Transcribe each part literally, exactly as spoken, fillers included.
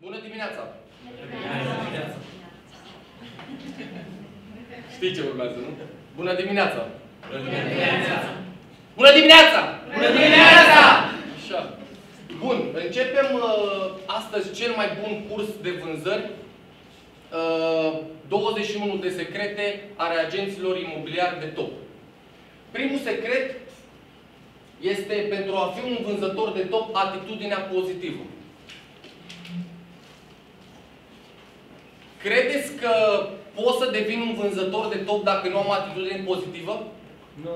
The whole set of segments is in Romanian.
Bună dimineața! Bună dimineața! Știi ce urmează, nu? Bună dimineața! Bună dimineața! Bună dimineața! Bună dimineața! Așa. Bun, începem uh, astăzi cel mai bun curs de vânzări. Uh, douăzeci și unu de secrete ale agenților imobiliari de top. Primul secret este, pentru a fi un vânzător de top, atitudinea pozitivă. Credeți că pot să devin un vânzător de top dacă nu am atitudine pozitivă? Nu.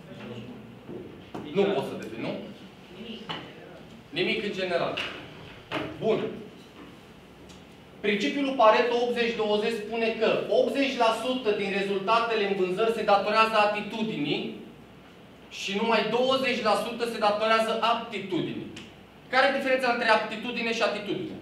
Nu pot să devin, nu? Nimic. Nimic în general. Bun. Principiul Pareto optzeci douăzeci spune că optzeci la sută din rezultatele în vânzări se datorează atitudinii și numai douăzeci la sută se datorează aptitudinii. Care e diferența între aptitudine și atitudine?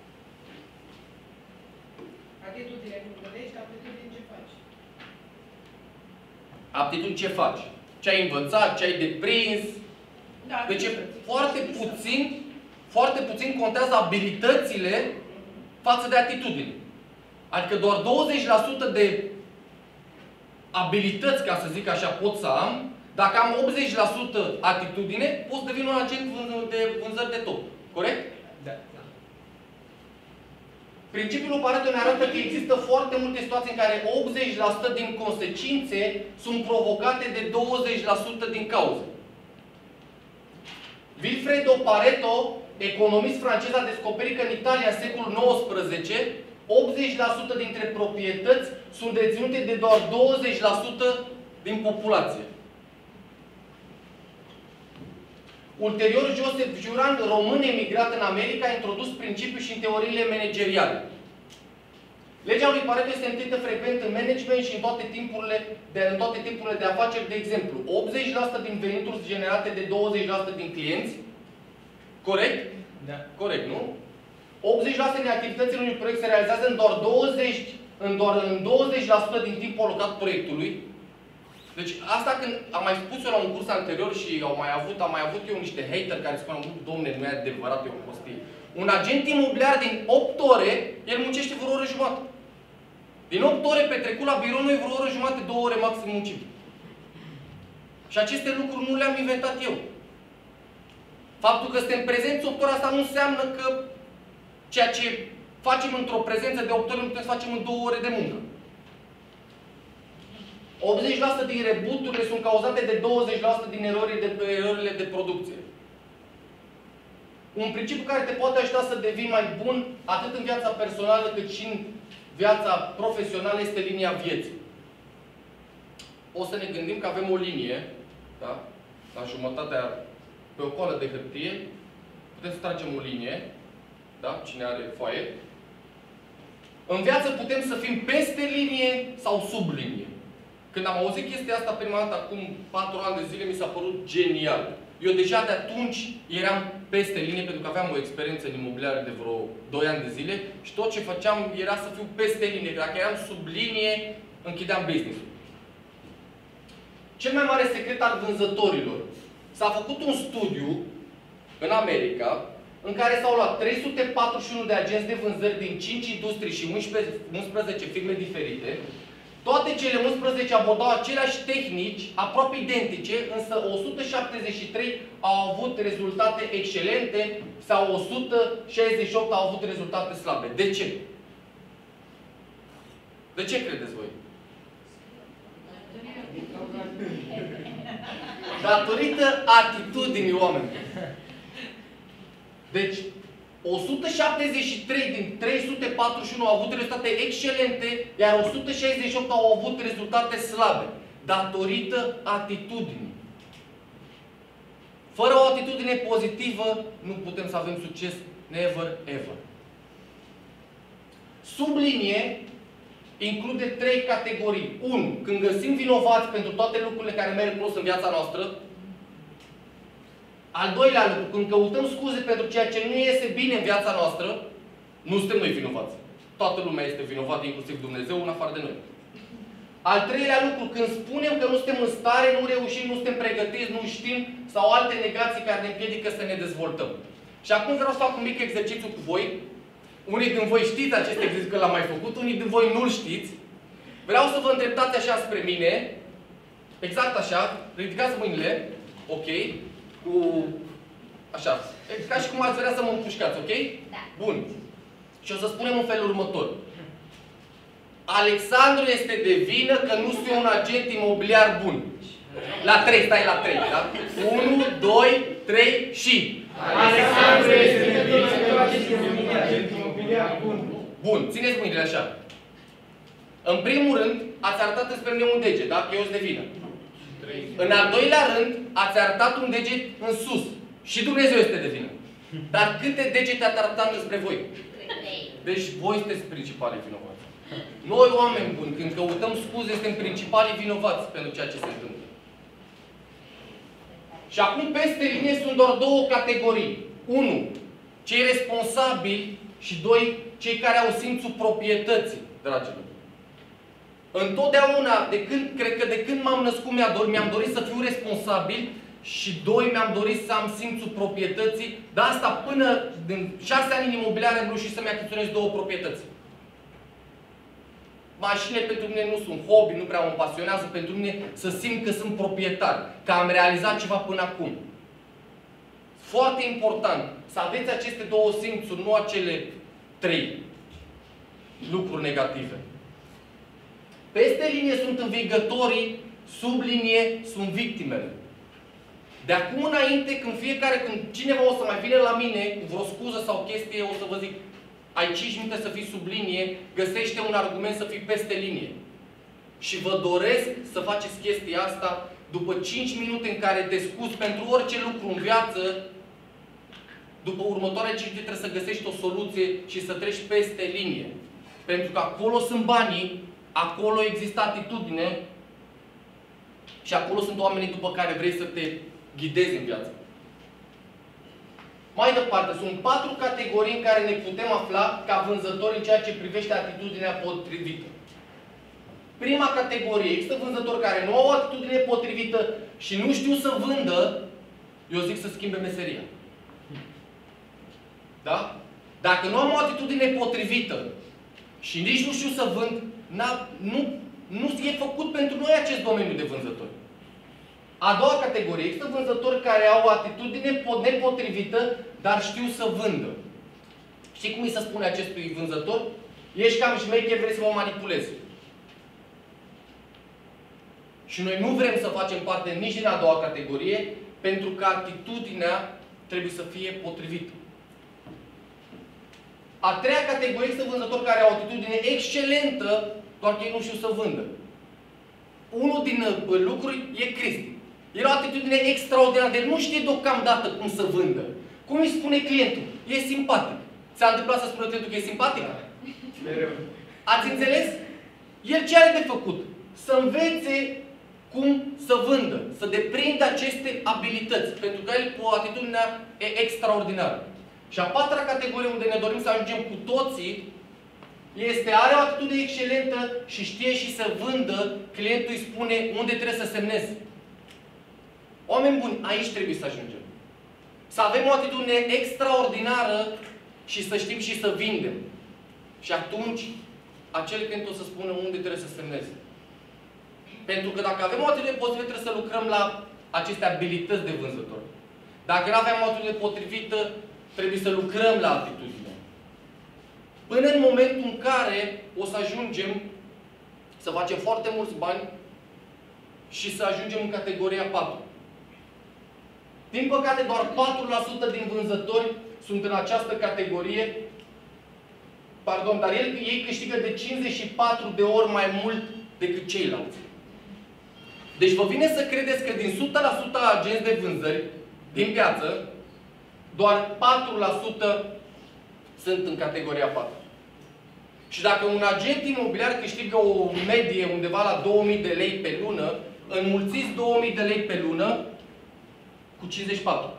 Atitudine cum gândești, aptitudine ce faci. Aptitudine ce faci? Ce ai învățat, ce ai deprins. Da, Deci foarte puțin, foarte puțin contează abilitățile față de atitudine. Adică doar douăzeci la sută de abilități, ca să zic așa, pot să am. Dacă am optzeci la sută atitudine, pot să devin un agent de vânzări de top. Corect? Da. Principiul Pareto ne arată că există foarte multe situații în care optzeci la sută din consecințe sunt provocate de douăzeci la sută din cauze. Vilfredo Pareto, economist francez, a descoperit că în Italia, în secolul nouăsprezece, optzeci la sută dintre proprietăți sunt deținute de doar douăzeci la sută din populație. Ulterior, Joseph Juran, român emigrat în America, a introdus principiul și în teoriile manageriale. Legea lui Pareto este întâlnită frecvent în management și în toate timpurile de, în toate tipurile de afaceri. De exemplu, optzeci la sută din venituri generate de douăzeci la sută din clienți. Corect? Da. Corect, nu? optzeci la sută din activitățile unui proiect se realizează în doar douăzeci, în doar în douăzeci la sută din timpul alocat proiectului. Deci asta când am mai spus eu la un curs anterior și au mai avut, am mai avut eu niște hateri care spuneau, domne, nu e adevărat, e o prostie. Un agent imobiliar din opt ore, el muncește vreo oră jumătate. Din opt ore petrecut la birou, nu e vreo oră jumătate, două ore maxim muncim. Și aceste lucruri nu le-am inventat eu. Faptul că suntem prezenți opt ore, asta nu înseamnă că ceea ce facem într-o prezență de opt ore, nu putem să facem în două ore de muncă. optzeci la sută din rebuturile sunt cauzate de douăzeci la sută din erorile de, erorile de producție. Un principiu care te poate ajuta să devii mai bun atât în viața personală cât și în viața profesională este linia vieții. O să ne gândim că avem o linie, da? La jumătatea, pe o coală de hârtie, putem să tragem o linie, da? Cine are foaie. În viață putem să fim peste linie sau sub linie. Când am auzit chestia asta prima dată, acum patru ani de zile, mi s-a părut genial. Eu deja de atunci eram peste linie, pentru că aveam o experiență în imobiliare de vreo doi ani de zile și tot ce făceam era să fiu peste linie. Dacă eram sub linie, închideam business-ul. Cel mai mare secret al vânzătorilor. S-a făcut un studiu în America în care s-au luat trei sute patruzeci și unu de agenți de vânzări din cinci industrii și unsprezece firme diferite. Toate cele unsprezece abordau aceleași tehnici, aproape identice, însă o sută șaptezeci și trei au avut rezultate excelente sau o sută șaizeci și opt au avut rezultate slabe. De ce? De ce credeți voi? Datorită atitudinii oamenilor. Deci, o sută șaptezeci și trei din trei sute patruzeci și unu au avut rezultate excelente, iar o sută șaizeci și opt au avut rezultate slabe. Datorită atitudinii. Fără o atitudine pozitivă, nu putem să avem succes never, ever. Sublinie include trei categorii. unu. Când găsim vinovați pentru toate lucrurile care merg prost în viața noastră. Al doilea lucru, când căutăm scuze pentru ceea ce nu iese bine în viața noastră, nu suntem noi vinovați. Toată lumea este vinovată, inclusiv Dumnezeu, în afară de noi. Al treilea lucru, când spunem că nu suntem în stare, nu reușim, nu suntem pregătiți, nu știm, sau alte negații care ne împiedică să ne dezvoltăm. Și acum vreau să fac un mic exercițiu cu voi. unii din voi știți acest exercițiu că l-am mai făcut, unii din voi nu-l știți. Vreau să vă îndreptați așa spre mine, exact așa, ridicați mâinile, ok, cu, așa, ca și cum ați vrea să mă împușcați, ok? Da. Bun. Și o să spunem în felul următor. Alexandru este de vină că nu este un agent imobiliar bun. La trei, stai la trei, da? unu, doi, trei și... Alexandru este de vină că nu este un agent imobiliar bun. Bun, țineți mâinile așa. În primul rând, ați arătat spre mine un deget, da? Că eu sunt de vină. În al doilea rând, ați arătat un deget în sus. Și Dumnezeu este de vină. Dar câte degete ați arătat spre voi? Deci voi sunteți principalii vinovați. Noi, oameni buni, când căutăm scuze, suntem principalii vinovați pentru ceea ce se întâmplă. Și acum, peste linie, sunt doar două categorii. Unu, cei responsabili și doi, cei care au simțul proprietății, dragilor. Întotdeauna, de când, cred că de când m-am născut, mi-am dorit să fiu responsabil și doi, mi-am dorit să am simțul proprietății, dar asta până din șase ani în imobiliare am reușit să-mi achiziționez două proprietăți. Mașinile pentru mine nu sunt hobby, nu prea mă pasionează, pentru mine să simt că sunt proprietar, că am realizat ceva până acum. Foarte important să aveți aceste două simțuri, nu acele trei lucruri negative. Peste linie sunt învingătorii, sub linie sunt victimele. De acum înainte, când fiecare, când cineva o să mai vină la mine cu vreo scuză sau chestie, o să vă zic, ai cinci minute să fii sub linie, găsește un argument să fii peste linie. Și vă doresc să faceți chestia asta după cinci minute în care te scuzi pentru orice lucru în viață, după următoarele cinci minute trebuie să găsești o soluție și să treci peste linie. Pentru că acolo sunt banii, acolo există atitudine și acolo sunt oamenii după care vrei să te ghidezi în viață. Mai departe, sunt patru categorii în care ne putem afla ca vânzători în ceea ce privește atitudinea potrivită. Prima categorie, există vânzători care nu au o atitudine potrivită și nu știu să vândă, eu zic să schimbe meseria. Da? Dacă nu am o atitudine potrivită și nici nu știu să vând, nu, nu e făcut pentru noi acest domeniu de vânzători. A doua categorie, există vânzători care au o atitudine nepotrivită, dar știu să vândă. Știi cum îi se spune acestui vânzător? Ești cam șmecher, vrei să mă manipulezi. Și noi nu vrem să facem parte nici din a doua categorie, pentru că atitudinea trebuie să fie potrivită. A treia categorie este vânzători care au o atitudine excelentă, doar că ei nu știu să vândă. Unul din lucruri e Cristi. El are o atitudine extraordinară, de nu știe deocamdată cum să vândă. Cum îi spune clientul? E simpatic. Ți-a întâmplat să spună clientul că e simpatic? Mereu. Ați înțeles? El ce are de făcut? Să învețe cum să vândă, să deprindă aceste abilități, pentru că el cu o atitudine extraordinară. Și a patra categorie unde ne dorim să ajungem cu toții este, are o atitudine excelentă și știe și să vândă, clientul îi spune unde trebuie să semneze. Oameni buni, aici trebuie să ajungem. Să avem o atitudine extraordinară și să știm și să vindem. Și atunci, acel client o să spună unde trebuie să semneze. Pentru că dacă avem o atitudine potrivită, trebuie să lucrăm la aceste abilități de vânzător. Dacă nu avem o atitudine potrivită, trebuie să lucrăm la atitudine. Până în momentul în care o să ajungem să facem foarte mulți bani și să ajungem în categoria patru. Din păcate, doar patru la sută din vânzători sunt în această categorie. Pardon, dar el, ei câștigă de cincizeci și patru de ori mai mult decât ceilalți. Deci vă vine să credeți că din o sută la sută agenți de vânzări din piață, doar patru la sută sunt în categoria patru. Și dacă un agent imobiliar câștigă o medie undeva la două mii de lei pe lună, înmulțiți două mii de lei pe lună cu cincizeci și patru.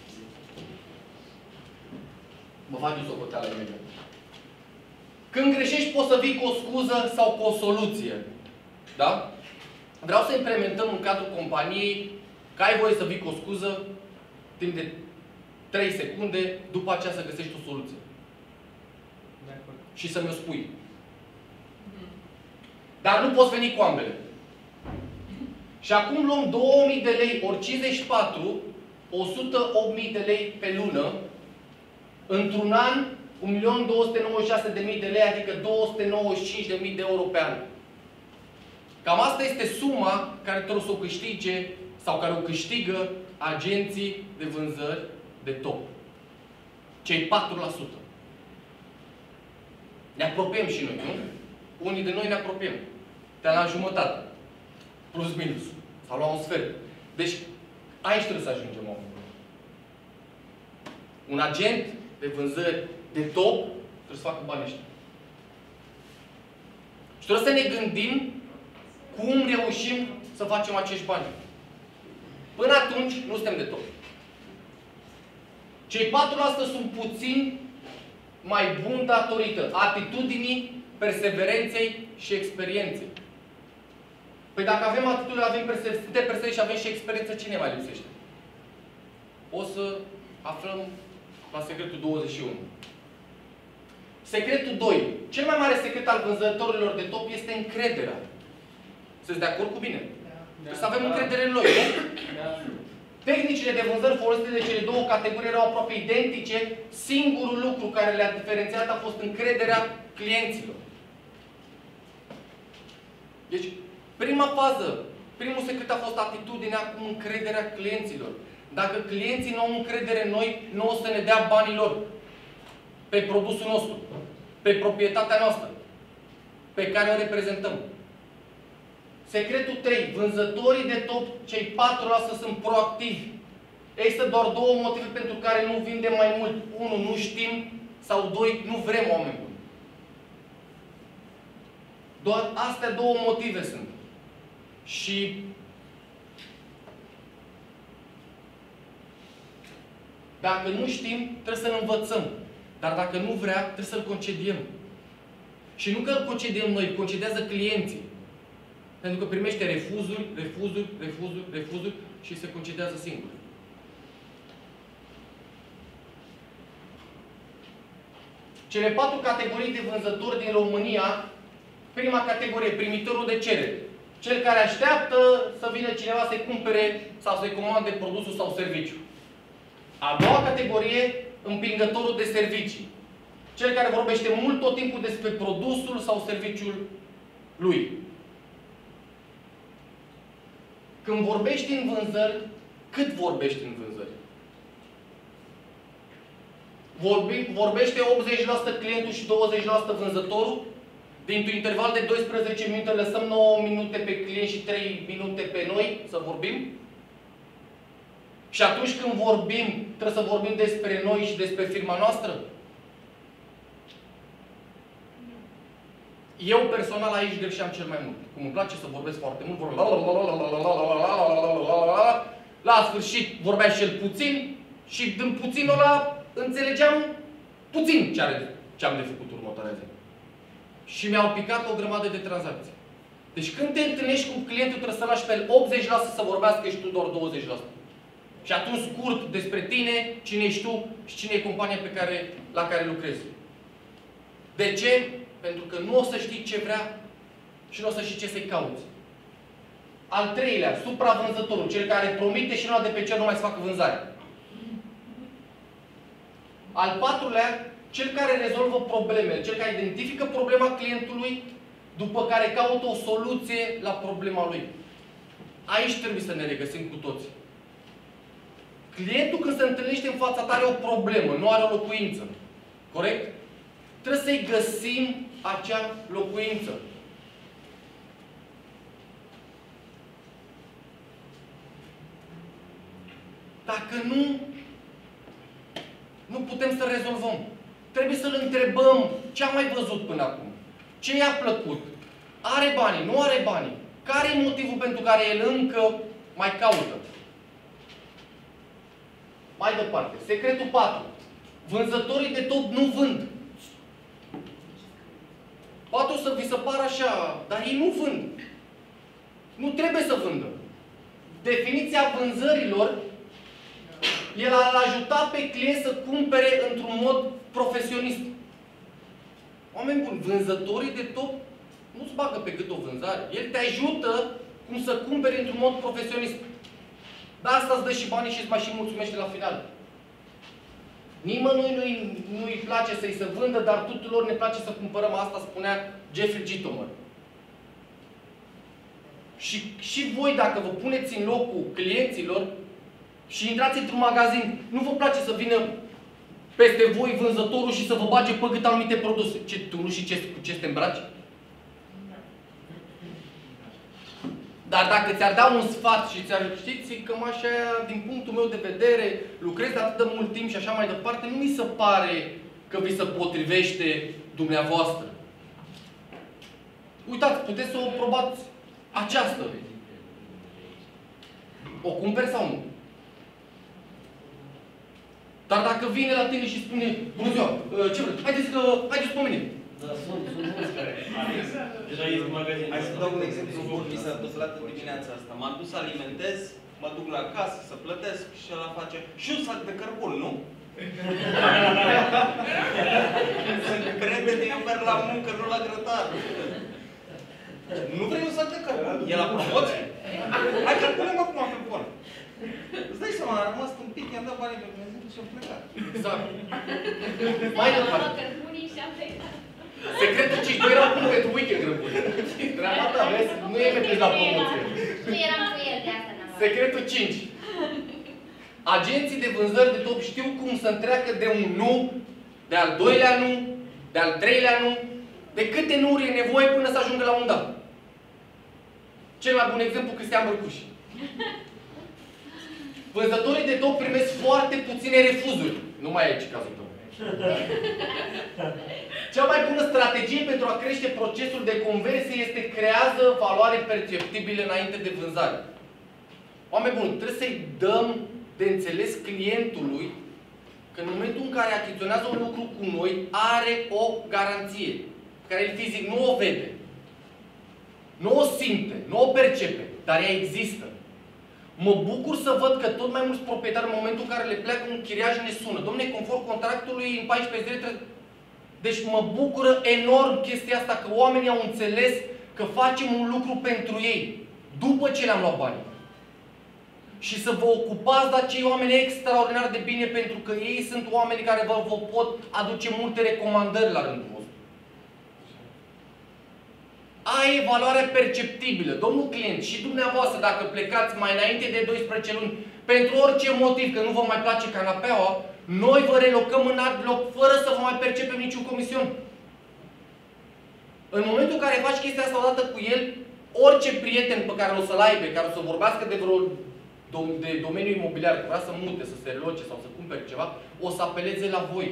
Mă faceți o coteală imediat. Când greșești, poți să vii cu o scuză sau cu o soluție. Da? Vreau să implementăm în cadrul companiei că ai voie să vii cu o scuză timp de trei secunde, după aceea să găsești o soluție. Și să mi-o spui. Dar nu poți veni cu ambele. Și acum luăm două mii de lei ori cincizeci și patru, o sută opt mii de lei pe lună, într-un an, un milion două sute nouăzeci și șase de mii de lei, adică două sute nouăzeci și cinci de mii de euro pe an. Cam asta este suma care trebuie să o câștige sau care o câștigă agenții de vânzări de top. Cei patru la sută. Ne apropiem și noi, nu? Unii de noi ne apropiem. De la jumătate. Plus minus. Sau la un sfert. Deci, aici trebuie să ajungem omul. Un agent de vânzări de top trebuie să facă banii ăștia. Și trebuie să ne gândim cum reușim să facem acești bani. Până atunci, nu suntem de top. Cei patru la sută sunt puțin mai buni datorită atitudinii, perseverenței și experienței. Păi dacă avem atitudine, avem perseverență și avem și experiență, cine mai lipsește? O să aflăm la secretul douăzeci și unu. Secretul doi. Cel mai mare secret al vânzătorilor de top este încrederea. Sunteți de acord cu mine? Da. Trebuie să avem încredere în noi, nu? Da. Tehnicile de vânzări folosite de cele două categorii erau aproape identice. Singurul lucru care le-a diferențiat a fost încrederea clienților. Deci, prima fază, primul secret a fost atitudinea cu încrederea clienților. Dacă clienții nu au încredere în noi, nu o să ne dea banii lor pe produsul nostru, pe proprietatea noastră, pe care o reprezentăm. Secretul trei. Vânzătorii de top, cei patru la sută sunt proactivi. Există doar două motive pentru care nu vindem mai mult. Unu, nu știm, sau doi, nu vrem oameni buni. Doar astea două motive sunt. Și dacă nu știm, trebuie să-l învățăm. Dar dacă nu vrea, trebuie să-l concediem. Și nu că îl concediem noi, îl concedează clienții. Pentru că primește refuzuri, refuzuri, refuzuri, refuzuri și se concedează singur. Cele patru categorii de vânzători din România, prima categorie, primitorul de cerere. Cel care așteaptă să vină cineva să-i cumpere sau să-i comande produsul sau serviciu. A doua categorie, împingătorul de servicii. Cel care vorbește mult tot timpul despre produsul sau serviciul lui. Când vorbești în vânzări, cât vorbești în vânzări? Vorbi, vorbește optzeci la sută clientul și douăzeci la sută vânzătorul? Dintr-un interval de doisprezece minute lăsăm nouă minute pe client și trei minute pe noi să vorbim? Și atunci când vorbim, trebuie să vorbim despre noi și despre firma noastră? Eu personal aici greșeam cel mai mult. Cum îmi place să vorbesc foarte mult, vorbesc la sfârșit vorbea și el puțin și din puținul ăla înțelegeam puțin ce, are, ce am de făcut următoarea zi. Și mi-au picat o grămadă de tranzacții. Deci când te întâlnești cu clientul, trebuie să lași pe el optzeci la sută să vorbească și tu doar douăzeci la sută. Și atunci scurt despre tine, cine ești tu și cine e compania pe care, la care lucrezi. De ce? Pentru că nu o să știi ce vrea și nu o să știi ce să-i cauți. Al treilea, supravânzătorul, cel care promite și nu de pe cer nu mai să facă vânzare. Al patrulea, cel care rezolvă problemele, cel care identifică problema clientului, după care caută o soluție la problema lui. Aici trebuie să ne regăsim cu toții. Clientul când se întâlnește în fața ta are o problemă, nu are o locuință. Corect? Trebuie să-i găsim acea locuință. Dacă nu, nu putem să rezolvăm. Trebuie să-l întrebăm ce a mai văzut până acum. Ce i-a plăcut? Are banii? Nu are banii? Care e motivul pentru care el încă mai caută? Mai departe. Secretul patru. Vânzătorii de top nu vând. Poate o să vi se pară așa, dar ei nu vând. Nu trebuie să vândă. Definiția vânzărilor e a-l ajuta pe client să cumpere într-un mod profesionist. Oameni buni, vânzătorii de top nu-ți bagă pe cât o vânzare. El te ajută cum să cumperi într-un mod profesionist. Dar asta îți dă și banii și îți mai și mulțumește la final. Nimănui nu-i, nu-i place să-i se vândă, dar tuturor ne place să cumpărăm. Asta spunea Jeffrey Gitomer. Și, și voi, dacă vă puneți în locul clienților și intrați într-un magazin, nu vă place să vină peste voi vânzătorul și să vă bage pe gât anumite produse. Ce, tu nu știi ce, cu ce te îmbraci? Dar dacă ți-ar da un sfat și ți-ar, știți, cam așa, din punctul meu de vedere, lucrez de atât de mult timp și așa mai departe, nu mi se pare că vi se potrivește dumneavoastră. Uitați, puteți să o probați această. O cumperi sau nu? Dar dacă vine la tine și spune, bună ziua, ce vreți? Haideți că, haideți pe mine. Da, sunt, sunt mulți care. Deja ești în magazin. Hai să dau un exemplu bun. Mi s-a întâmplat în dimineața asta. M-am dus să alimentez, mă duc la casă să plătesc și ăla face și un sac de cărbun, nu? Crede-te, eu merg la muncă, nu la grătar. Nu vrei un sac de cărbun? E la promoție? Hai că punem acum pe bun. Îți dai seama, am rămas un pic, i-am dat banii pe benzin și am plecat. Exact. Mai departe. Cărbunii și am plecat. Secretul cinci. Nu erau până pentru weekend, răbune. Treaba ta, vezi? Nu e mergeți la promoție. Nu eram cu el, de asta n-am. Secretul cinci. Agenții de vânzări de top știu cum să întreacă de un nu, de al doilea nu, de al treilea nu, de câte nu-uri e nevoie până să ajungă la un da. Cel mai bun exemplu, Cristian Bărcuș. Vânzătorii de top primesc foarte puține refuzuri. Nu mai e aici cazul tău. Cea mai bună strategie pentru a crește procesul de conversie este creează valoare perceptibilă înainte de vânzare. Oameni buni, trebuie să-i dăm de înțeles clientului că în momentul în care achiziționează un lucru cu noi, are o garanție pe care el fizic nu o vede. Nu o simte, nu o percepe, dar ea există. Mă bucur să văd că tot mai mulți proprietari, în momentul în care le pleacă un chiriaj, ne sună. Dom'le, conform contractului, în paisprezece zile trebuie... Deci mă bucură enorm chestia asta, că oamenii au înțeles că facem un lucru pentru ei, după ce le-am luat banii. Și să vă ocupați de acei oameni extraordinar de bine, pentru că ei sunt oamenii care vă, vă pot aduce multe recomandări la rândul vostru. Aia e valoarea perceptibilă. Domnul client, și dumneavoastră, dacă plecați mai înainte de doisprezece luni, pentru orice motiv, că nu vă mai place canapeaua, noi vă relocăm în alt loc, fără să vă mai percepem niciun comision. În momentul în care faci chestia asta odată cu el, orice prieten pe care o să-l aibă, care o să vorbească de vreo de domeniul imobiliar, că vrea să mute, să se reloce sau să cumpere ceva, o să apeleze la voi.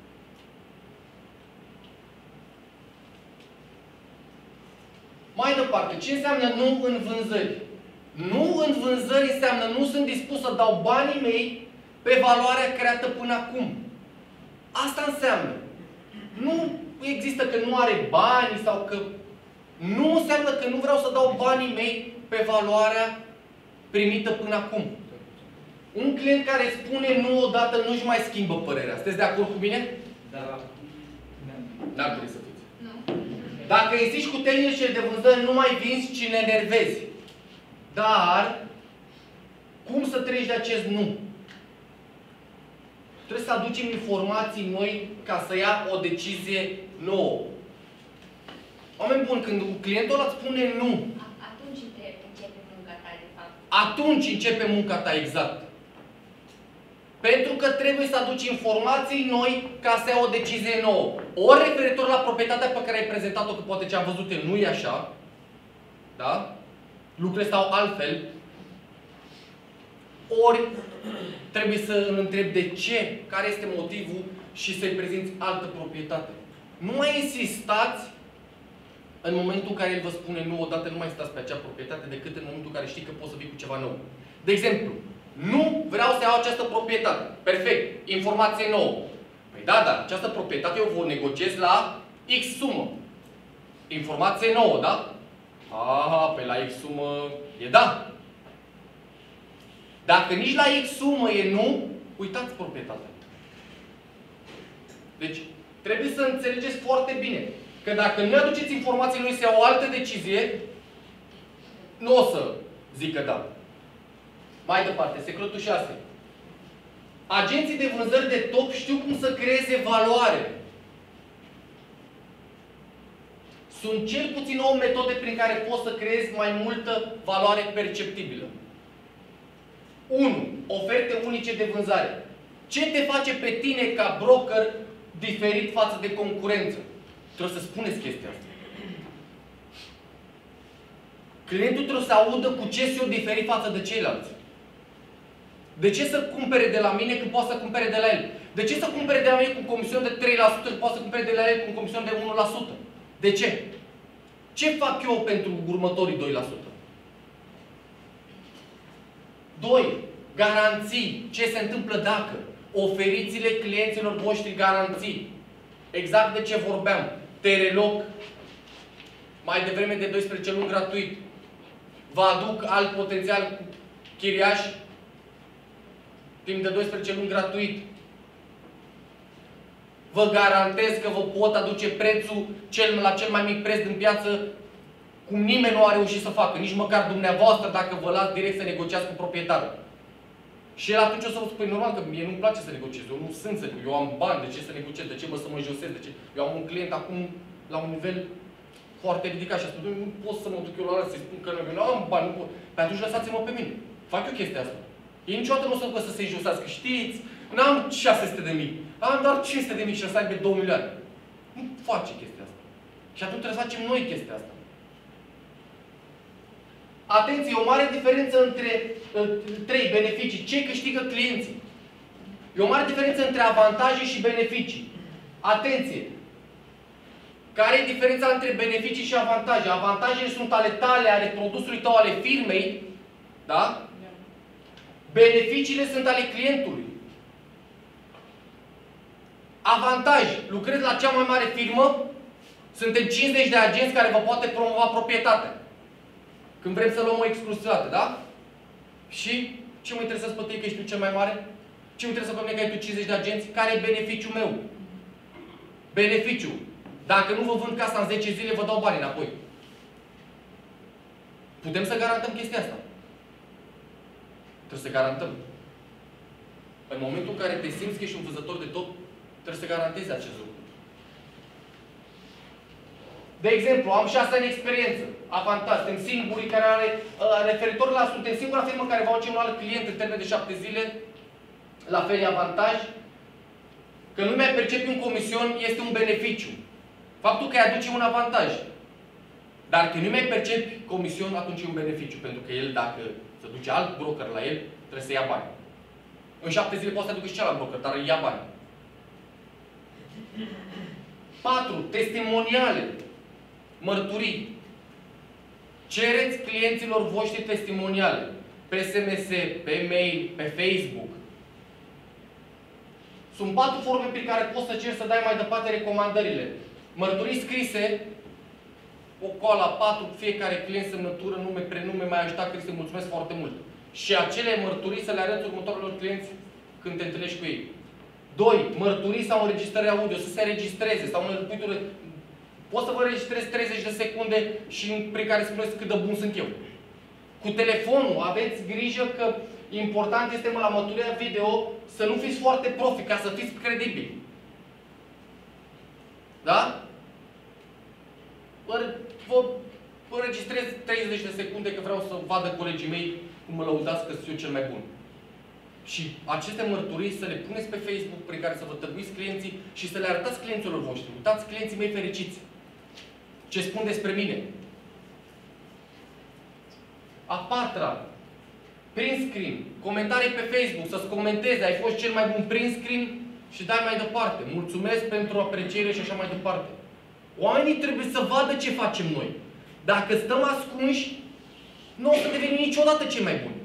Mai departe, ce înseamnă nu în vânzări? Nu în vânzări înseamnă nu sunt dispus să dau banii mei pe valoarea creată până acum. Asta înseamnă. Nu există că nu are bani sau că... Nu înseamnă că nu vreau să dau banii mei pe valoarea primită până acum. Un client care spune nu odată nu-și mai schimbă părerea. Sunteți de acord cu mine? Da. N-ar trebui să fiți. Nu. Dacă insisti cu tehnicile de vânzări, nu mai vinzi, ci ne enervezi. Dar, cum să treci de acest nu? Trebuie să aducem informații noi ca să ia o decizie nouă. Oameni buni, când clientul ăla îți spune nu, Atunci începe munca ta, de fapt. atunci începe munca ta, exact. Pentru că trebuie să aduci informații noi ca să ia o decizie nouă. Ori referitor la proprietatea pe care ai prezentat-o, că poate ce am văzut eu nu e așa, da? Lucrurile stau altfel. Ori trebuie să îl întrebi de ce, care este motivul și să-i prezinți altă proprietate. Nu mai insistați în momentul în care el vă spune nu odată, nu mai stați pe acea proprietate decât în momentul în care știi că poți să vii cu ceva nou. De exemplu, nu vreau să iau această proprietate. Perfect. Informație nouă. Păi da, da, această proprietate eu vă negociez la X sumă. Informație nouă, da? Aha, pe la X sumă e da. Dacă nici la X sumă e nu, uitați proprietatea. Deci, trebuie să înțelegeți foarte bine că dacă nu aduceți informații noi să iau o altă decizie, nu o să zică da. Mai departe, secretul șase. Agenții de vânzări de top știu cum să creeze valoare. Sunt cel puțin o metode prin care poți să creezi mai multă valoare perceptibilă. unu. Oferte unice de vânzare. Ce te face pe tine ca broker diferit față de concurență? Trebuie să spuneți chestia asta. Clientul trebuie să audă cu ce sunt eu diferit față de ceilalți. De ce să cumpere de la mine când poate să cumpere de la el? De ce să cumpere de la mine cu un comision de trei la sută când poate să cumpere de la el cu un comision de unu la sută? De ce? Ce fac eu pentru următorii doi la sută? doi. Garanții. Ce se întâmplă dacă? Oferiți-le clienților voștri garanții. Exact de ce vorbeam. Tereloc, mai devreme de doisprezece luni gratuit. Vă aduc alt potențial chiriaș timp de doisprezece luni gratuit. Vă garantez că vă pot aduce prețul cel, la cel mai mic preț din piață, cum nimeni nu a reușit să facă, nici măcar dumneavoastră, dacă vă las direct să negociați cu proprietarul. Și el atunci o să vă spui, normal că mie nu-mi place să negociez, eu nu sunt să eu am bani, de ce să negociez, de ce mă să mă josez, de ce? Eu am un client acum la un nivel foarte ridicat și a spus, nu pot să mă duc eu la ăla să-i spun că nu am bani, nu pot. Păi atunci lăsați-mă pe mine. Fac eu chestia asta. Ei niciodată nu o să vă să se josească. Știți, n-am șase sute de mii, am doar cinci sute de mii și o să aibă două milioane. Nu face chestia asta. Și atunci trebuie să facem noi chestia asta. Atenție, e o mare diferență între uh, trei beneficii. Ce câștigă clienții? E o mare diferență între avantaje și beneficii. Atenție! Care e diferența între beneficii și avantaje? Avantajele sunt ale tale, ale produsului tău, ale firmei. Da? Beneficiile sunt ale clientului. Avantaj. Lucrezi la cea mai mare firmă. Suntem cincizeci de agenți care vă poate promova proprietatea. Când vrem să luăm o exclusivitate, da? Și ce mă interesează pe tine că ești tu cel mai mare? Ce mă interesează pe mine că ai tu cincizeci de agenți? Care e beneficiul meu? Beneficiu. Dacă nu vă vând casa în zece zile, vă dau bani înapoi. Putem să garantăm chestia asta. Trebuie să garantăm. În momentul în care te simți că ești un vânzător de top, trebuie să garantezi acest lucru. De exemplu, am șase ani experiență. Avantaj. Suntem singurii care are, referitor la, suntem singura firmă care va face un alt client în termen de șapte zile. La fel e avantaj. Că nu mai percepi un comision este un beneficiu. Faptul că îi aduce un avantaj. Dar că nu mai percepi comision, atunci e un beneficiu. Pentru că el, dacă se duce alt broker la el, trebuie să ia bani. În șapte zile poate să ducă și celălalt broker, dar îi ia bani. patru. Testimoniale. Mărturii. Cereți clienților voștri testimoniale. Pe S M S, pe mail, pe Facebook. Sunt patru forme prin care poți să ceri să dai mai departe recomandările. Mărturii scrise, o coală a patru, fiecare client, semnătură, nume, prenume, mai ajutat, Cristi, mulțumesc foarte mult. Și acele mărturii să le arăți următorilor clienți când te întâlnești cu ei. doi. Mărturii sau înregistrări audio, să se înregistreze, sau în poți să vă înregistrezi treizeci de secunde și prin care spuneți cât de bun sunt eu. Cu telefonul, aveți grijă că important este la mărturia video să nu fiți foarte profi, ca să fiți credibili. Da? Vă înregistrez treizeci de secunde că vreau să vadă colegii mei cum mă lăudați că sunt eu cel mai bun. Și aceste mărturii să le puneți pe Facebook prin care să vă tăguiți clienții și să le arătați clienților voștri. Uitați clienții mei fericiți. Ce spun despre mine. A patra. Print screen. Comentarii pe Facebook. Să-ți comenteze. Ai fost cel mai bun print screen și dai mai departe. Mulțumesc pentru apreciere și așa mai departe. Oamenii trebuie să vadă ce facem noi. Dacă stăm ascunși, nu o să devenim niciodată cei mai buni.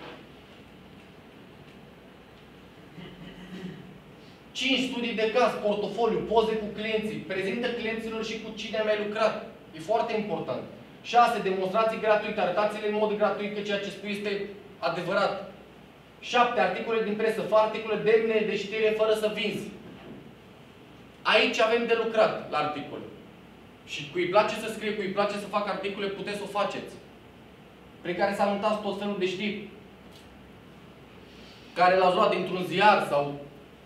cinci. Studii de caz, portofoliu, poze cu clienții. Prezintă clienților și cu cine ai mai lucrat. E foarte important. șase. Demonstrații gratuite. Arătați-le în mod gratuit că ceea ce spui este adevărat. șapte. Articole din presă. Fă articole demne de știre fără să vinzi. Aici avem de lucrat la articole. Și cui îi place să scrie, cui îi place să facă articole, puteți să o faceți. Prin care să anunțați tot felul de știri. Care l-ați luat dintr-un ziar sau...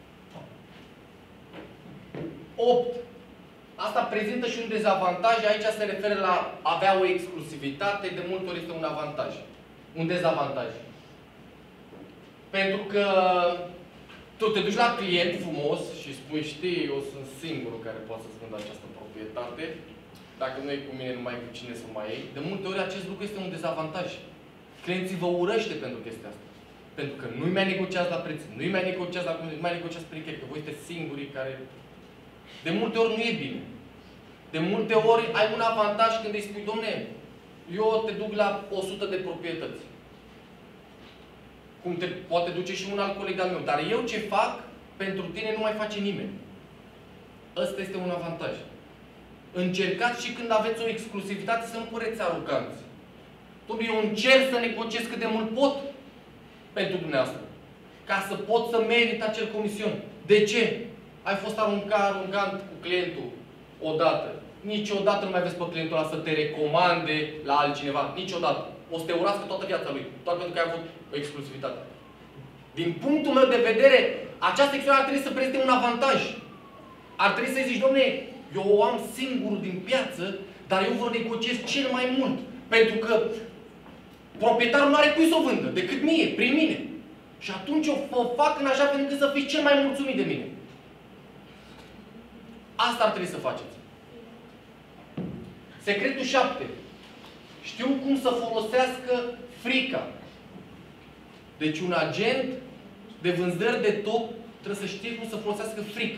opt. Asta prezintă și un dezavantaj. Aici se referă la avea o exclusivitate. De multe ori este un avantaj. Un dezavantaj. Pentru că tu te duci la client frumos și spui, știi, eu sunt singurul care poate să-ți vând această proprietate. Dacă nu e cu mine, nu mai e cu cine să mai iei. De multe ori acest lucru este un dezavantaj. Clienții vă urăște pentru chestia asta. Pentru că nu-i mai negociați la preț, nu-i mai negociați la nu mai negociați prin chestia, că voi sunteți singurii care... De multe ori nu e bine. De multe ori ai un avantaj când îi spui, domne, eu te duc la o sută de proprietăți. Cum te poate duce și un alt coleg al meu. Dar eu ce fac, pentru tine nu mai face nimeni. Ăsta este un avantaj. Încercați și când aveți o exclusivitate să nu păreți aroganți. Dom'le, eu încerc să negociez cât de mult pot pentru dumneavoastră. Ca să pot să merit acel comision. De ce? Ai fost aruncat, aruncat cu clientul odată. Niciodată nu mai vezi pe clientul ăla să te recomande la altcineva. Niciodată. O să te urască toată viața lui. Doar pentru că ai avut o exclusivitate. Din punctul meu de vedere, această exclusivitate ar trebui să prezinte un avantaj. Ar trebui să zici, dom'le, eu o am singurul din piață, dar eu vă negociez cel mai mult. Pentru că proprietarul nu are cui să o vândă, decât mie, prin mine. Și atunci o fac în așa fel încât să fiți cel mai mulțumit de mine. Asta ar trebui să faceți. Secretul șapte. Știu cum să folosească frica. Deci un agent de vânzări de top trebuie să știe cum să folosească frica.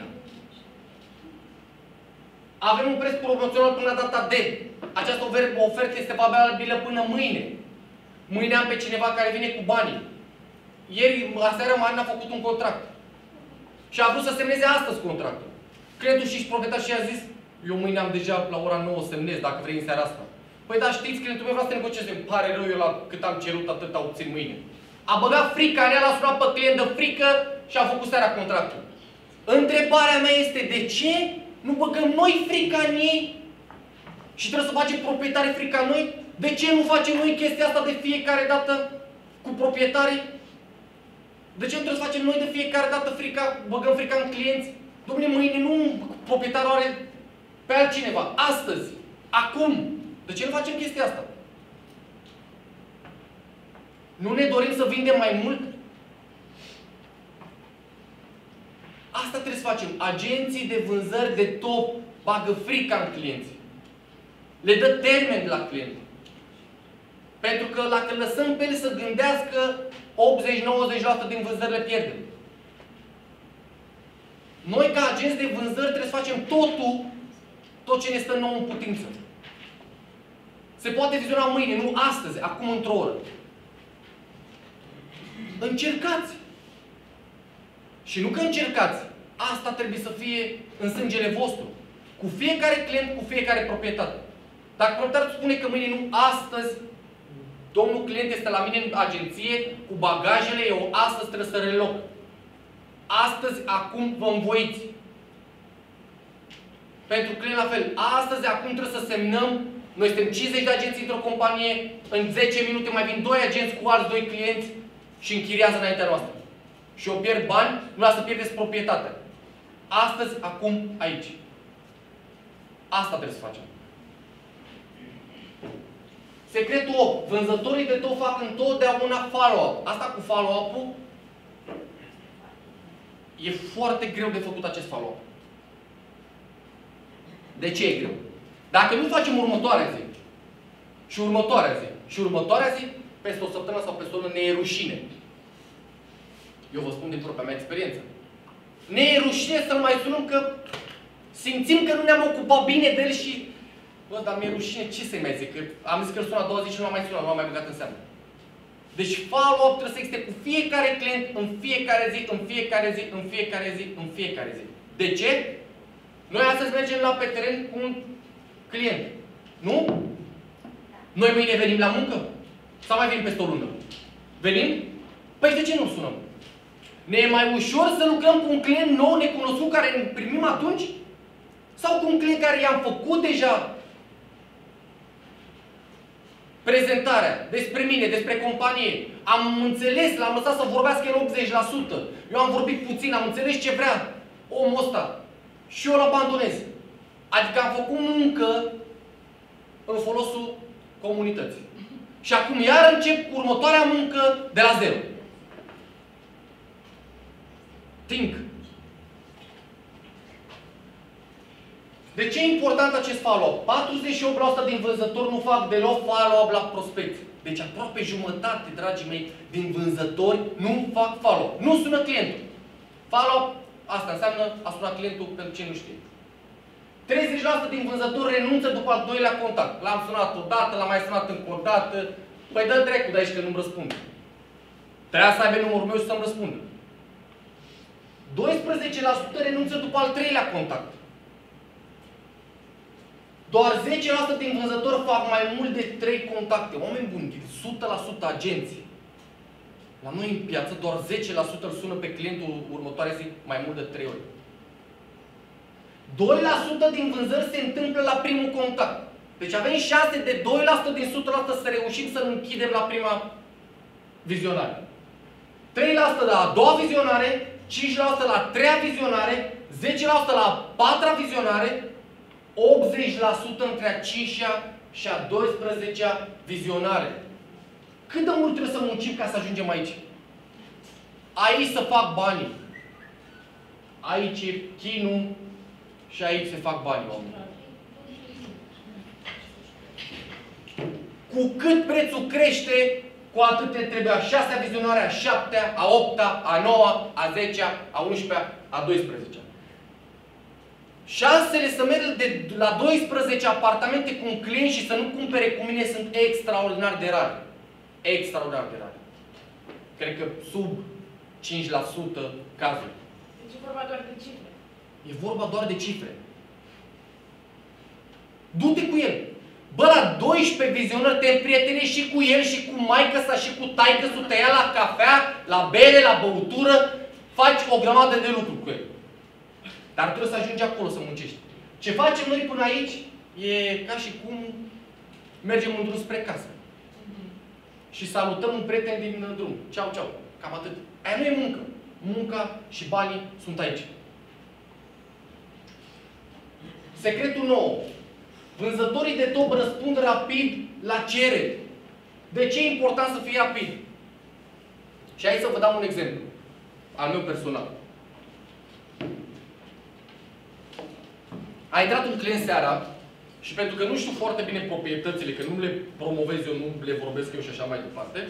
Avem un preț promoțional până la data de. Această ofertă este valabilă până mâine. Mâine am pe cineva care vine cu banii. Ieri, aseară, Marina a făcut un contract. Și a vrut să semneze astăzi contractul. Clientul și-și proprietar și a zis, eu mâine am deja la ora nouă semnez, dacă vrei în seara asta. Păi da, știți, clientul meu vrea să negocieze. Îmi pare rău, eu la cât am cerut, atât obțin mâine. A băgat frica în el, a sunat pe client de frică și a făcut seara contractul. Întrebarea mea este, de ce nu băgăm noi frica în ei? Și trebuie să facem proprietarii frica în noi? De ce nu facem noi chestia asta de fiecare dată cu proprietarii? De ce nu trebuie să facem noi de fiecare dată frica, băgăm frica în clienți? Dom'le, mâine nu proprietarul are pe altcineva. Astăzi. Acum. De ce nu facem chestia asta? Nu ne dorim să vindem mai mult? Asta trebuie să facem. Agenții de vânzări de top bagă frica în clienți. Le dă termen de la client. Pentru că dacă lăsăm pe ele să gândească, optzeci la nouăzeci la sută din vânzări le pierdem. Noi, ca agenți de vânzări, trebuie să facem totul, tot ce ne stă nou în putință. Se poate viziona mâine, nu astăzi, acum într-o oră. Încercați! Și nu că încercați, asta trebuie să fie în sângele vostru. Cu fiecare client, cu fiecare proprietate. Dacă proprietarul spune că mâine nu, astăzi, domnul client este la mine în agenție, cu bagajele, eu astăzi trebuie să reloc. Astăzi, acum, vă învoiți. Pentru client la fel. Astăzi, acum trebuie să semnăm. Noi suntem cincizeci de agenți într-o companie. În zece minute mai vin doi agenți cu alți doi clienți și închiriază înaintea noastră. Și eu pierd bani, nu lasă să pierdeți proprietatea. Astăzi, acum, aici. Asta trebuie să facem. Secretul opt. Vânzătorii de tot fac întotdeauna follow-up. Asta cu follow-up-ul e foarte greu de făcut acest follow-up. De ce e greu? Dacă nu facem următoarea zi, și următoarea zi, și următoarea zi, peste o săptămână sau peste o lună ne e rușine. Eu vă spun din propria mea experiență. Ne e rușine să-l mai sunăm că simțim că nu ne-am ocupat bine de el și bă, dar mi-e rușine, ce să-i mai zic? Că am zis că îl sună a doua zi și nu am mai sunat, nu am mai băgat în seamă. Deci follow-up trebuie să existe cu fiecare client, în fiecare zi, în fiecare zi, în fiecare zi, în fiecare zi. De ce? Noi astăzi mergem la pe teren cu un client. Nu? Noi mâine venim la muncă? Sau mai venim peste o lună? Venim? Păi de ce nu sunăm? Ne e mai ușor să lucrăm cu un client nou, necunoscut, care îl primim atunci? Sau cu un client care i-am făcut deja prezentarea despre mine, despre companie. Am înțeles, l-am lăsat să vorbească el optzeci la sută. Eu am vorbit puțin, am înțeles ce vrea omul ăsta. Și eu îl abandonez. Adică am făcut muncă în folosul comunității. Și acum iar încep următoarea muncă de la zero. Think. De ce e important acest follow-up? patruzeci și opt la sută din vânzători nu fac deloc follow-up la prospecți. Deci aproape jumătate, dragii mei, din vânzători nu fac follow-up. Nu sună clientul. Follow-up, asta înseamnă a suna clientul pentru cine nu știe. treizeci la sută din vânzători renunță după al doilea contact. L-am sunat odată, l-am mai sunat încă o dată. Păi dă trecut de aici că nu-mi răspunde. Trebuia să aibă numărul meu și să-mi răspundă. doisprezece la sută renunță după al treilea contact. Doar zece la sută din vânzători fac mai mult de trei contacte. Oameni buni, o sută la sută agenții. La noi în piață doar zece la sută îl sună pe clientul următoare zi mai mult de trei ori. doi la sută din vânzări se întâmplă la primul contact. Deci avem șanse de doi la sută din o sută la sută să reușim să-l închidem la prima vizionare. trei la sută la a doua vizionare, cinci la sută la a treia vizionare, zece la sută la a patra vizionare, optzeci la sută între a cincea și a doisprezecea vizionare. Cât de mult trebuie să muncim ca să ajungem aici? Aici să fac banii. Aici e chinul și aici se fac banii, oameni. Cu cât prețul crește, cu atât te trebuie a șasea vizionare, a șaptea, a opta, a noua, a zecea, a unsprezecea, a doisprezecea. Șansele să merg de la doisprezece apartamente cu un client și să nu cumpere cu mine sunt extraordinar de rare. Extraordinar de rare. Cred că sub cinci la sută cazuri. Deci e vorba doar de cifre. E vorba doar de cifre. Du-te cu el. Bă, la doisprezece vizionări te împrietenești și cu el, și cu maică sa, și cu taică-su, te ia la cafea, la bere, la băutură, faci o grămadă de lucruri cu el. Dar trebuie să ajungi acolo să muncești. Ce facem noi până aici e ca și cum mergem în drum spre casă. Și salutăm un prieten din drum. Ceau, ceau. Cam atât. Aia nu e muncă. Munca și banii sunt aici. Secretul nou. Vânzătorii de top răspund rapid la cereri. De ce e important să fie rapid? Și aici să vă dau un exemplu. Al meu personal. A intrat un client seara și pentru că nu știu foarte bine proprietățile, că nu le promovez eu, nu le vorbesc eu și așa mai departe,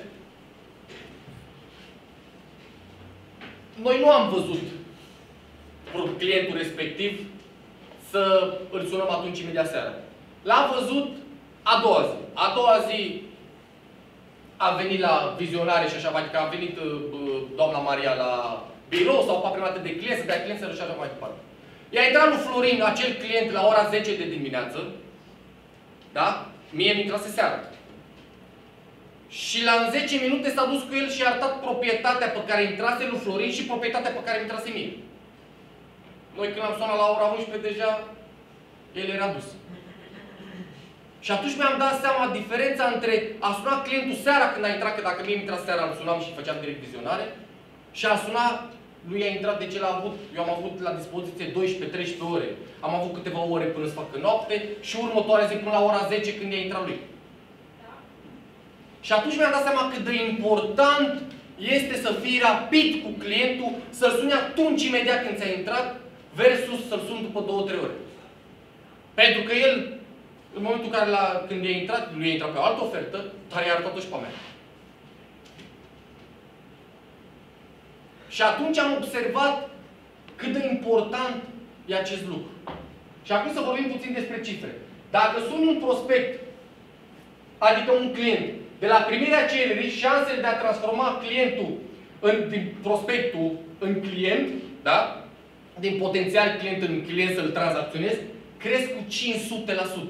noi nu am văzut clientul respectiv să îl sunăm atunci imediat seara. L-am văzut a doua zi. A doua zi a venit la vizionare și așa mai departe, a venit uh, doamna Maria la birou sau pe prima dată de client, să dea client să și așa mai departe. I-a intrat lui Florin, acel client, la ora zece de dimineață. Da? Mie mi intrase seara. Și la în zece minute s-a dus cu el și a arătat proprietatea pe care intrase lui Florin și proprietatea pe care mi intrase mie. Noi când am sunat la ora unsprezece, deja el era dus. Și atunci mi-am dat seama diferența între a suna clientul seara când a intrat, că dacă mie mi intra seara, îl sunam și făceam direct vizionare, și a suna lui a intrat de ce l-a avut. Eu am avut la dispoziție douăsprezece treisprezece ore. Am avut câteva ore până să facă noapte și următoarea zi până la ora zece când i-a intrat lui. Da. Și atunci mi-am dat seama cât de important este să fii rapid cu clientul, să-l suni atunci imediat când ți-a intrat, versus să-l suni după două trei ore. Pentru că el, în momentul în care la, când i-a intrat, lui i-a intrat pe o altă ofertă, dar i-a arătat-o și pe a mea. Și atunci am observat cât de important e acest lucru. Și acum să vorbim puțin despre cifre. Dacă suni un prospect, adică un client, de la primirea cererii, șansele de a transforma clientul în, din prospectul în client, da? Din potențial client în client să-l tranzacționezi, cresc cu cinci sute la sută.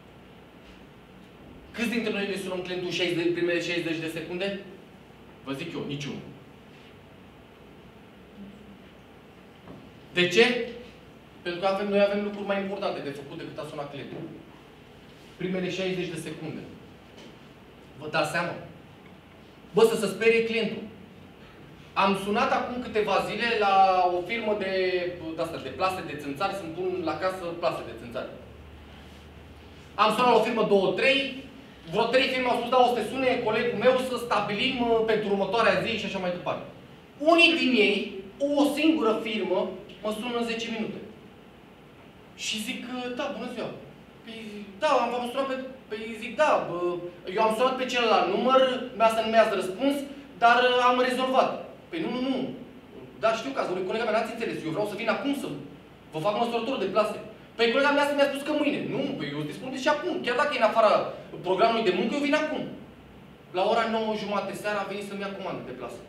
Câți dintre noi ne sunăm clientul șaizeci, primele șaizeci de secunde? Vă zic eu, niciunul. De ce? Pentru că avem, noi avem lucruri mai importante de făcut decât a suna clientul. Primele șaizeci de secunde. Vă dați seama? Bă, să se sperie clientul. Am sunat acum câteva zile la o firmă de, de, asta, de plase de țânțari, să-mi pun la casă plase de țânțari. Am sunat la o firmă două trei, vreo trei firme au spus, da, o să te sune colegul meu să stabilim pentru următoarea zi și așa mai departe. Unii din ei, o singură firmă, mă sună în zece minute. Și zic, da, bună ziua. Păi, da, am, am sunat pe... Păi zic, da, bă, eu am sunat pe celălalt număr, asta nu mi-ați răspuns, dar am rezolvat. Păi nu, nu, nu. Da, știu că azi, colega mea n-ați înțeles. Eu vreau să vin acum să vă fac măsurătură de plase. Păi colega mea mi-a spus că mâine. Nu, păi eu dispun și acum. Chiar dacă e în afara programului de muncă, eu vin acum. La ora nouă jumate seara a venit să-mi ia comandă de plasă.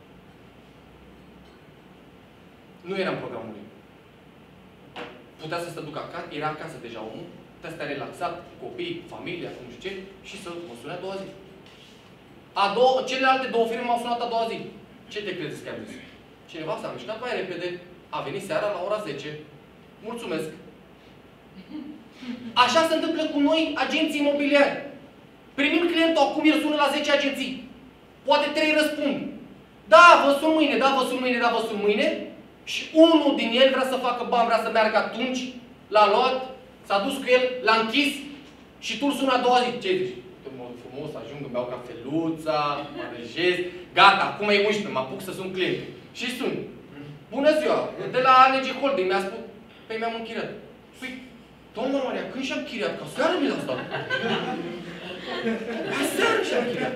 Nu era în programul lui. Putea să se ducă acasă, era acasă deja omul, putea să stea relaxat, cu copii, cu familia, cu nu știu ce, și să mă sune a doua zi. A doua, celelalte două firme m-au sunat a doua zi. Ce te credeți că am zis? Cineva s-a mișcat mai repede, a venit seara la ora zece. Mulțumesc! Așa se întâmplă cu noi, agenții imobiliari. Primim clientul acum, îl sună la zece agenții. Poate trei răspund. Da, vă sun mâine, da, vă sun mâine, da, vă sun mâine. Și unul din el vrea să facă bani, vrea să meargă atunci, l-a luat, s-a dus cu el, l-a închis și tu îl suni a doua zi. Ce zici? Mă frumos, ajung, îmi beau cafeluța, mă rejez, gata, acum e unsprezece, mă apuc să sun clientul. Și sun. Bună ziua, de la A N G Holding mi-a spus, păi mi-am închiriat. Păi, doamna Maria, când și-am închiriat? Ca seară mi l-a stat. Ca seară și-am închiriat.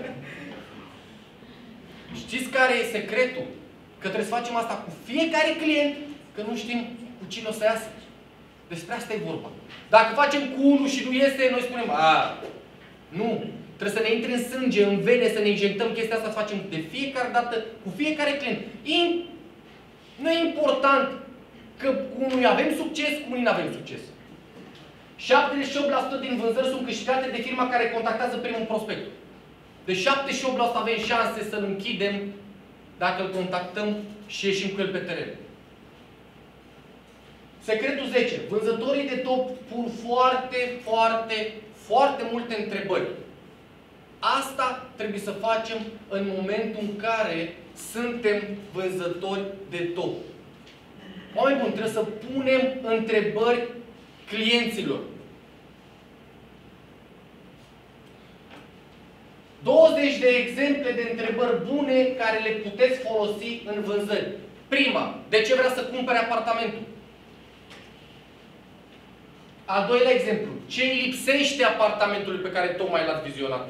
Știți care e secretul? Că trebuie să facem asta cu fiecare client, că nu știm cu cine o să iasă. Despre asta e vorba. Dacă facem cu unul și nu iese, noi spunem, a, nu. Trebuie să ne intre în sânge, în vene, să ne injectăm chestia asta, să facem de fiecare dată, cu fiecare client. In... Nu e important că cu unul avem succes, cu unii nu avem succes. șaptezeci și opt la sută din vânzări sunt câștigate de firma care contactează primul prospect. De șaptezeci și opt la sută avem șanse să-l închidem dacă îl contactăm și ieșim cu el pe teren. Secretul zece. Vânzătorii de top pun foarte, foarte, foarte multe întrebări. Asta trebuie să facem în momentul în care suntem vânzători de top. Oameni buni, trebuie să punem întrebări clienților. douăzeci de exemple de întrebări bune care le puteți folosi în vânzări. Prima, de ce vrea să cumpere apartamentul? Al doilea exemplu, ce îi lipsește apartamentului pe care tocmai l-ați vizionat?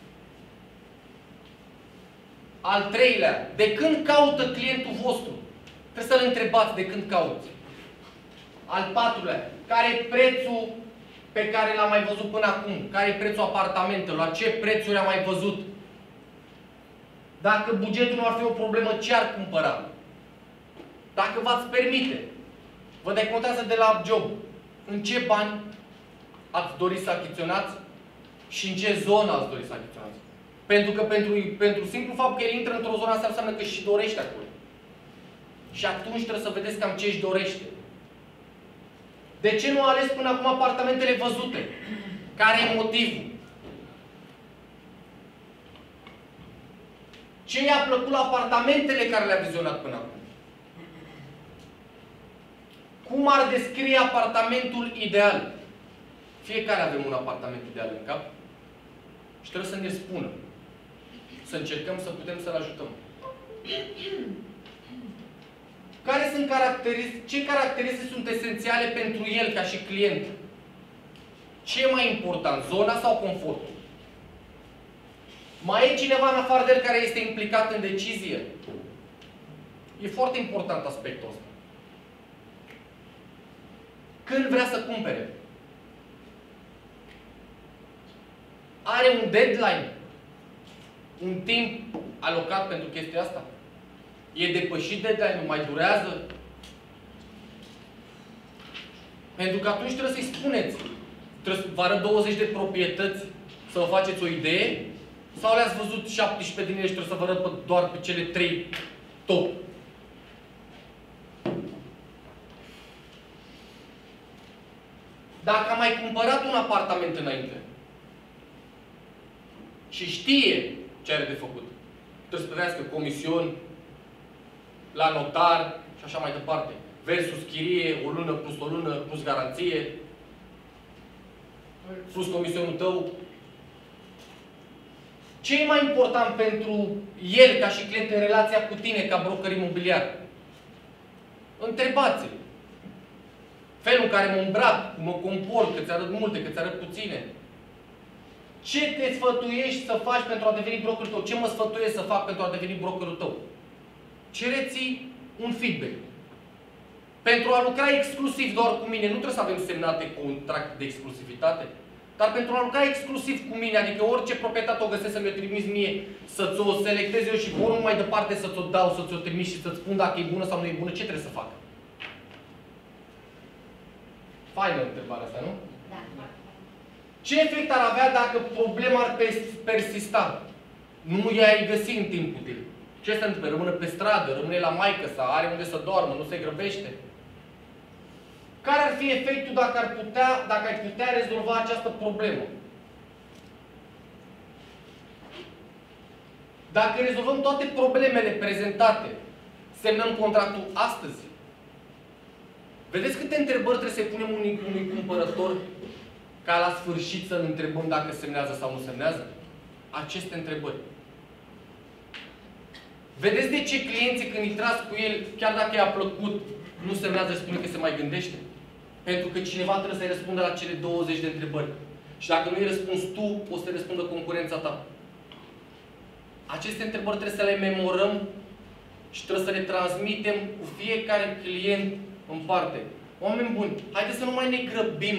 Al treilea, de când caută clientul vostru? Trebuie să-l întrebați de când cauți. Al patrulea, care e prețul pe care l-am mai văzut până acum? Care e prețul apartamentelor? La ce prețuri am mai văzut? Dacă bugetul nu ar fi o problemă, ce ar cumpăra? Dacă v-ați permite, vă decontează de la job. În ce bani ați dori să achiziționați și în ce zonă ați dori să achiziționați? Pentru că pentru, pentru simplu fapt că el intră într-o zonă, asta înseamnă că și dorește acolo. Și atunci trebuie să vedeți cam ce își dorește. De ce nu a ales până acum apartamentele văzute? Care e motivul? Ce i-a plăcut la apartamentele care le-a vizionat până acum? Cum ar descrie apartamentul ideal? Fiecare avem un apartament ideal în cap și trebuie să ne spună. Să încercăm să putem să-l ajutăm. Care sunt caracteristici, ce caracteristici sunt esențiale pentru el ca și client? Ce e mai important, zona sau confortul? Mai e cineva în afară de el care este implicat în decizie? E foarte important aspectul ăsta. Când vrea să cumpere? Are un deadline? Un timp alocat pentru chestia asta? E depășit deadline-ul? Mai durează? Pentru că atunci trebuie să-i spuneți. Trebuie să vă arăt douăzeci de proprietăți să vă faceți o idee? Sau le-ați văzut șaptesprezece din ele și trebuie să vă arăt pe, doar pe cele trei top? Dacă a mai cumpărat un apartament înainte și știe ce are de făcut, trebuie să plătească comisiuni la notar și așa mai departe. Versus chirie, o lună plus o lună, plus garanție, plus comisionul tău. Ce e mai important pentru el ca și client în relația cu tine ca broker imobiliar? Întrebați-l. Felul în care mă îmbrac, mă comport, că ți arăt multe, că ți arăt puține. Ce te sfătuiești să faci pentru a deveni brokerul tău? Ce mă sfătuiești să fac pentru a deveni brokerul tău? Cereți un feedback. Pentru a lucra exclusiv doar cu mine, nu trebuie să avem semnate contract de exclusivitate, dar pentru a lucra exclusiv cu mine, adică orice proprietate o găsesc să mi-o trimis mie, să ți-o selectez eu și vor mai departe să ți-o dau, să ți-o trimis și să-ți spun dacă e bună sau nu e bună, ce trebuie să fac? Faină întrebarea asta, nu? Da. Ce efect ar avea dacă problema ar persista? Nu i-ai găsi în timp util. Ce se întâmplă? Rămâne pe stradă, rămâne la maică sa, are unde să doarmă, nu se grăbește? Care ar fi efectul dacă, ar putea, dacă ai putea rezolva această problemă? Dacă rezolvăm toate problemele prezentate, semnăm contractul astăzi. Vedeți câte întrebări trebuie să punem unui, unui cumpărător ca la sfârșit să-l întrebăm dacă semnează sau nu semnează? Aceste întrebări. Vedeți de ce clienții când intrați cu el, chiar dacă i-a plăcut, nu semnează și spune că se mai gândește? Pentru că cineva trebuie să-i răspundă la cele douăzeci de întrebări. Și dacă nu îi răspunzi tu, o să răspundă concurența ta. Aceste întrebări trebuie să le memorăm și trebuie să le transmitem cu fiecare client în parte. Oameni buni, haideți să nu mai ne grăbim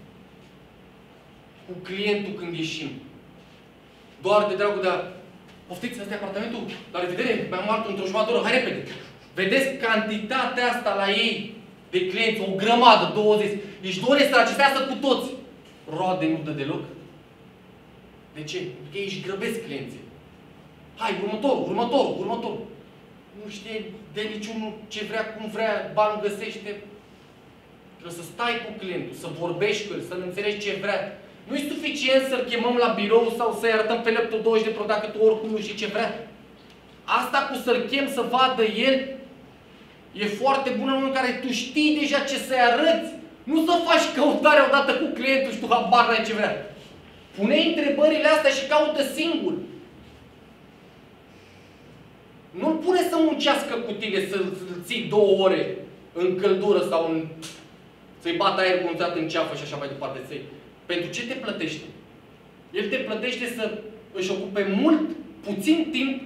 cu clientul când ieșim. Doar de dragul de a... Poftiți, ăsta e apartamentul? La revedere, mai am altul într-o jumătate de oră, hai repede! Vedeți cantitatea asta la ei de clienți, o grămadă, douăzeci. Își doresc să acestească cu toți. Roade nu dă deloc. De ce? Pentru că ei își grăbesc clienții. Hai, următorul, următorul, următorul. Nu știe de niciunul ce vrea, cum vrea, banul găsește. Trebuie să stai cu clientul, să vorbești cu el, să-l înțelegi ce vrea. Nu e suficient să-l chemăm la birou sau să-i arătăm pe laptop douăzeci de produse dacă tu oricum nu știi ce vrea. Asta cu să-l chem să vadă el e foarte bună în momentul în care tu știi deja ce să-i arăți. Nu să faci căutarea odată cu clientul și tu habar n-ai ce vrea. Pune întrebările astea și caută singur. Nu-l pune să muncească cu tine, să-l ții două ore în căldură sau în... să-i bată aer condiționat în ceafă și așa mai departe. Să Pentru ce te plătește? El te plătește să își ocupe mult, puțin timp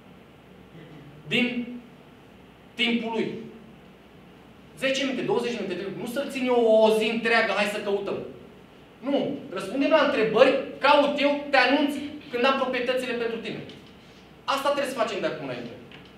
din timpul lui. zece minute, douăzeci de minute, nu să-l țin eu o zi întreagă, hai să căutăm. Nu. Răspundem la întrebări, caut eu, te anunț când am proprietățile pentru tine. Asta trebuie să facem de acum înainte.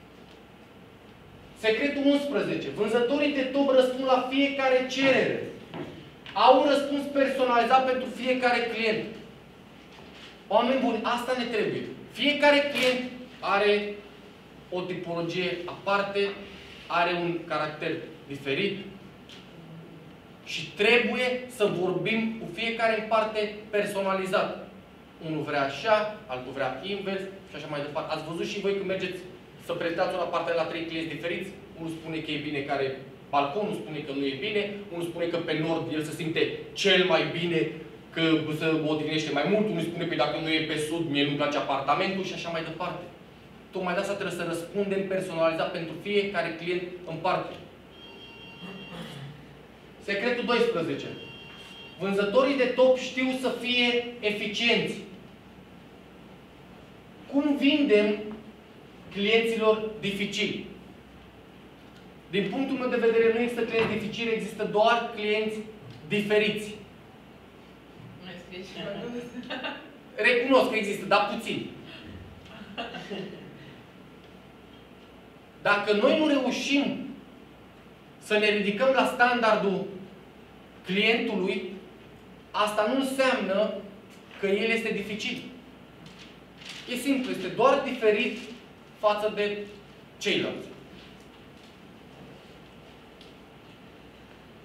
Secretul unsprezece. Vânzătorii de top răspund la fiecare cerere. Au un răspuns personalizat pentru fiecare client. Oameni buni, asta ne trebuie. Fiecare client are o tipologie aparte, are un caracter diferit și trebuie să vorbim cu fiecare în parte personalizat. Unul vrea așa, altul vrea invers și așa mai departe. Ați văzut și voi când mergeți să prezentați un apartament la trei clienți diferiți? Unul spune că e bine care balconul, spune că nu e bine, unul spune că pe nord el se simte cel mai bine, că se odihnește mai mult, unul spune că dacă nu e pe sud, mie nu-mi place apartamentul și așa mai departe. Tocmai de asta trebuie să răspundem personalizat pentru fiecare client în parte. Secretul doisprezece. Vânzătorii de top știu să fie eficienți. Cum vindem clienților dificili? Din punctul meu de vedere, nu există clienți dificili, există doar clienți diferiți. Recunosc că există, dar puțin. Dacă noi nu reușim să ne ridicăm la standardul clientului, asta nu înseamnă că el este dificil. E simplu, este doar diferit față de ceilalți.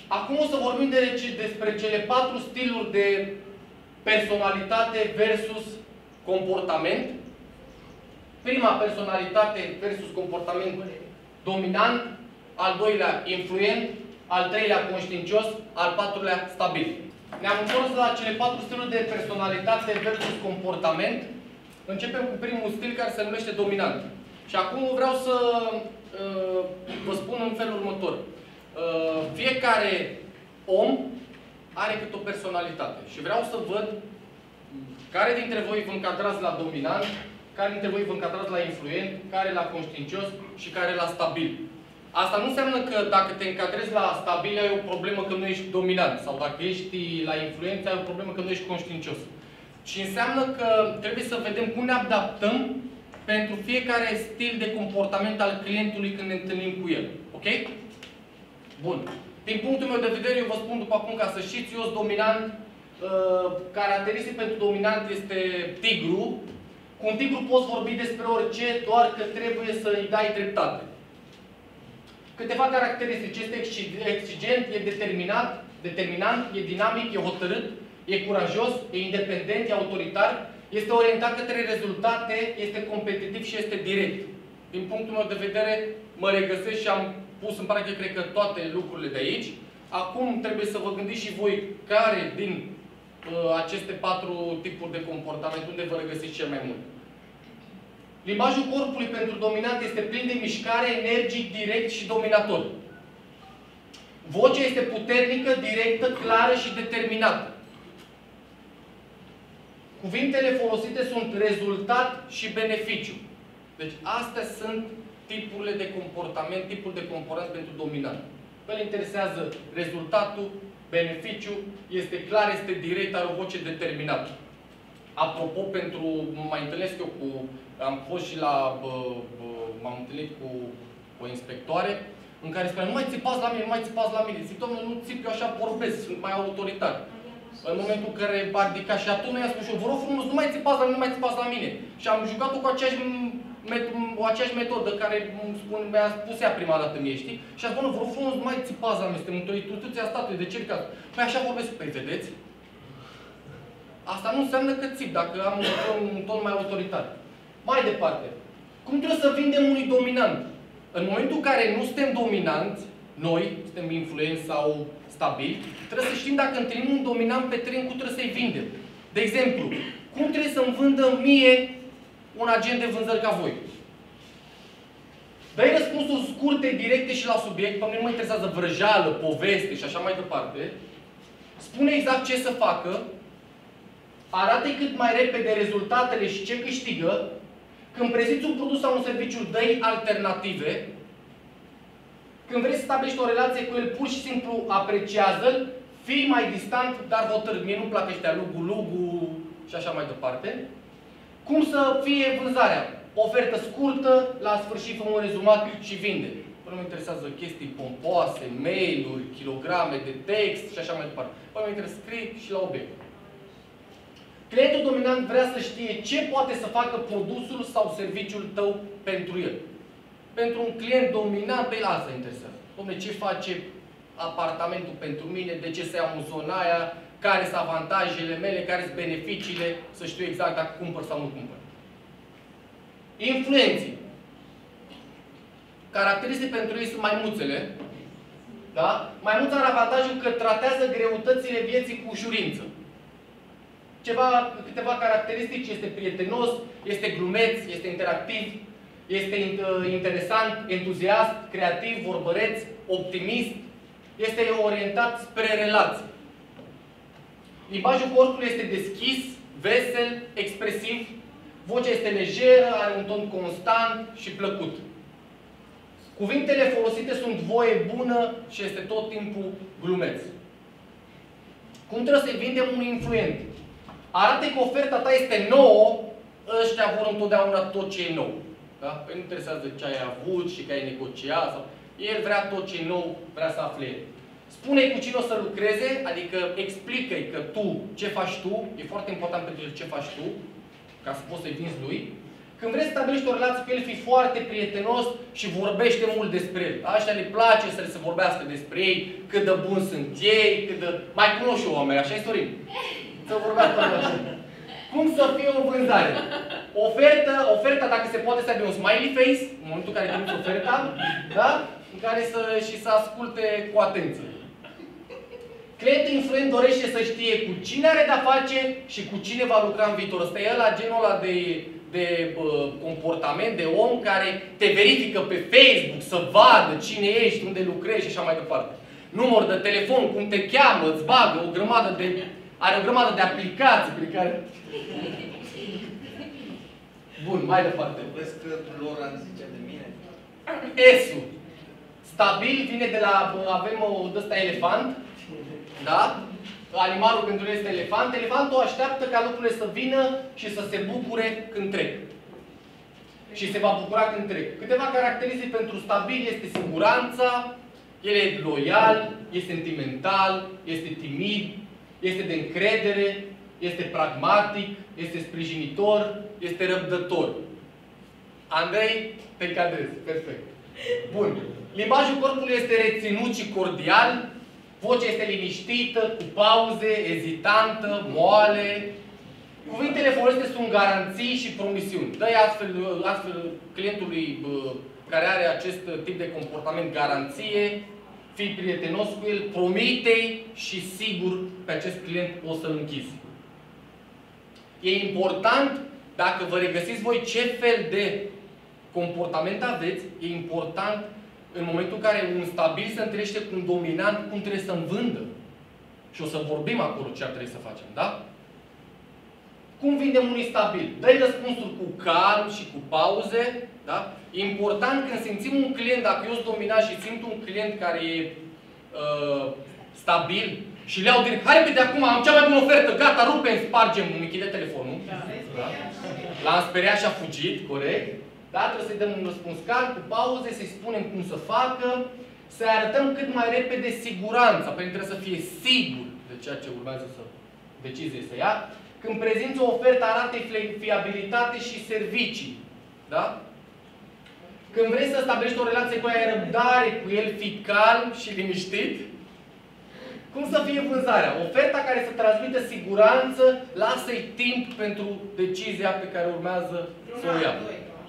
Acum o să vorbim de, despre cele patru stiluri de personalitate versus comportament. Prima, personalitate versus comportament dominant, al doilea, influent, al treilea, conștiincios, al patrulea, stabil. Ne-am întors la cele patru stiluri de personalitate versus comportament. Începem cu primul stil care se numește dominant. Și acum vreau să uh, vă spun în felul următor. Uh, fiecare om are câte o personalitate. Și vreau să văd care dintre voi vă încadrați la dominant, care dintre voi vă încadrați la influent, care la conștiincios și care la stabil. Asta nu înseamnă că dacă te încadrezi la stabil ai o problemă că nu ești dominant. Sau dacă ești la influență ai o problemă că nu ești conștiincios. Și înseamnă că trebuie să vedem cum ne adaptăm pentru fiecare stil de comportament al clientului când ne întâlnim cu el. Ok? Bun. Din punctul meu de vedere, eu vă spun după acum ca să știți, eu sunt dominant. Uh, caracteristic pentru dominant este tigru. Cu un tigru poți vorbi despre orice, doar că trebuie să îi dai dreptate. Câteva caracteristici. Este exigent, e determinat, determinant, e dinamic, e hotărât, e curajos, e independent, e autoritar, este orientat către rezultate, este competitiv și este direct. Din punctul meu de vedere, mă regăsesc și am pus în practică, cred că, toate lucrurile de aici. Acum trebuie să vă gândiți și voi care din uh, aceste patru tipuri de comportament, unde vă regăsiți cel mai mult. Limbajul corpului pentru dominant este plin de mișcare, energic, direct și dominator. Vocea este puternică, directă, clară și determinată. Cuvintele folosite sunt rezultat și beneficiu. Deci astea sunt tipurile de comportament, tipul de comportament pentru dominant. Îl interesează rezultatul, beneficiu, este clar, este direct, are o voce determinată. Apropo, pentru, mă mai întâlnesc eu cu, am fost și la, m-am întâlnit cu o inspectoare, în care spunea, nu mai țipați la mine, nu mai țipați la mine. Zic, domnule, nu țip, eu așa vorbesc, sunt mai autoritar. În momentul în care a ridicat și atunci i-a spus și eu, vă rog frumos, nu mai țipați la mine, nu mai țipați la mine. Și am jucat-o cu aceeași, cu aceeași metodă care mi-a spus ea prima dată mie, știi? Și a spus, vă rog frumos, nu mai țipați la mine, suntem într-o instituție a statului, de ce ridicați? Păi așa vorbesc. Păi vedeți? Asta nu înseamnă că țip, dacă am un ton, un ton mai autoritar. Mai departe, cum trebuie să vindem unui dominant? În momentul în care nu suntem dominanți, noi, suntem influenți sau stabili, trebuie să știm dacă întâlnim un dominant pe teren, cum trebuie să-i vindem. De exemplu, cum trebuie să-mi vândă mie un agent de vânzări ca voi? Dai răspunsuri scurte, directe și la subiect, pe mine nu mă interesează vrăjeală, poveste și așa mai departe. Spune exact ce să facă, arată cât mai repede rezultatele și ce câștigă. Când prezinți un produs sau un serviciu, dă-i alternative. Când vrei să stabilești o relație cu el, pur și simplu apreciază-l, fii mai distant, dar hotărât. Mie nu-mi plac ăștia lugu-lugu și așa mai departe. Cum să fie vânzarea? Ofertă scurtă, la sfârșit fă un rezumat și vinde. Nu mă interesează chestii pompoase, mail-uri, kilograme de text și așa mai departe. Păi mă interesează, scrii și la obiect. Clientul dominant vrea să știe ce poate să facă produsul sau serviciul tău pentru el. Pentru un client dominant, pe el asta interesează. Dom'le, ce face apartamentul pentru mine, de ce să iau în zona aia, care sunt avantajele mele, care sunt beneficiile, să știu exact dacă cumpăr sau nu cumpăr. Influenții. Caracteristici pentru ei sunt maimuțele. Da? Maimuța are avantajul că tratează greutățile vieții cu ușurință. Ceva, câteva caracteristici, este prietenos, este glumeț, este interactiv, este interesant, entuziast, creativ, vorbăreț, optimist, este orientat spre relații. Limbajul corpului este deschis, vesel, expresiv, vocea este lejeră, are un ton constant și plăcut. Cuvintele folosite sunt voie bună și este tot timpul glumeț. Cum trebuie să-i vindem un influent? Arată că oferta ta este nouă, ăștia vor întotdeauna tot ce e nou. Da? Păi nu interesează ce ai avut și că ai negociat. Sau... El vrea tot ce e nou, vrea să afle el. Spune-i cu cine o să lucreze, adică explică-i că tu, ce faci tu, e foarte important pentru el ce faci tu, ca să poți să-i vinzi lui. Când vrei să stabilești o relație cu el, fii foarte prietenos și vorbește mult despre el. Așa le place să le se vorbească despre ei, cât de buni sunt ei, cât de... Mai cunosc și oameni, așa e, Sorin? Să vorbească așa. Cum să fie o vânzare? Ofertă, oferta, dacă se poate, să aibă un smiley face, în momentul în care trimiți oferta, da? În care să, și să asculte cu atenție. Clientul influent dorește să știe cu cine are de-a face și cu cine va lucra în viitor. Ăsta e ăla, genul ăla de, de uh, comportament, de om care te verifică pe Facebook, să vadă cine ești, unde lucrezi și așa mai departe. Număr de telefon, cum te cheamă, îți bagă o grămadă de... Are o grămadă de aplicații prin care... Bun, mai departe. Vezi că Loran zice de mine? S-ul. Stabil vine de la... Avem o de-ăsta elefant. Da? Animalul pentru el este elefant. Elefantul așteaptă ca lucrurile să vină și să se bucure când trec. Și se va bucura când trec. Câteva caracteristici pentru stabil este siguranța, el e loial, e sentimental, este timid, este de încredere, este pragmatic, este sprijinitor, este răbdător. Andrei, te cadrezi. Perfect. Bun. Limbajul corpului este reținut și cordial. Vocea este liniștită, cu pauze, ezitantă, moale. Cuvintele folosite sunt garanții și promisiuni. Dă-i astfel, astfel clientului bă, care are acest tip de comportament garanție, fii prietenos cu el, promite-i și sigur pe acest client o să-l închizi. E important, dacă vă regăsiți voi ce fel de comportament aveți, e important în momentul în care un stabil se întâlnește cu un dominant, cum trebuie să învândă. Și o să vorbim acolo ce ar trebui să facem, da? Cum vindem unui stabil? Dă-i răspunsuri cu calm și cu pauze, da? E important când simțim un client, dacă eu sunt dominat și simt un client care e uh, stabil și le iau direct, hai repede acum, am cea mai bună ofertă, gata, rupem, spargem, îmi închide telefonul. Da? L-am speriat și a fugit, corect? Da? Trebuie să-i dăm un răspuns calm, cu pauze, să-i spunem cum să facă, să-i arătăm cât mai repede siguranța, pentru că trebuie să fie sigur de ceea ce urmează să decizie să ia. Când prezinți o ofertă, arată fiabilitate și servicii. Da? Când vrei să stabilești o relație cu el, ai răbdare cu el, fii calm și liniștit. Cum să fie vânzarea? Oferta care să transmită siguranță, lasă-i timp pentru decizia pe care urmează să o ia.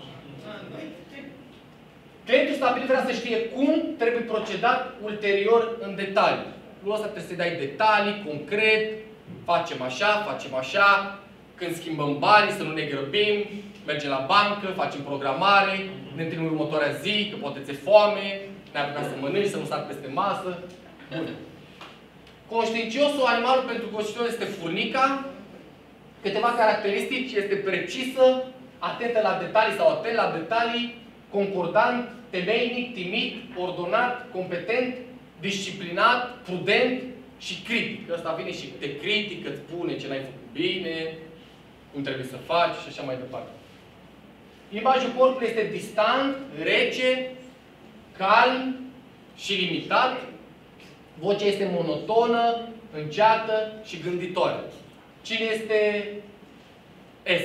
Clientul stabil vrea să știe cum trebuie procedat ulterior în detalii. Lucrul ăsta trebuie să-i dai detalii, concret, facem așa, facem așa, când schimbăm banii, să nu ne grăbim, mergem la bancă, facem programare, ne întâlnim următoarea zi, că poate ți-e foame, ne apucăm să mănânci, să nu sar peste masă. Bun. Conștiinciosul, animalul pentru conștiincios este furnica, câteva caracteristici, este precisă, atentă la detalii sau atent la detalii, concordant, temeinic, timid, ordonat, competent, disciplinat, prudent și critic. Ăsta vine și te critică, îți spune ce n-ai făcut bine, cum trebuie să faci și așa mai departe. Limbajul corpului este distant, rece, calm și limitat. Vocea este monotonă, înceată și gânditoare. Cine este S?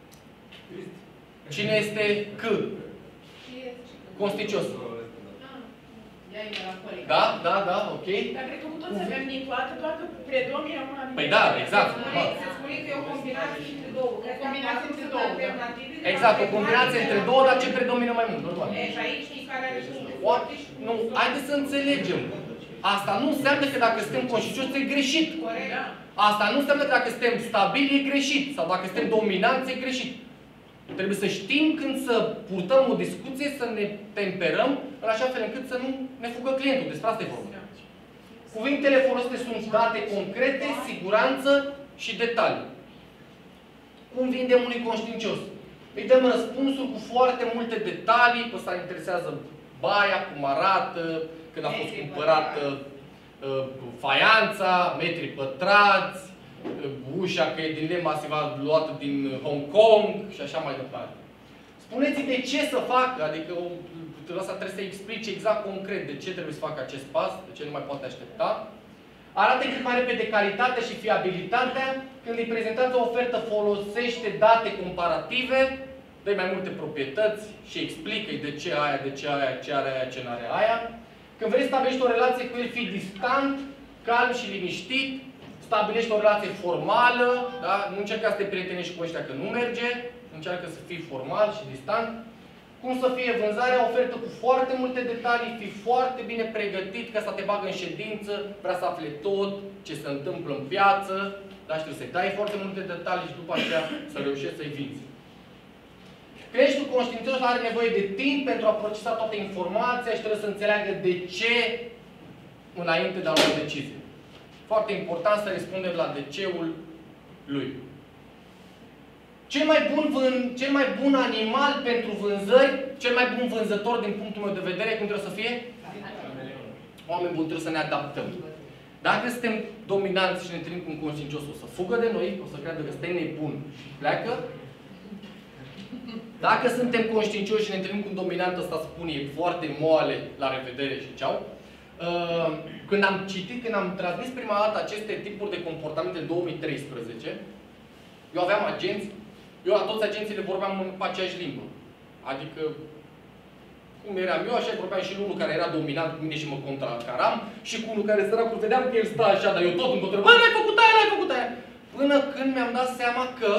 Cine este C? Consticios. Da, da, da, ok. Dar cred că cu toți avem din toate, doar că predomină una din... Păi da, exact. Se spune că e o combinație între două. O combinație între două. Exact, o combinație între două, dar ce predomină mai mult, normal. Deci aici știi care are și Nu, haideți să înțelegem. Asta nu înseamnă că dacă suntem conștiincioși e greșit. Corect. Asta nu înseamnă că dacă suntem stabili e greșit. Sau dacă suntem dominanți e greșit. Trebuie să știm când să purtăm o discuție, să ne temperăm, în așa fel încât să nu ne fugă clientul. Despre asta e vorba. Cuvintele folosite sunt date concrete, siguranță și detalii. Cum vindem unui conștiincios? Îi dăm răspunsuri cu foarte multe detalii, că ăsta interesează baia, cum arată, când a fost cumpărată uh, faianța, metri pătrați, ușa că e din lemn masiv luată din Hong Kong și așa mai departe. Spuneți-i de ce să facă, adică ăsta trebuie să explice exact concret de ce trebuie să facă acest pas, de ce nu mai poate aștepta. Arată cât mai repede calitatea și fiabilitatea. Când îi prezentați o ofertă, folosește date comparative. dă mai multe proprietăți și explică-i de ce aia, de ce aia, ce are aia, ce n-are aia. Când vrei să stabilești o relație cu el, fii distant, calm și liniștit, stabilești o relație formală, da? Nu încerca să te prietenești cu ăștia că nu merge, încearcă să fii formal și distant. Cum să fie vânzarea, ofertă cu foarte multe detalii, fii foarte bine pregătit, că să te bagă în ședință, vrea să afle tot ce se întâmplă în piață, dar știu să-i dai foarte multe detalii și după aceea să reușești să-i vinzi. Clientul conștiințios are nevoie de timp pentru a procesa toată informația și trebuie să înțeleagă de ce înainte de a lua o decizie. Foarte important să răspundem la de ce-ul lui. Cel mai bun, vân, cel mai bun animal pentru vânzări, cel mai bun vânzător din punctul meu de vedere, cum trebuie să fie? Oameni buni, trebuie să ne adaptăm. Dacă suntem dominanți și ne întâlnim cu un conștiincios, o să fugă de noi, o să creadă că suntem nebuni și pleacă. Dacă suntem conștiincioși și ne întâlnim cu un dominant, ăsta spune, e foarte moale, la revedere și ceau. Când am citit, când am transmis prima dată aceste tipuri de comportamente în două mii treisprezece, eu aveam agenți, eu la toți agenții le vorbeam în aceeași limbă. Adică, cum eram eu, așa vorbeam și unul care era dominant cu mine și mă contracaram, și cu unul care săracul, vedeam că el stă așa, dar eu tot îmi tot bă, n-ai făcut aia, n-ai făcut aia. Până când mi-am dat seama că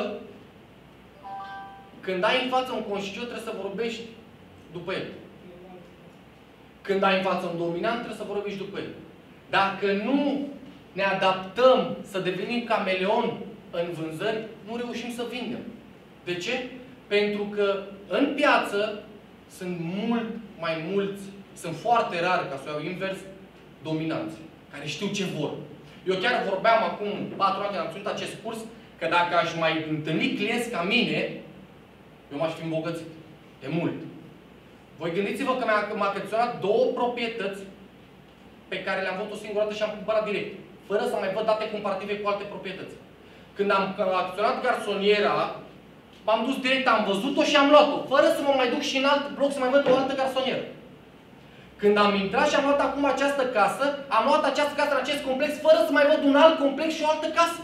când ai în față un conștiincios, trebuie să vorbești după el. Când ai în față un dominant, trebuie să vorbești după el. Dacă nu ne adaptăm să devenim cameleon în vânzări, nu reușim să vindem. De ce? Pentru că în piață sunt mult mai mulți, sunt foarte rari, ca să iau invers, dominanți, care știu ce vor. Eu chiar vorbeam acum patru ani când am ținut acest curs, că dacă aș mai întâlni clienți ca mine, eu m-aș fi îmbogățit. De mult. Voi gândiți-vă că m-a achiziționat două proprietăți pe care le-am văzut o singură dată și am cumpărat direct, fără să mai văd date comparative cu alte proprietăți. Când am achiziționat garsoniera, m-am dus direct, am văzut-o și am luat-o, fără să mă mai duc și în alt bloc să mai văd o altă garsonieră. Când am intrat și am luat acum această casă, am luat această casă în acest complex, fără să mai văd un alt complex și o altă casă.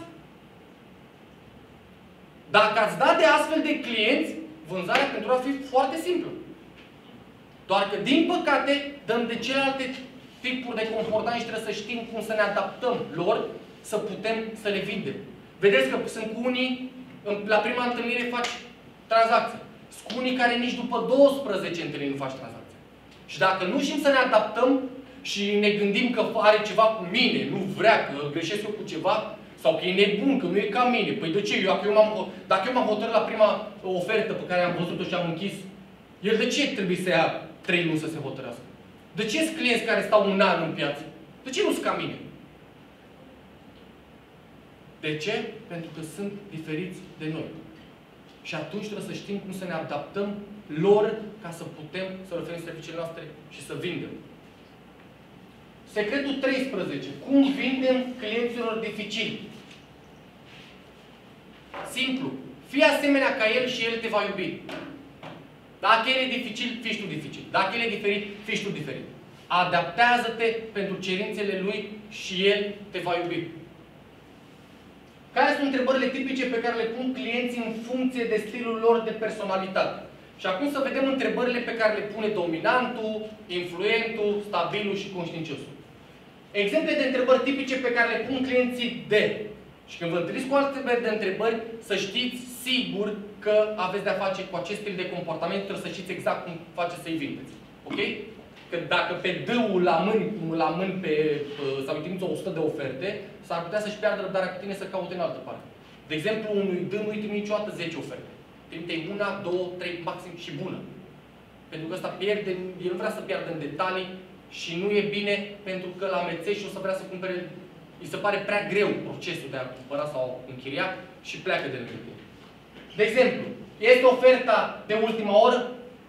Dacă ați dat de astfel de clienți, vânzarea pentru a fi foarte simplă. Doar că, din păcate, dăm de celelalte tipuri de comportament și trebuie să știm cum să ne adaptăm lor, să putem să le vindem. Vedeți că sunt cu unii, la prima întâlnire faci tranzacție. Sunt cu unii care nici după douăsprezece întâlniri nu faci tranzacție. Și dacă nu știm să ne adaptăm și ne gândim că are ceva cu mine, nu vrea, că greșesc eu cu ceva, sau că e nebun, că nu e ca mine. Păi de ce? Eu, dacă eu m-am, dacă eu m-am hotărât la prima ofertă pe care am văzut-o și am închis, el de ce trebuie să ia trei luni să se hotărească? De ce sunt clienți care stau un an în piață? De ce nu sunt ca mine? De ce? Pentru că sunt diferiți de noi. Și atunci trebuie să știm cum să ne adaptăm lor ca să putem să le oferim serviciile noastre și să vindem. Secretul treisprezece. Cum vindem clienților dificili? Simplu. Fii asemenea ca el și el te va iubi. Dacă el e dificil, fii și tu dificil. Dacă el e diferit, fii și tu diferit. Adaptează-te pentru cerințele lui și el te va iubi. Care sunt întrebările tipice pe care le pun clienții în funcție de stilul lor de personalitate? Și acum să vedem întrebările pe care le pune dominantul, influentul, stabilul și conștiinciosul. Exemple de întrebări tipice pe care le pun clienții de. Și când vă întâlniți cu alte de întrebări, să știți sigur că aveți de-a face cu acest stil de comportament, trebuie să știți exact cum face să-i vindeți. Ok? Că dacă pe dă-ul la mâini, la mâini pe, sau îi trimiți o sută de oferte, s-ar putea să-și piardă răbdarea cu tine să caute în altă parte. De exemplu, unui dă nu-i trimite niciodată zece oferte. Trimite una, două, trei, maxim și bună. Pentru că ăsta pierde, el nu vrea să piardă în detalii și nu e bine pentru că la amețești și o să vrea să cumpere, îi se pare prea greu procesul de a cumpăra sau închiria și pleacă de lângă tine. De exemplu, este oferta de ultima oră?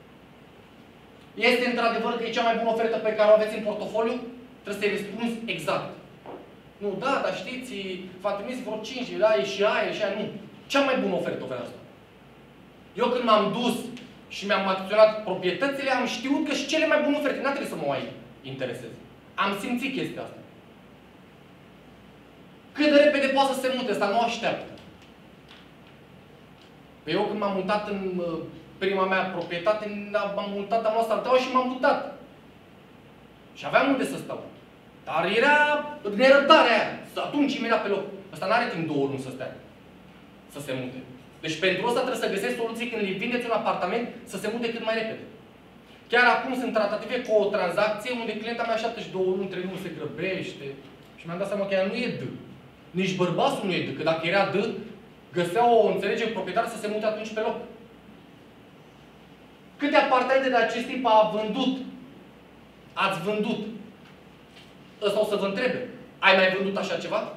Este într-adevăr că e cea mai bună ofertă pe care o aveți în portofoliu? Trebuie să-i răspunzi exact. Nu, da, dar știți, v-am trimis vreo cinci, da, e și aia, e și aia, nu. Cea mai bună ofertă oferă asta. Eu când m-am dus și mi-am acționat proprietățile, am știut că și cele mai bune oferte, n-a trebuit să mă mai interesez. Am simțit chestia asta. Cât de repede poate să se mute, asta nu așteaptă. Pe eu când m-am mutat în prima mea proprietate, m-am mutat, am luat salteaua și m-am mutat. Și aveam unde să stau. Dar era nerăbdarea aia. Atunci, imediat pe loc. Ăsta n-are timp două luni să stea. Să se mute. Deci pentru asta trebuie să găsești soluții când îi vindeți un apartament să se mute cât mai repede. Chiar acum sunt tratative cu o tranzacție unde clienta mea așteaptă și două luni, trei luni, se grăbește. Și mi-am dat seama că ea nu e D. Nici bărbatul nu e D. Că dacă era D, găsea o înțelegere proprietară să se mute atunci pe loc. Câte apartamente de acest tip a vândut? Ați vândut? Ăsta o să vă întrebe. Ai mai vândut așa ceva?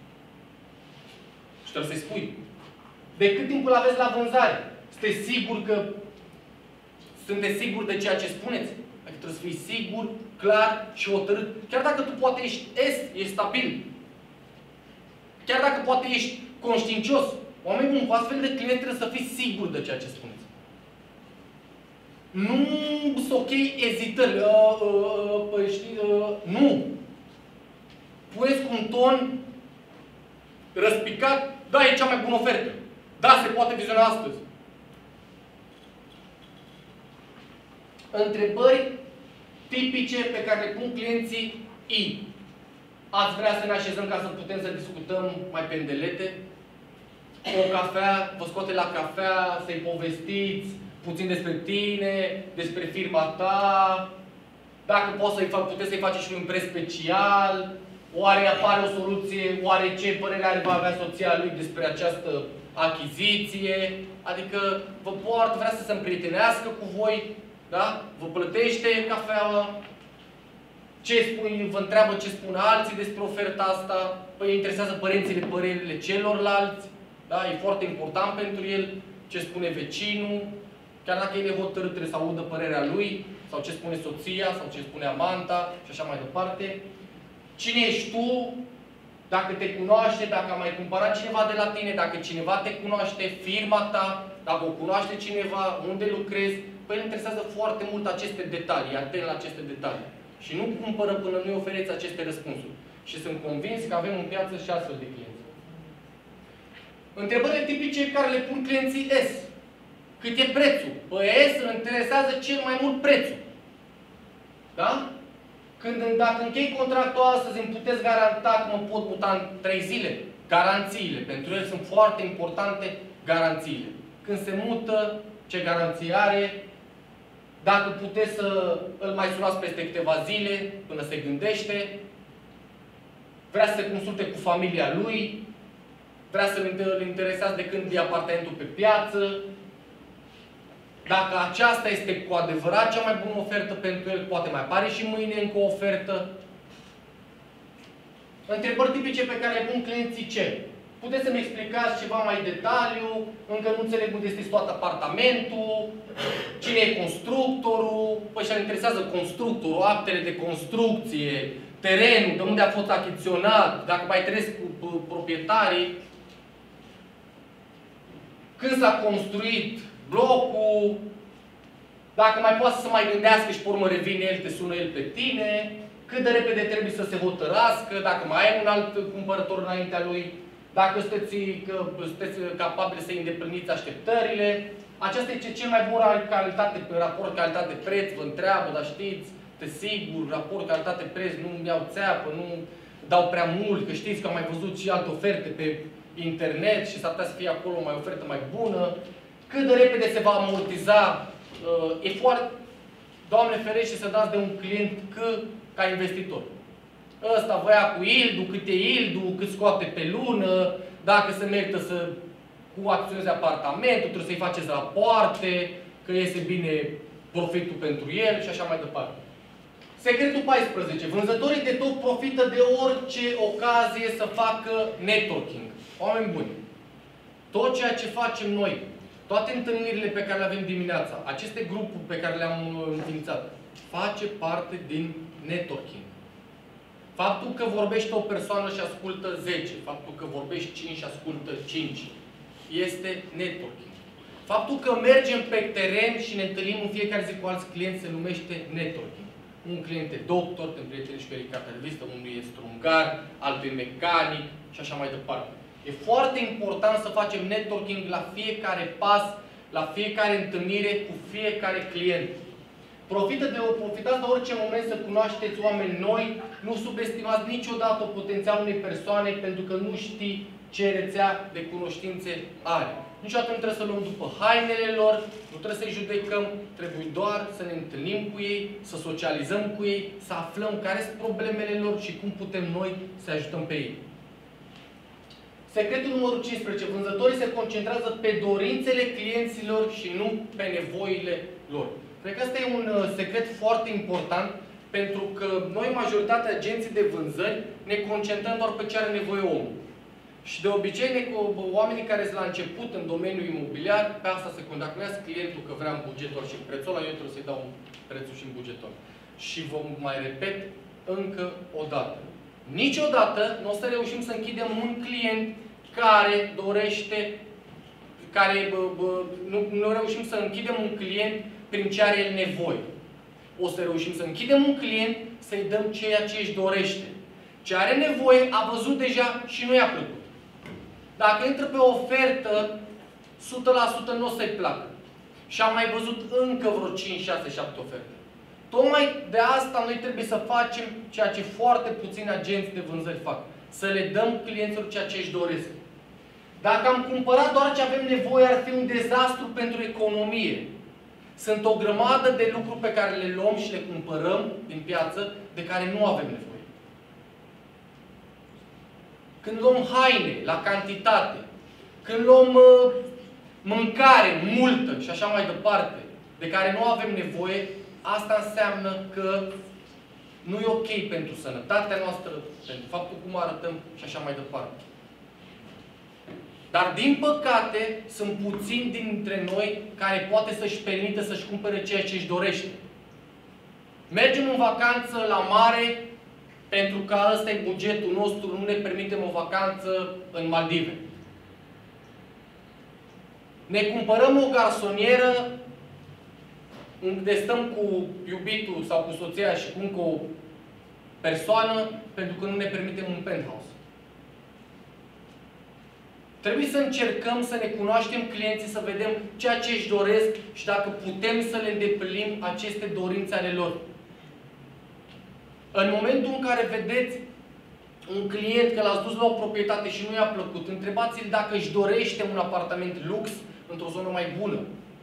Și trebuie să-i spui. De cât timp îl aveți la vânzare? Sunteți sigur că sunteți sigur de ceea ce spuneți? Adică trebuie să fii sigur, clar și hotărât. Chiar dacă tu poate ești S, ești stabil. Chiar dacă poate ești conștiincios. Oamenii buni, cu astfel de clienți trebuie să fii sigur de ceea ce spuneți. Nu sunt ok ezitări. Uh, uh, uh, știi, uh, nu. Puneți cu un ton răspicat. Da, e cea mai bună ofertă. Da, se poate viziona astăzi. Întrebări tipice pe care le pun clienții I. Ați vrea să ne așezăm ca să putem să discutăm mai pe îndelete? O cafea, vă scoate la cafea, să-i povestiți puțin despre tine, despre firma ta. Dacă poți să-i fac, puteți să-i faceți și un preț special. Oare apare o soluție? Oare ce părere are va avea soția lui despre această achiziție? Adică vă poartă, vrea să se împrietenească cu voi, da? Vă plătește cafeaua. Ce spui, vă întreabă ce spun alții despre oferta asta. Păi interesează părințile, părerile celorlalți. Da? E foarte important pentru el ce spune vecinul. Chiar dacă el e hotărât, trebuie să audă părerea lui, sau ce spune soția, sau ce spune amanta, și așa mai departe. Cine ești tu? Dacă te cunoaște, dacă a mai cumpărat cineva de la tine, dacă cineva te cunoaște, firma ta, dacă o cunoaște cineva, unde lucrezi, păi îl interesează foarte mult aceste detalii, atent la aceste detalii. Și nu cumpără până nu-i oferiți aceste răspunsuri. Și sunt convins că avem în piață și astfel de clienți. Întrebările tipice care le pun clienții S. Cât e prețul? Pe S îl interesează cel mai mult prețul. Da? Când, dacă închei contractul astăzi, îmi puteți garanta că mă pot muta în trei zile? Garanțiile. Pentru el sunt foarte importante garanțiile. Când se mută, ce garanție are? Dacă puteți să îl mai sunați peste câteva zile, până se gândește. Vrea să se consulte cu familia lui. Vrea să-l interesează de când e apartamentul pe piață. Dacă aceasta este cu adevărat cea mai bună ofertă pentru el, poate mai apare și mâine încă o ofertă. Întrebări tipice pe care le pun clienții ce? Puteți să-mi explicați ceva mai detaliu, încă nu înțeleg unde este situat apartamentul, cine e constructorul, păi și-ar interesează constructorul, actele de construcție, terenul, de unde a fost achiziționat, dacă mai trăiesc cu proprietarii, când s-a construit blocul, dacă mai poate să mai gândească și pe urmă revine el, te sună el pe tine, cât de repede trebuie să se hotărască, dacă mai ai un alt cumpărător înaintea lui, dacă sunteți, că, sunteți capabili să îndepliniți așteptările. Aceasta este cel mai bun calitate, raport calitate-preț, vă întreabă, dar știți, te sigur, raport calitate-preț, nu-mi iau țeapă, nu dau prea mult, că știți că am mai văzut și alte oferte pe internet și s-ar putea să fie acolo mai ofertă mai bună. Cât de repede se va amortiza, e foarte, Doamne ferește, să dați de un client că, ca investitor. Ăsta vă ia cu yield-ul, cât e yield-ul, cât scoate pe lună, dacă se merită să cu acționeze apartamentul, trebuie să-i faceți rapoarte, că iese bine profitul pentru el și așa mai departe. Secretul paisprezece. Vânzătorii de top profită de orice ocazie să facă networking. Oameni buni, tot ceea ce facem noi, toate întâlnirile pe care le avem dimineața, aceste grupuri pe care le-am înființat, face parte din networking. Faptul că vorbește o persoană și ascultă zece, faptul că vorbești cinci și ascultă cinci, este networking. Faptul că mergem pe teren și ne întâlnim în fiecare zi cu alți clienți se numește networking. Un client e doctor, te împrietenești cu Erica Televistă, unul e strungar, altul e mecanic și așa mai departe. E foarte important să facem networking la fiecare pas la fiecare întâlnire cu fiecare client. Profită de, profitați de orice moment să cunoașteți oameni noi, nu subestimați niciodată potențialul unei persoane pentru că nu știi ce rețea de cunoștințe are. Niciodată nu trebuie să luăm după hainele lor, nu trebuie să-i judecăm, trebuie doar să ne întâlnim cu ei, să socializăm cu ei, să aflăm care sunt problemele lor și cum putem noi să ajutăm pe ei. Secretul numărul cincisprezece. Vânzătorii se concentrează pe dorințele clienților și nu pe nevoile lor. Cred că ăsta e un secret foarte important, pentru că noi, majoritatea agenții de vânzări, ne concentrăm doar pe ce are nevoie omul. Și de obicei, ne, oamenii care sunt la început în domeniul imobiliar, pe asta se contactează clientul că vrea în bugetul și prețul ăla, eu trebuie să-i dau prețul și în bugetul. Și vom mai repet încă o dată. Niciodată nu o să reușim să închidem un client care dorește, care bă, bă, nu, nu reușim să închidem un client prin ce are el nevoie. O să reușim să închidem un client, să-i dăm ceea ce își dorește. Ce are nevoie, a văzut deja și nu i-a plăcut. Dacă intră pe o ofertă, o sută la sută nu o să-i placă. Și am mai văzut încă vreo cinci, șase, șapte oferte. Tocmai de asta noi trebuie să facem ceea ce foarte puțini agenți de vânzări fac. Să le dăm clienților ceea ce își doresc. Dacă am cumpărat doar ce avem nevoie, ar fi un dezastru pentru economie. Sunt o grămadă de lucruri pe care le luăm și le cumpărăm din piață, de care nu avem nevoie. Când luăm haine la cantitate, când luăm uh, mâncare multă și așa mai departe, de care nu avem nevoie, asta înseamnă că nu e ok pentru sănătatea noastră, pentru faptul cum arătăm și așa mai departe. Dar, din păcate, sunt puțini dintre noi care poate să-și permită să-și cumpere ceea ce își dorește. Mergem în vacanță la mare, pentru că ăsta e bugetul nostru, nu ne permitem o vacanță în Maldive. Ne cumpărăm o garsonieră unde stăm cu iubitul sau cu soția și cu încă o persoană, pentru că nu ne permitem un penthouse. Trebuie să încercăm să ne cunoaștem clienții, să vedem ceea ce își doresc și dacă putem să le îndeplinim aceste dorințe ale lor. În momentul în care vedeți un client că l-ați dus la o proprietate și nu i-a plăcut, întrebați-l dacă își dorește un apartament lux într-o zonă mai bună.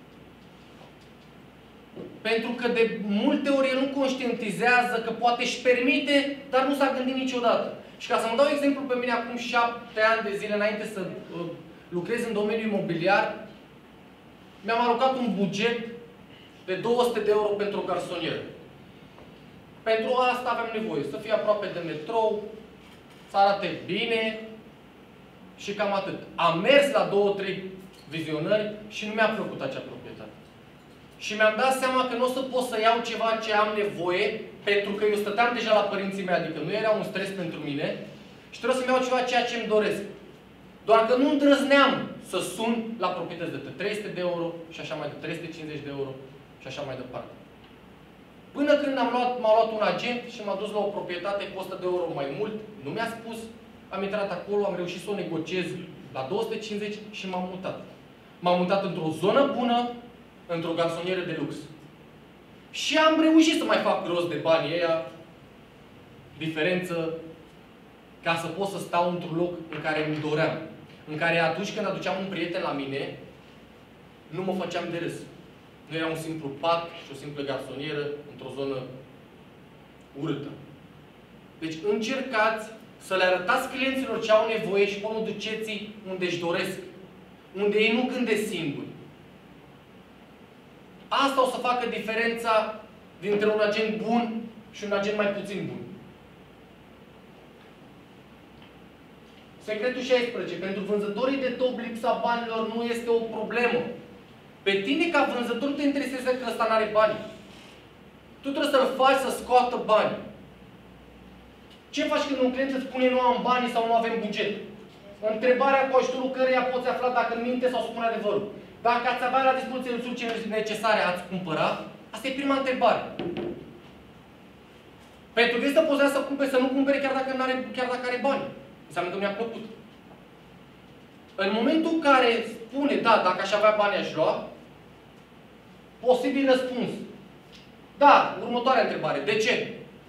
Pentru că de multe ori el nu conștientizează că poate își permite, dar nu s-a gândit niciodată. Și ca să vă dau exemplu pe mine, acum șapte ani de zile înainte să uh, lucrez în domeniul imobiliar, mi-am alocat un buget de două sute de euro pentru o garsonieră. Pentru asta aveam nevoie, să fie aproape de metrou, să arate bine și cam atât. Am mers la două, trei vizionări și nu mi-a plăcut acea proprietate. Și mi-am dat seama că nu o să pot să iau ceva ce am nevoie, pentru că eu stăteam deja la părinții mei, adică nu era un stres pentru mine, și trebuie să-mi iau ceva ceea ce îmi doresc. Doar că nu îndrăzneam să sun la proprietăți de trei sute de euro și așa mai de trei sute cincizeci de euro și așa mai departe. Până când am luat, m-a luat un agent și m-a dus la o proprietate cu o sută de euro mai mult, nu mi-a spus, am intrat acolo, am reușit să o negociez la două sute cincizeci și m-am mutat. M-am mutat într-o zonă bună, într-o garsonieră de lux. Și am reușit să mai fac rost de banii ăia, diferență, ca să pot să stau într-un loc în care îmi doream. În care atunci când aduceam un prieten la mine, nu mă făceam de râs. Nu era un simplu pat și o simplă garsonieră într-o zonă urâtă. Deci încercați să le arătați clienților ce au nevoie și până duceți-i unde își doresc. Unde ei nu gândesc singuri. Asta o să facă diferența dintre un agent bun și un agent mai puțin bun. Secretul șaisprezece. Pentru vânzătorii de top, lipsa banilor nu este o problemă. Pe tine, ca vânzător, nu te interesează că ăsta n-are bani. Tu trebuie să-l faci să scoată bani. Ce faci când un client îți spune nu am bani sau nu avem buget? Întrebarea cu ajutorul căreia poți afla dacă minte sau spune adevărul. Dacă ați avea la dispoziție resursele necesare, ați cumpăra? Asta e prima întrebare. Pentru că este poziția să cumpere, să nu cumpere chiar dacă, n-are, chiar dacă are bani. Înseamnă că mi-a plăcut. În momentul în care spune, da, dacă aș avea bani, aș lua, Posibil răspuns. Da, următoarea întrebare. De ce?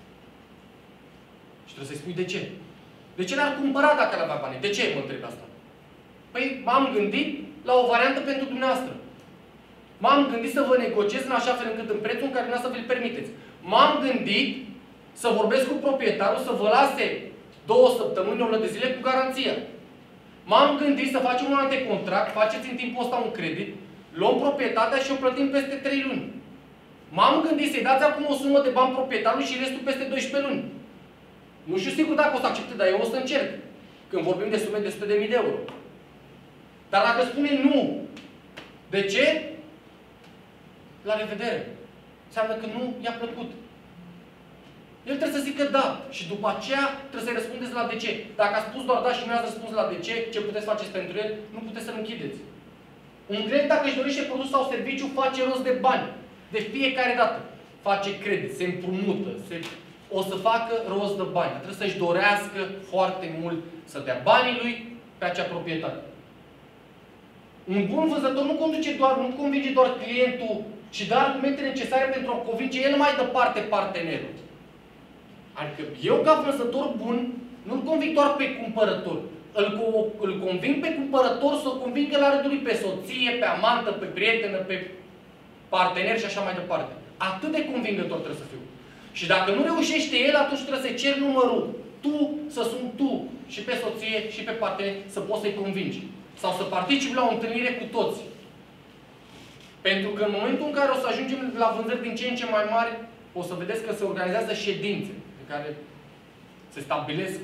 Și trebuie să-i spui de ce. De ce l-ar cumpăra dacă ar avea bani? De ce mă întreb asta? Păi m-am gândit la o variantă pentru dumneavoastră. M-am gândit să vă negociez în așa fel încât în prețul în care dumneavoastră vi-l permiteți. M-am gândit să vorbesc cu proprietarul să vă lase două săptămâni, o lună de zile cu garanția. M-am gândit să facem un antecontract, faceți în timpul ăsta un credit, luăm proprietatea și o plătim peste trei luni. M-am gândit să-i dați acum o sumă de bani proprietarului și restul peste doisprezece luni. Nu știu sigur dacă o să accepte, dar eu o să încerc. Când vorbim de sume de sute de mii de euro. Dar dacă spune nu, de ce? La revedere. Înseamnă că nu i-a plăcut. El trebuie să zică da. Și după aceea trebuie să-i răspundeți la de ce. Dacă a spus doar da și nu i-ați răspuns la de ce, ce puteți faceți pentru el, nu puteți să-l închideți. Un client, dacă își dorește produs sau serviciu, face rost de bani. De fiecare dată. Face credit, se împrumută, se... o să facă rost de bani. Trebuie să-și dorească foarte mult să dea banii lui pe acea proprietate. Un bun vânzător nu conduce doar, nu convinge doar clientul, ci dă argumente necesare pentru a convinge el mai departe partenerul. Adică eu, ca vânzător bun, nu-l conving doar pe cumpărător. Îl, îl conving pe cumpărător să-l convingă la rândul lui pe soție, pe amantă, pe prietenă, pe partener și așa mai departe. Atât de convingător trebuie să fiu. Și dacă nu reușește el, atunci trebuie să-i ceri numărul. Tu, să suni tu și pe soție și pe partener să poți să-i convingi. Sau să participi la o întâlnire cu toți. Pentru că în momentul în care o să ajungem la vânzări din ce în ce mai mari, o să vedeți că se organizează ședințe în care se stabilesc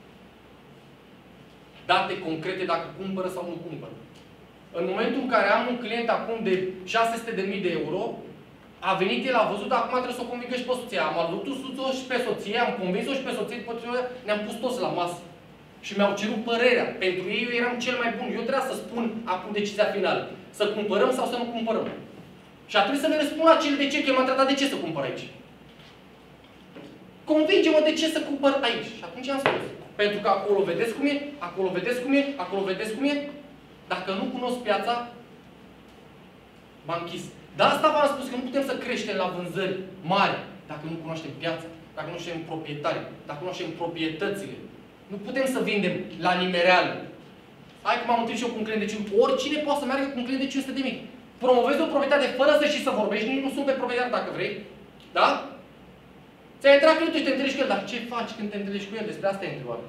date concrete dacă cumpără sau nu cumpără. În momentul în care am un client acum de șase sute de mii de euro, a venit el, a văzut, dar acum trebuie să o convingă și pe soția. Am avut-o și pe soție, am convins-o și pe soție, după ce ne-am pus toți la masă. Și mi-au cerut părerea. Pentru ei eu eram cel mai bun. Eu trebuia să spun acum decizia finală. Să cumpărăm sau să nu cumpărăm. Și a trebuit să le răspund la cel de ce, că m-a întrebat de ce să cumpăr aici. Convinge-mă de ce să cumpăr aici. Și atunci am spus. Pentru că acolo vedeți cum e, acolo vedeți cum e, acolo vedeți cum e. Dacă nu cunosc piața, m-am închis. Dar asta v-am spus că nu putem să creștem la vânzări mari dacă nu cunoaștem piața, dacă nu cunoaștem proprietarii, dacă nu cunoaștem proprietățile. Nu putem să vindem la nimereală. Hai că m-am întâlnit și eu cu un client de cinci sute. Oricine poate să meargă cu un client de cinci sute de mii. Promovezi o proprietate fără să și să vorbești, nici nu sunt pe proprietar dacă vrei. Da? Ți-ai intrat clientul și te întâlnești cu el. Dar ce faci când te întâlnești cu el? Despre asta e întrebarea.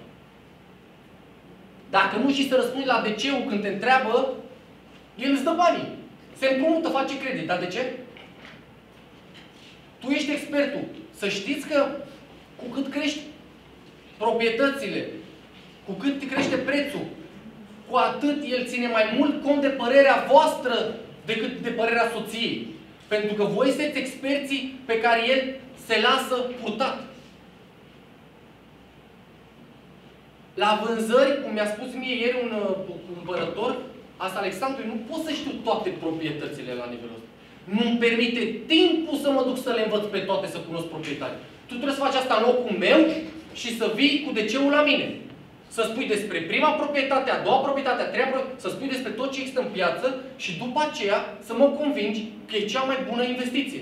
Dacă nu și să răspunzi la de ce-ul când te întreabă, el îți dă banii. Se împrumută, face credit. Dar de ce? Tu ești expertul. Să știți că cu cât crești proprietățile, cu cât crește prețul, cu atât el ține mai mult cont de părerea voastră decât de părerea soției. Pentru că voi sunteți experții pe care el se lasă purtat. La vânzări, cum mi-a spus mie ieri un cumpărător, asta Alexandru, nu pot să știu toate proprietățile la nivelul ăsta. Nu-mi permite timpul să mă duc să le învăț pe toate, să cunosc proprietarii. Tu trebuie să faci asta în locul meu și să vii cu de ce-ul la mine. Să spui despre prima proprietate, a doua proprietate, a treia proprietate, să spui despre tot ce există în piață și după aceea să mă convingi că e cea mai bună investiție.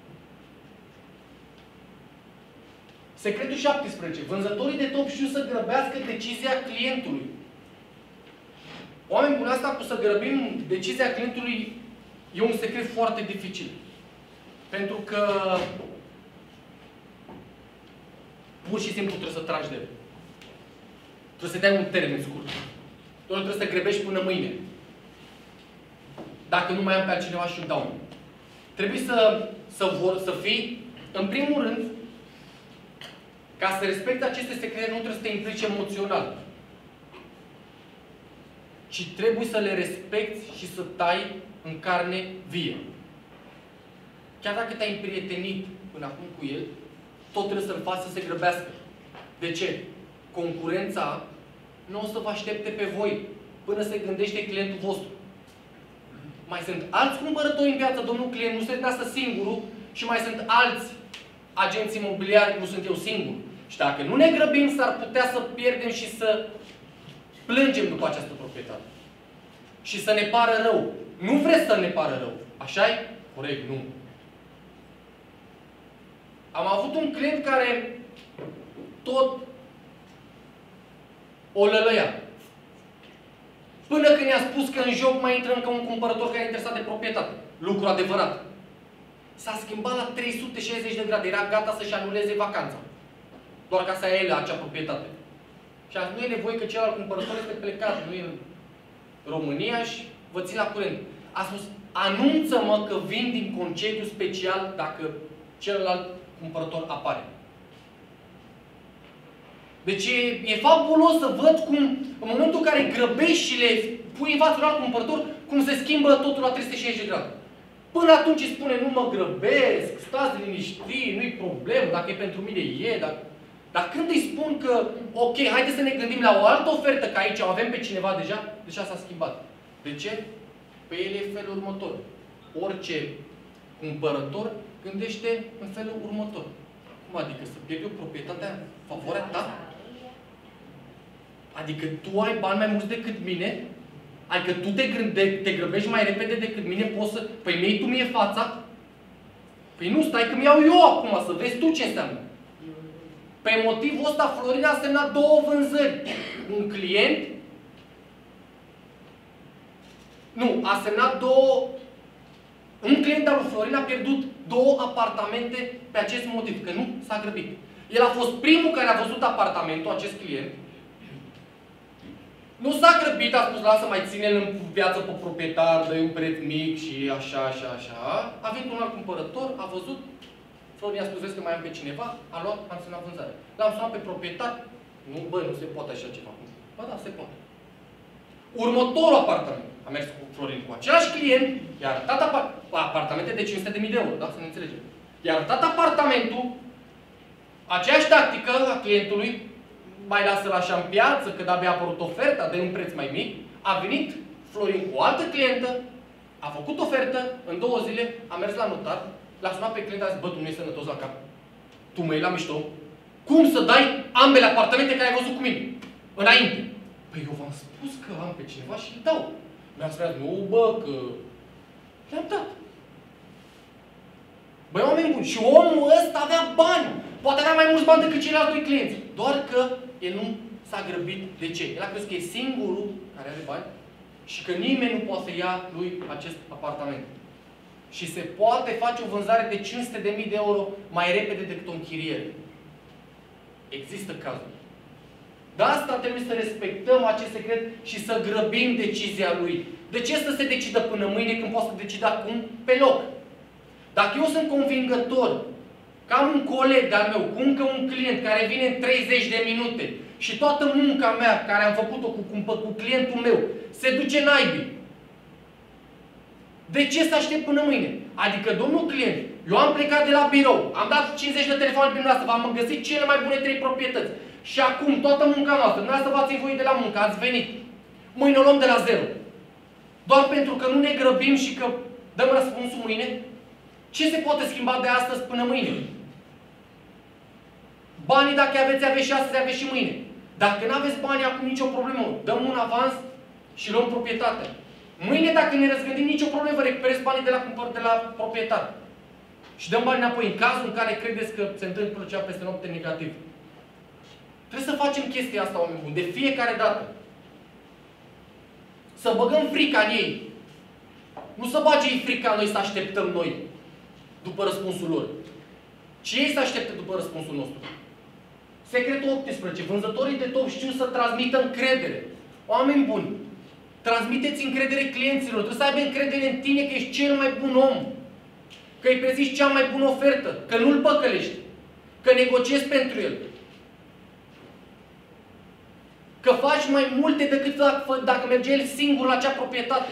Secretul șaptesprezece. Vânzătorii de top știu să grăbească decizia clientului. Oameni buni, asta cu să grăbim decizia clientului e un secret foarte dificil. Pentru că pur și simplu trebuie să tragi de el. Trebuie să dai un termen scurt. Tu nu trebuie să grăbești până mâine. Dacă nu mai am pe altcineva și îl dau. Trebuie să, să, vor, să fii, în primul rând, ca să respecti aceste secrete, nu trebuie să te implici emoțional. Ci trebuie să le respecti și să tai în carne vie. Chiar dacă te-ai împrietenit până acum cu el, tot trebuie să-l faci să se grăbească. De ce? Concurența nu o să vă aștepte pe voi până se gândește clientul vostru. Mai sunt alți cumpărători în piață, domnul client, nu sunteți asta singurul și mai sunt alți agenți imobiliari, nu sunt eu singur. Și dacă nu ne grăbim, s-ar putea să pierdem și să plângem după această proprietate. Și să ne pară rău. Nu vreți să ne pară rău. Așa-i? Corect, nu. Am avut un client care tot o lălăia. Până când i-a spus că în joc mai intră încă un cumpărător care e interesat de proprietate. Lucru adevărat. S-a schimbat la trei sute șaizeci de grade. Era gata să-și anuleze vacanța. Doar ca să ia el acea proprietate. Și a zis, nu e nevoie că celălalt cumpărător este plecat, nu e în România și vă țin la curent. A spus, anunță-mă că vin din concediu special dacă celălalt cumpărător apare. Deci e, e fabulos să văd cum, în momentul în care grăbești și le pui în fața unui alt cumpărător, cum se schimbă totul la trei sute șaizeci de grade. Până atunci îi spune, nu mă grăbesc, stați liniștiți, nu-i problemă, dacă e pentru mine e, dar... Dar când îi spun că, ok, haideți să ne gândim la o altă ofertă, că aici o avem pe cineva deja, deja s-a schimbat. De ce? Pe el e felul următor. Orice cumpărător gândește în felul următor. Cum adică? Să pierd eu proprietatea în favoarea ta? Adică tu ai bani mai mulți decât mine? Adică tu te, de, te grăbești mai repede decât mine? Poți să... Păi mi-ai tu mie fața? Păi nu, stai că mi-iau eu acum, să vezi tu ce înseamnă. Pe motivul ăsta, Florin a semnat două vânzări. Un client... Nu, a semnat două... Un client al lui Florin a pierdut două apartamente pe acest motiv, că nu s-a grăbit. El a fost primul care a văzut apartamentul, acest client. Nu s-a grăbit, a spus, lasă mai ține-l în viață pe proprietar, dă-i un preț mic și așa, așa, așa. A venit un alt cumpărător, a văzut, Florin i-a spus, vezi că mai am pe cineva, a luat, am semnat vânzare. L-am sunat pe proprietar, nu, bă, nu se poate așa ceva. Ba da, se poate. Următorul apartament, a mers cu Florin cu același client, i-a arătat apartamente de cinci sute de mii de euro, da? Să ne înțelegem. I-a arătat apartamentul, aceeași tactică a clientului, mai lasă-l așa în piață, că de-abia a apărut oferta, de un preț mai mic, a venit Florin cu o altă clientă, a făcut ofertă, în două zile a mers la notar, l-a sunat pe client, a zis, bă, tu nu ești sănătos la cap. Tu mă iei la mișto. Cum să dai ambele apartamente care ai văzut cu mine? Înainte. Păi eu v-am spus că am pe cineva și îl dau. Mi-a spus, nu, bă, că... Le-am dat. Băi, oameni buni, și omul ăsta avea bani. Poate avea mai mulți bani decât ceilalți doi clienți. Doar că el nu s-a grăbit. De ce? El a crezut că e singurul care are bani și că nimeni nu poate să ia lui acest apartament. Și se poate face o vânzare de cinci sute de mii de euro mai repede decât o închiriere. Există cazuri. De asta trebuie să respectăm acest secret și să grăbim decizia lui. De ce să se decidă până mâine când poate să decide acum pe loc? Dacă eu sunt convingător că am un coleg de-al meu, cu încă un client care vine în treizeci de minute și toată munca mea care am făcut-o cu, cu, cu clientul meu se duce naibii, de ce să aștept până mâine? Adică, domnul client, eu am plecat de la birou, am dat cincizeci de telefoane prin noastră, v-am găsit cele mai bune trei proprietăți. Și acum, toată munca noastră, dumneavoastră v-ați învoit de la muncă, ați venit. Mâine o luăm de la zero. Doar pentru că nu ne grăbim și că dăm răspunsul mâine? Ce se poate schimba de astăzi până mâine? Banii, dacă aveți, aveți și astăzi, aveți și mâine. Dacă nu aveți banii, acum nicio problemă. Dăm un avans și luăm proprietatea. Mâine, dacă ne răzgândim, nicio problemă, vă recuperați banii de la, de la proprietar. Și dăm banii înapoi, în cazul în care credeți că se întâmplă ceva peste noapte negativ. Trebuie să facem chestia asta, oameni buni, de fiecare dată. Să băgăm frica în ei. Nu să bage ei frica noi să așteptăm noi după răspunsul lor. Ci ei să aștepte după răspunsul nostru. Secretul optsprezece. Vânzătorii de top știu să transmită încredere. Oameni buni, transmiteți încredere clienților. Trebuie să aibă încredere în tine că ești cel mai bun om. Că îi prezinți cea mai bună ofertă. Că nu-l păcălești. Că negociezi pentru el. Că faci mai multe decât dacă merge el singur la acea proprietate.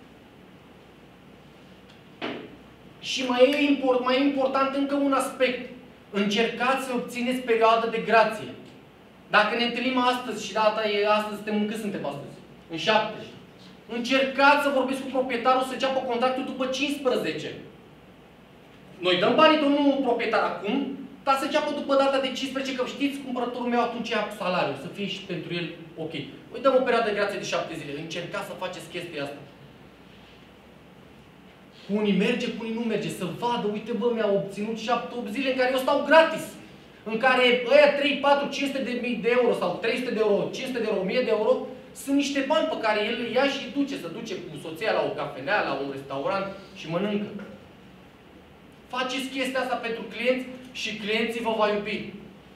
Și mai e, import, mai e important încă un aspect. Încercați să obțineți perioadă de grație. Dacă ne întâlnim astăzi și data e astăzi, suntem, cât suntem astăzi? În șapte. Încercați să vorbiți cu proprietarul să înceapă contractul după cincisprezece. Noi dăm banii domnul proprietar acum, dar să înceapă după data de cincisprezece, că știți, cumpărătorul meu atunci ia salariul, să fie și pentru el ok. Îi dăm o perioadă de grație de șapte zile. Încercați să faceți chestia asta. Cu unii merge, cu unii nu merge. Să vadă, uite bă, mi-au obținut șapte opt zile în care eu stau gratis. În care ăia trei, patru, cinci sute de mii de euro sau trei sute de euro, cinci sute de euro, o mie de euro sunt niște bani pe care el îi ia și îi duce. Să duce cu soția la o cafenea, la un restaurant și mănâncă. Faceți chestia asta pentru clienți și clienții vă va iubi.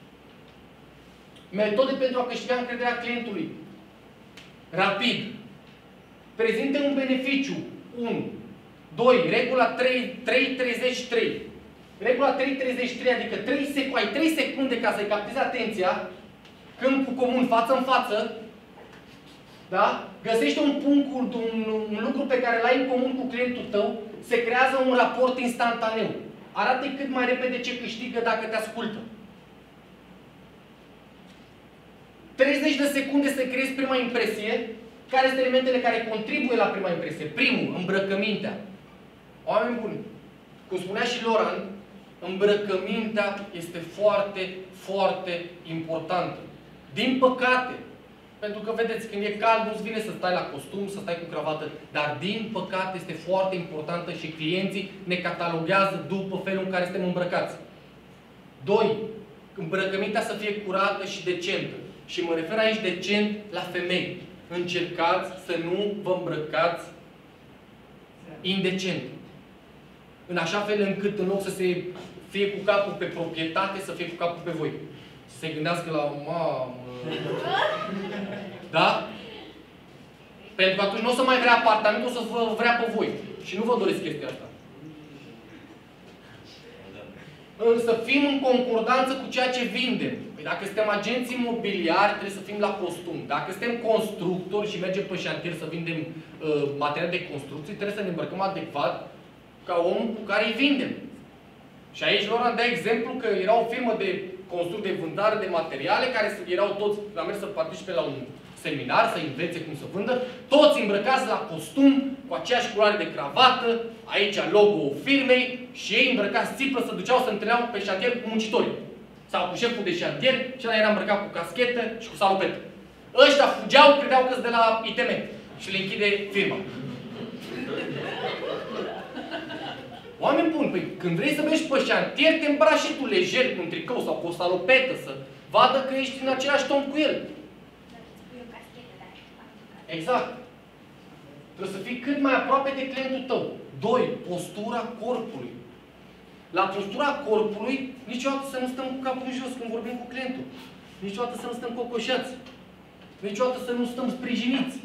Metode pentru a câștiga încrederea clientului. Rapid. Prezinte un beneficiu. unu. doi. Regula trei treizeci și trei. Regula trei treizeci și trei, adică trei sec ai trei secunde ca să-i captezi atenția, câmpul comun, față în față, da? Găsește un punct, un, un lucru pe care l-ai în comun cu clientul tău, se creează un raport instantaneu. Arată cât mai repede ce câștigă dacă te ascultă. treizeci de secunde să creezi prima impresie. Care sunt elementele care contribuie la prima impresie? Primul, îmbrăcămintea. Oameni buni, cum spunea și Loran, îmbrăcămintea este foarte, foarte importantă. Din păcate, pentru că, vedeți, când e cald, nu-ți vine să stai la costum, să stai cu cravată, dar, din păcate, este foarte importantă și clienții ne cataloghează după felul în care suntem îmbrăcați. Doi, îmbrăcămintea să fie curată și decentă. Și mă refer aici decent la femei. Încercați să nu vă îmbrăcați indecent. În așa fel încât, în loc să se fie cu capul pe proprietate, să fie cu capul pe voi. Să se gândească la mamă. Da? Pentru că atunci nu o să mai vrea apartamentul, o să vă vrea pe voi. Și nu vă doresc chestia asta. Însă fim în concordanță cu ceea ce vindem. Păi dacă suntem agenți imobiliari, trebuie să fim la costum. Dacă suntem constructori și mergem pe șantier să vindem uh, materiale de construcții, trebuie să ne îmbrăcăm adecvat ca omul cu care îi vindem. Și aici Loran dă exemplu că era o firmă de construcție, de vânzare de materiale, care erau toți, am mers să participe la un seminar, să învețe cum să vândă, toți îmbrăcați la costum, cu aceeași culoare de cravată, aici logo-ul firmei și ei îmbrăcați țiplă, să duceau să întâlneau pe șantier cu muncitorii. Sau cu șeful de șantier și ăla era îmbrăcat cu caschetă și cu salopetă. Ăștia fugeau, credeau că sunt de la I T M și le închide firma. Oameni buni, păi când vrei să mergi pe șantier, te îmbraci și tu lejer cu un tricou sau cu o salopetă, să vadă că ești în același ton cu el. Exact. Trebuie să fii cât mai aproape de clientul tău. Doi. Postura corpului. La postura corpului, niciodată să nu stăm cu capul în jos când vorbim cu clientul. Niciodată să nu stăm cocoșați. Niciodată să nu stăm sprijiniți.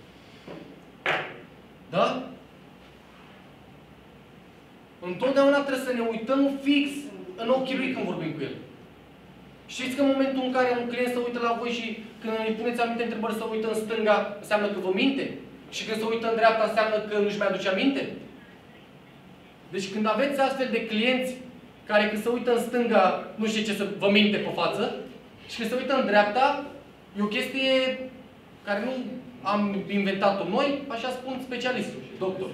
Da? Întotdeauna trebuie să ne uităm fix în ochii lui când vorbim cu el. Știți că în momentul în care un client se uită la voi și când îi puneți anumite întrebări să uită în stânga, înseamnă că vă minte? Și când se uită în dreapta, înseamnă că nu-și mai aduce aminte? Deci când aveți astfel de clienți care când se uită în stânga, nu știe ce să vă minte pe față, și când se uită în dreapta, e o chestie care nu am inventat-o noi, așa spun specialistul, doctor.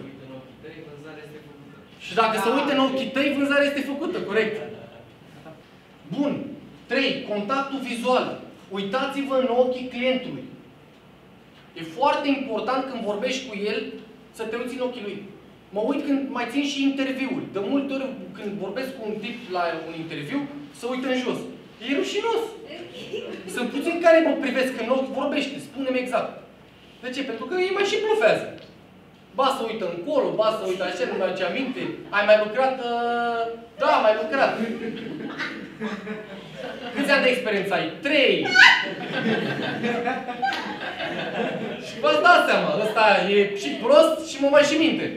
Și dacă se uită în ochii tăi, vânzarea este făcută, corect. Bun. trei. Contactul vizual. Uitați-vă în ochii clientului. E foarte important când vorbești cu el să te uiți în ochii lui. Mă uit când mai țin și interviuri. De multe ori când vorbesc cu un tip la un interviu, se uită în jos. E rușinos. Sunt puțini care mă privesc în ochi, vorbește, spune-mi exact. De ce? Pentru că ei mai și blufează. Ba să uită încolo, ba să uită așa, nu mai aduce aminte. Ai mai lucrat? Uh... Da, am mai lucrat. Câți ani de experiență ai? Trei! Și v-ați dat seama, ăsta e și prost și mă mai și minte.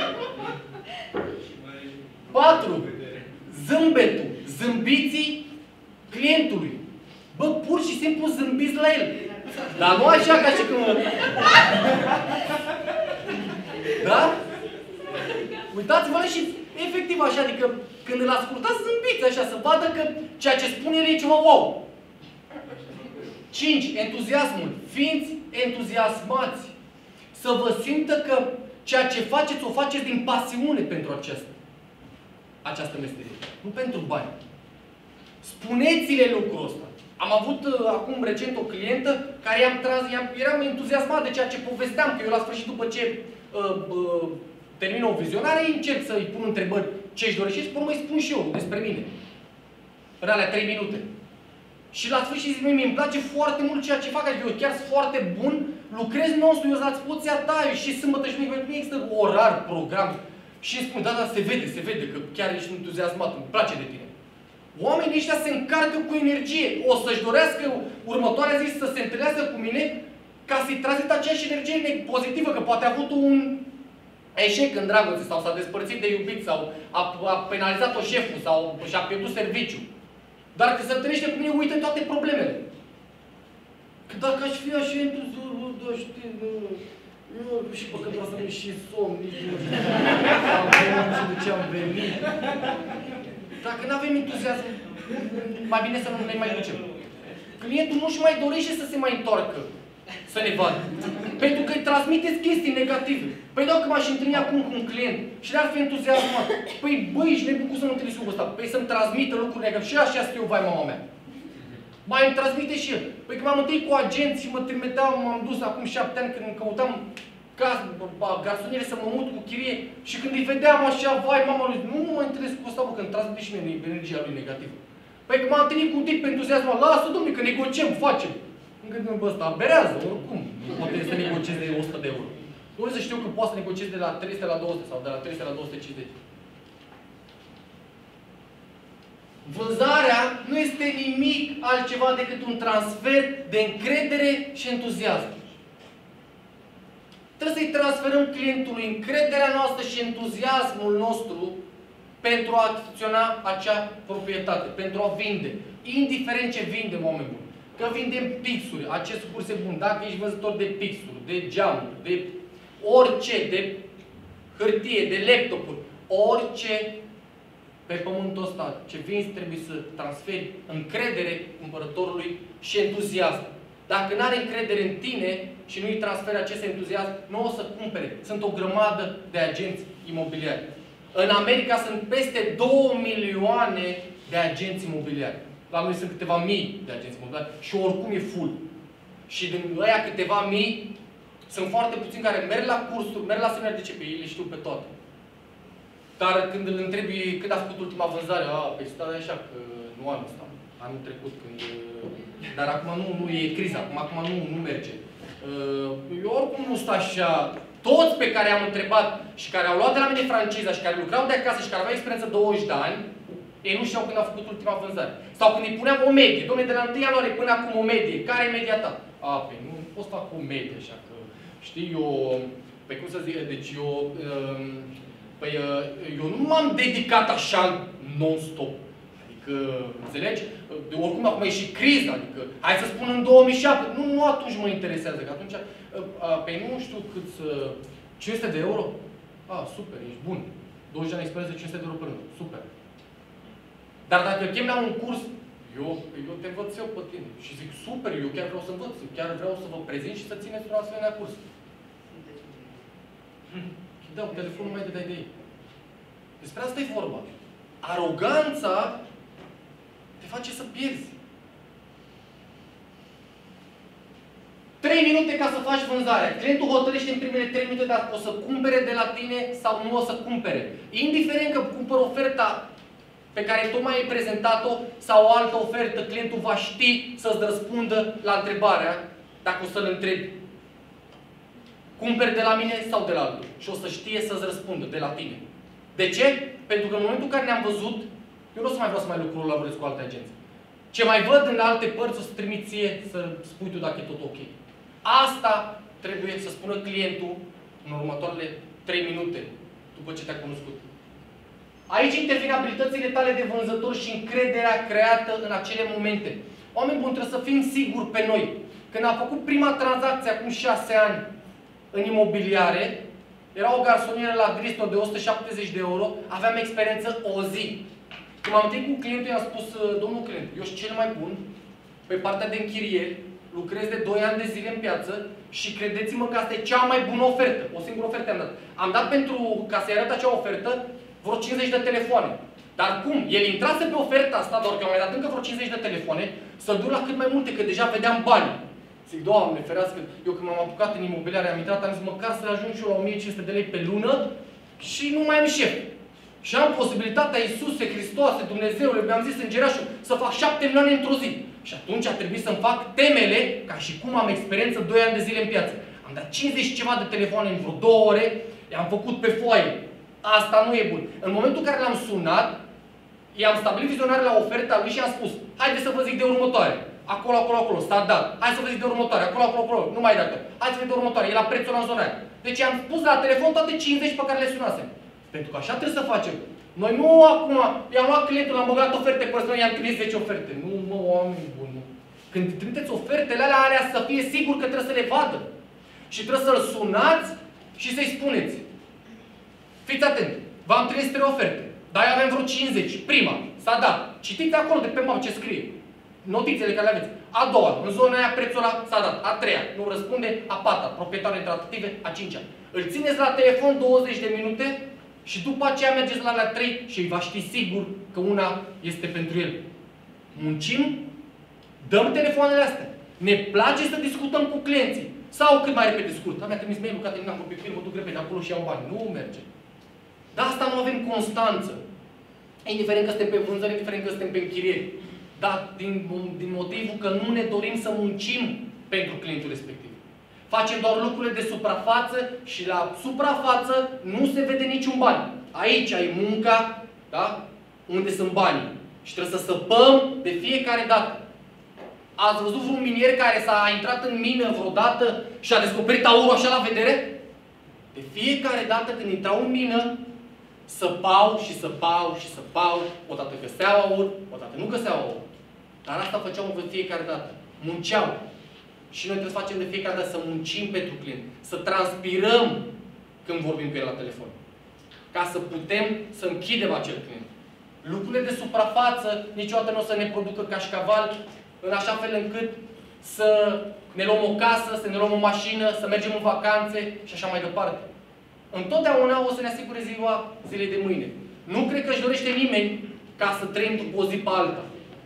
Patru. Zâmbetul. Zâmbiții clientului. Bă, pur și simplu zâmbiți la el. Dar nu așa ca și când... Da? Uitați-vă și efectiv așa, adică când îl ascultați zâmbiți așa, să vadă că ceea ce spune el e ceva wow. cinci. Entuziasmul. Fiți entuziasmați. Să vă simtă că ceea ce faceți, o faceți din pasiune pentru aceasta. Această meserie. Nu pentru bani. Spuneți-le lucrul ăsta. Am avut uh, acum recent o clientă care i-am trans, i-am, eram entuziasmat de ceea ce povesteam, că eu la sfârșit după ce uh, uh, termin o vizionare, încerc să-i pun întrebări ce-și dorește și până îi spun și eu despre mine. În alea trei minute. Și la sfârșit zic, mie îmi place foarte mult ceea ce fac, adică eu chiar sunt foarte bun, lucrez non-stop, eu la spoția ta, și sâmbătă și mâine, nu există orar, program. Și îmi spun, da, da, se vede, se vede că chiar ești entuziasmat, îmi place de tine. Oamenii ăștia se încarcă cu energie. O să-și dorească următoarea zi să se întâlnească cu mine ca să-i transmit aceeași energie pozitivă, că poate a avut un eșec în dragoste sau s-a despărțit de iubit sau a, a penalizat-o șeful sau și-a pierdut serviciu. Dar că se întâlnește cu mine, uită toate problemele. Că dacă aș fi așa entuziasmat, da, știi, eu și păcătos să nu și somn, nici nu știu de ce am venit. Dacă nu avem entuziasm, mai bine să nu ne mai ducem. Clientul nu-și mai dorește să se mai întoarcă, să ne vadă. Pentru că îi transmiteți chestii negative. Păi dacă m-aș întâlni acum cu un client și le-ar fi entuziasmat, păi băi, ești nebun, cum să nu întâlni cu ăsta? Păi să-mi transmită lucruri negative. Și așa stiu, vai mama mea. Mai îmi transmite și el. Păi când m-am întâlnit cu agenți și mă trimiteau, m-am dus acum șapte ani când căutam garsoniere să mă mut cu chirie și când îi vedeam așa, vai mama lui, nu mă întâlnesc cu ăsta, bă, că îmi transmite și mie energia lui negativă. Păi când m-am întâlnit cu un tip entuziasmat, lasă, domnule, că negociem, facem. Îmi gândim, bă, ăsta berează, oricum. Nu poate să negocieze o sută de euro. Nu să știu că poate să negocieze de la trei sute la două sute sau de la trei sute la două sute cincizeci. Vânzarea nu este nimic altceva decât un transfer de încredere și entuziasm. Trebuie să-i transferăm clientului încrederea noastră și entuziasmul nostru pentru a achiziționa acea proprietate, pentru a vinde. Indiferent ce vindem, oameni buni. Că vindem pixuri, acest curse bun, dacă ești vânzător de pixuri, de geamuri, de orice, de hârtie, de laptopuri, orice pe pământul ăsta, ce vinzi, trebuie să transferi încredere cumpărătorului și entuziasm. Dacă nu are încredere în tine și nu îi transferi acest entuziasm, nu o să cumpere. Sunt o grămadă de agenți imobiliari. În America sunt peste două milioane de agenți imobiliari. La noi sunt câteva mii de agenți imobiliari și oricum e full. Și din ăia câteva mii, sunt foarte puțini care merg la cursuri, merg la seminari de ce pe ei le știu pe toate. Dar când îl întrebi când a făcut ultima vânzare, a, pe stai așa că nu anul ăsta, anul trecut când... Dar acum nu, nu e criza, acum, acum nu, nu merge. Eu oricum nu stau așa. Toți pe care am întrebat și care au luat de la mine franciza și care lucrau de acasă și care aveau experiență douăzeci de ani, ei nu știau când a făcut ultima vânzare. Sau când îi puneam o medie. Dom'le, de la întâi ianuarie până acum o medie. Care e media ta? A, păi nu pot să fac o medie așa că... Știi, eu... Păi cum să zic, deci eu... Păi eu nu m-am dedicat așa non-stop. Adică, înțelegi? De oricum acum e și criza, adică, hai să spun în două mii șapte, nu, nu atunci mă interesează, că atunci, pe nu știu cât să... cinci sute de euro? A, super, ești bun. douăzeci de ani experiență, cinci sute de euro pe lună, super. Dar dacă chem la un curs, eu, eu te învăț eu pe tine. Și zic, super, eu chiar vreau să învăț, chiar vreau să vă prezint și să țineți un asemenea curs. Și dau telefonul mai de dai de ei. Despre asta e vorba. Aroganța te face să pierzi. Trei minute ca să faci vânzarea. Clientul hotărăște în primele trei minute dacă o să cumpere de la tine sau nu o să cumpere. Indiferent că cumpăr oferta pe care tocmai ai prezentat-o sau o altă ofertă, clientul va ști să-ți răspundă la întrebarea dacă o să-l întrebi. Cumperi de la mine sau de la altul? Și o să știe să-ți răspundă de la tine. De ce? Pentru că în momentul în care ne-am văzut, eu nu o să mai vreau să mai colaborez cu alte agenți. Ce mai văd în alte părți, o să trimit ție să spui tu dacă e tot ok. Asta trebuie să spună clientul în următoarele trei minute după ce te-a cunoscut. Aici intervin abilitățile tale de vânzător și încrederea creată în acele momente. Oameni buni, trebuie să fim siguri pe noi. Când am făcut prima tranzacție acum șase ani în imobiliare, era o garsonieră la Grisno de o sută șaptezeci de euro, aveam experiență o zi. Când m-am întâlnit cu clientul, i-am spus, domnul client, eu sunt cel mai bun pe partea de închirieri, lucrez de doi ani de zile în piață și credeți-mă că asta e cea mai bună ofertă. O singură ofertă am dat. Am dat pentru, ca să-i arăt acea ofertă, vreo cincizeci de telefoane. Dar cum? El intrase pe oferta asta, doar că am mai dat încă vreo cincizeci de telefoane, să-l duc la cât mai multe, că deja vedeam bani. Zic, Doamne, ferească, eu când m-am apucat în imobiliare, am intrat, am zis, măcar să ajung și eu la o mie cinci sute de lei pe lună, și nu mai am șef. Și am posibilitatea, Iisuse, Hristoase, Dumnezeule, mi-am zis îngerașul, să fac șapte milioane într-o zi. Și atunci a trebuit să-mi fac temele, ca și cum am experiență doi ani de zile în piață. Am dat cincizeci ceva de telefoane în vreo două ore, i-am făcut pe foaie. Asta nu e bun. În momentul în care l-am sunat, i-am stabilit vizionarea la oferta lui și am spus, haideți să vă zic de următoare. Acolo, acolo, acolo, s-a dat. Hai să vă zic de următoare. Acolo, acolo, acolo. Nu mai dacă. Hai să vă zic de următoare. E la prețul la zona aia. Deci am pus la telefon toate cincizeci pe care le sunasem. Pentru că așa trebuie să facem. Noi nu acum, i-am luat clientul, l-am băgat oferte, pe noi i-am trimis zece oferte. Nu, mă, oameni buni. Când trimiteți ofertele alea, alea să fie sigur că trebuie să le vadă. Și trebuie să-l sunați și să-i spuneți. Fiți atenți. V-am trimis trei oferte. Dar avem vreo cincizeci. Prima. S-a dat. Citiți acolo de pe mapă ce scrie. Notițele care le aveți. A doua. În zona aia prețul ăla s-a dat. A treia. Nu răspunde. A patra. Proprietarul tratative. A cincea. Îl țineți la telefon douăzeci de minute și după aceea mergeți la alea trei și îi va ști sigur că una este pentru el. Muncim. Dăm telefoanele astea. Ne place să discutăm cu clienții. Sau cât mai repede scurt. Da, mi-a trimis mail-ul, că a terminat cu pe mă duc repede acolo și iau bani. Nu merge. Dar asta nu avem constanță. Indiferent că suntem pe vânzări, indiferent că suntem pe închirieri. Dar din, din motivul că nu ne dorim să muncim pentru clientul respectiv. Facem doar lucrurile de suprafață și la suprafață nu se vede niciun bani. Aici ai munca, da? Unde sunt banii. Și trebuie să săpăm de fiecare dată. Ați văzut vreun minier care s-a intrat în mină vreodată și a descoperit aurul așa la vedere? De fiecare dată când intrau în mină, săpau și săpau și săpau, odată găseau aur, odată nu găseau aur. Dar asta făceau de fiecare dată. Munceau. Și noi trebuie să facem de fiecare dată, să muncim pentru client. Să transpirăm când vorbim cu el la telefon. Ca să putem să închidem acel client. Lucrurile de suprafață niciodată nu o să ne producă cașcaval în așa fel încât să ne luăm o casă, să ne luăm o mașină, să mergem în vacanțe și așa mai departe. Întotdeauna o să ne asigure ziua zilei de mâine. Nu cred că își dorește nimeni ca să trăim după o zi pe alta.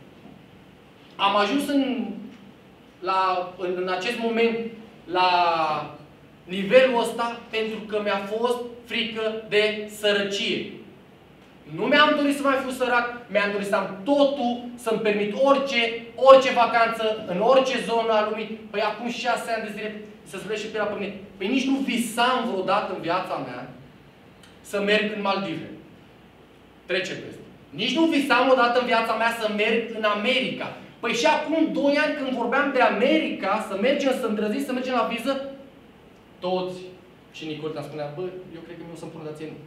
Am ajuns în, la, în, în acest moment la nivelul ăsta pentru că mi-a fost frică de sărăcie. Nu mi-am dorit să mai fiu sărac, mi-am dorit să am totul, să-mi permit orice, orice vacanță, în orice zonă a lumii. Păi acum șase ani de zile să spune pe la pe mine. Păi nici nu visam vreodată în viața mea să merg în Maldive. Trece peste. Nici nu visam odată în viața mea să merg în America. Păi și acum doi ani când vorbeam de America, să mergem, să îndrăziți, să mergem la viză, toți. Și Nicoleta spunea, bă, eu cred că mi-o să-mi pun, dar ție nu.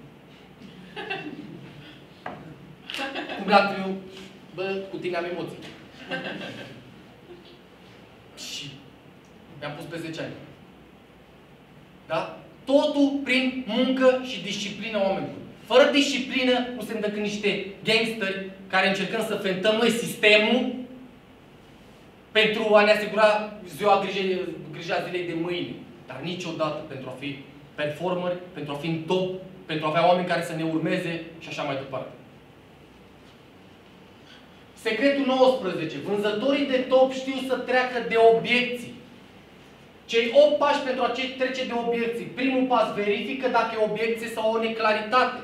Cu blatul meu, bă, cu tine am emoții. Și mi-am pus pe zece ani. Da? Totul prin muncă și disciplină oamenilor. Fără disciplină nu suntem decât niște gangsteri care încercăm să fentăm noi sistemul pentru a ne asigura ziua grijă, grija zilei de mâine. Dar niciodată pentru a fi performeri, pentru a fi în top, pentru a avea oameni care să ne urmeze și așa mai departe. Secretul nouăsprezece. Vânzătorii de top știu să treacă de obiecții. Cei opt pași pentru a trece de obiecții. Primul pas, verifică dacă e obiecție sau o neclaritate.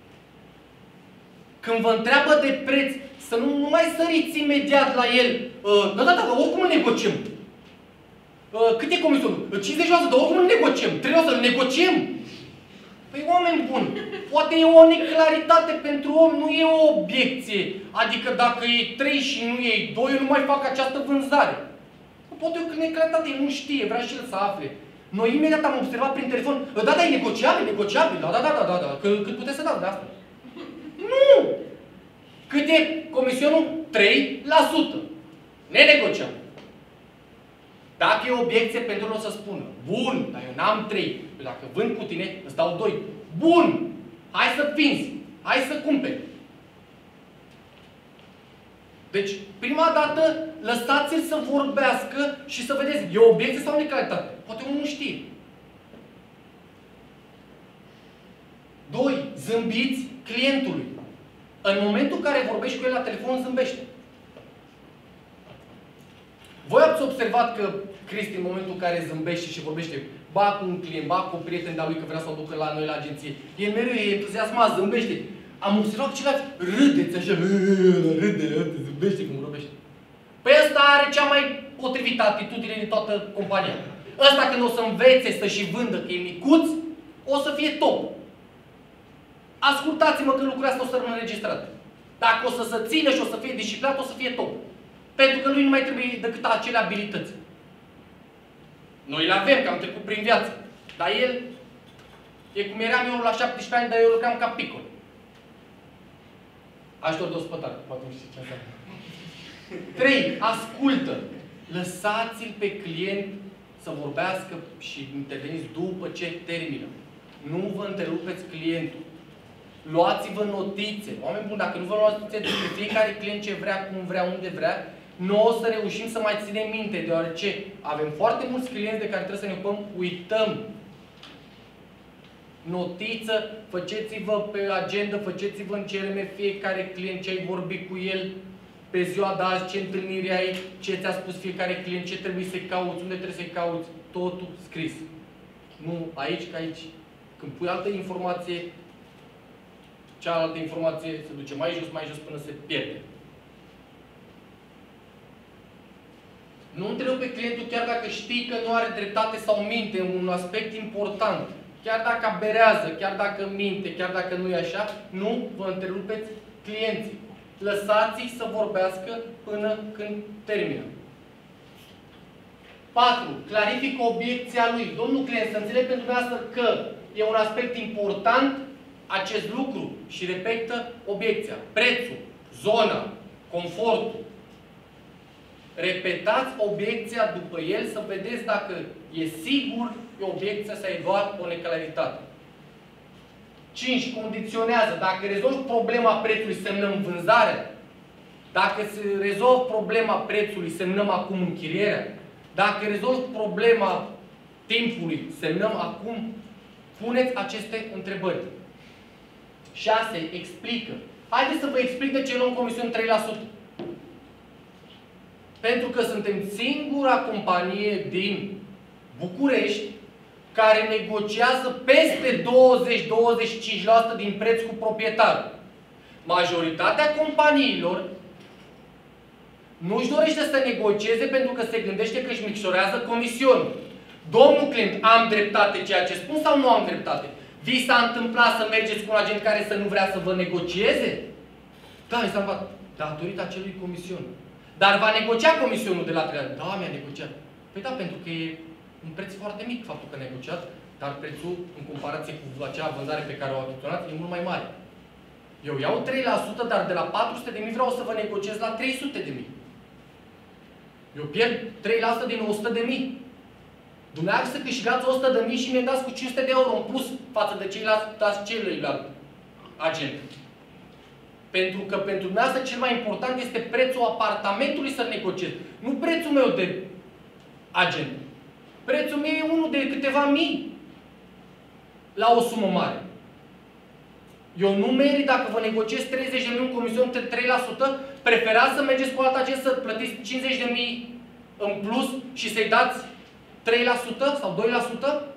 Când vă întreabă de preț, să nu, nu mai săriți imediat la el. Uh, da, da, da, oricum îl negociem. Uh, cât e comisionul? cincizeci la sută, dar oricum îl negociem. Trebuie să-l negociem. Păi, oameni buni, poate e o neclaritate pentru om, nu e o obiecție. Adică dacă e trei și nu e doi, eu nu mai fac această vânzare. Poate e o neclaritate, el nu știe, vrea și el să afle. Noi imediat am observat prin telefon, da, da, e negociabil, negociabil, da, da, da, da, da, da. Că, cât puteți să dați de asta? Nu! Cât e comisionul? trei la sută. Nenegociabil. Dacă e obiecție, pentru el o să spună, bun, dar eu n-am trei. Dacă vând cu tine, îți dau doi. Bun! Hai să vinzi. Hai să cumperi. Deci, prima dată, lăsați-l să vorbească și să vedeți, e obiecție sau neclaritate. Poate unul nu știe. Doi, zâmbiți clientului. În momentul în care vorbești cu el la telefon, zâmbește. Voi ați observat că Cristi, în momentul în care zâmbește și vorbește, ba cu un client, ba cu un prieten de-a lui că vrea să o ducă la noi la agenție. E mereu, e entuziasmat, zâmbește. Am observat că celălalt râdeți așa, râde, zâmbește cum vorbește. Păi ăsta are cea mai potrivită atitudine din toată compania. Ăsta când o să învețe să și vândă că e micuț, o să fie top. Ascultați-mă că lucrurile astea o să rămână înregistrate. Dacă o să se țină și o să fie disciplinat, o să fie top. Pentru că lui nu mai trebuie decât acele abilități. Noi le avem, că am trecut prin viață. Dar el e cum eram eu la șaptesprezece ani, dar eu lucram ca picol. Ajutor de ospătare, poate nu știi ce înseamnă. trei. Ascultă. Lăsați-l pe client să vorbească și interveniți după ce termină. Nu vă întrerupeți clientul. Luați-vă notițe. Oameni buni, dacă nu vă luați notițe despre fiecare client ce vrea, cum vrea, unde vrea, nu o să reușim să mai ținem minte, deoarece avem foarte mulți clienți de care trebuie să ne ocupăm, uităm. Notiță, faceți-vă pe agenda, faceți-vă în C R M fiecare client ce ai vorbit cu el, pe ziua de azi, ce întâlniri ai, ce ți-a spus fiecare client, ce trebuie să-i cauți, unde trebuie să-i cauți, totul scris. Nu aici, că aici. Când pui altă informație, cealaltă informație se duce mai jos, mai jos până se pierde. Nu întrerupe clientul chiar dacă știi că nu are dreptate sau minte, un aspect important. Chiar dacă aberează, chiar dacă minte, chiar dacă nu e așa, nu vă întrerupeți clienții. Lăsați-i să vorbească până când termină. patru. Clarifică obiecția lui. Domnul client, să înțeleg pentru dumneavoastră că e un aspect important acest lucru și repetă obiecția. Prețul, zona, confortul. Repetați obiecția după el să vedeți dacă e sigur că obiecția s-a evaluat o neclaritate. cinci. Condiționează. Dacă rezolvi problema prețului, semnăm vânzarea. Dacă se rezolvă problema prețului, semnăm acum închirierea. Dacă rezolvi problema timpului, semnăm acum. Puneți aceste întrebări. șase. Explică. Haideți să vă explic de ce luăm comision trei la sută. Pentru că suntem singura companie din București care negociază peste douăzeci la douăzeci și cinci la sută din preț cu proprietarul. Majoritatea companiilor nu își dorește să negocieze pentru că se gândește că își micșorează comisionul. Domnul client, am dreptate ceea ce spun sau nu am dreptate? Vi s-a întâmplat să mergeți cu un agent care să nu vrea să vă negocieze? Da, mi s-a întâmplat. Datorită acelui comision. Dar va negocia comisionul de la trei ani. Da, mi-a negociat. Păi da, pentru că e un preț foarte mic faptul că a negociat, dar prețul, în comparație cu acea vânzare pe care o achiziționat, e mult mai mare. Eu iau trei la sută, dar de la patru sute de mii vreau să vă negociez la trei sute de mii. Eu pierd trei la sută din o sută de mii. Dumneavoastră câștigați o sută de mii și mi-e dați cu cinci sute de euro în plus față de ceilalți celuilalt agent. Pentru că pentru dumneavoastră cel mai important este prețul apartamentului să negociez. Nu prețul meu de agent. Prețul meu e unul de câteva mii la o sumă mare. Eu nu merit dacă vă negociez treizeci de mii în comision trei la sută, preferați să mergeți cu alt agent să plătiți cincizeci de mii în plus și să-i dați trei la sută sau doi la sută?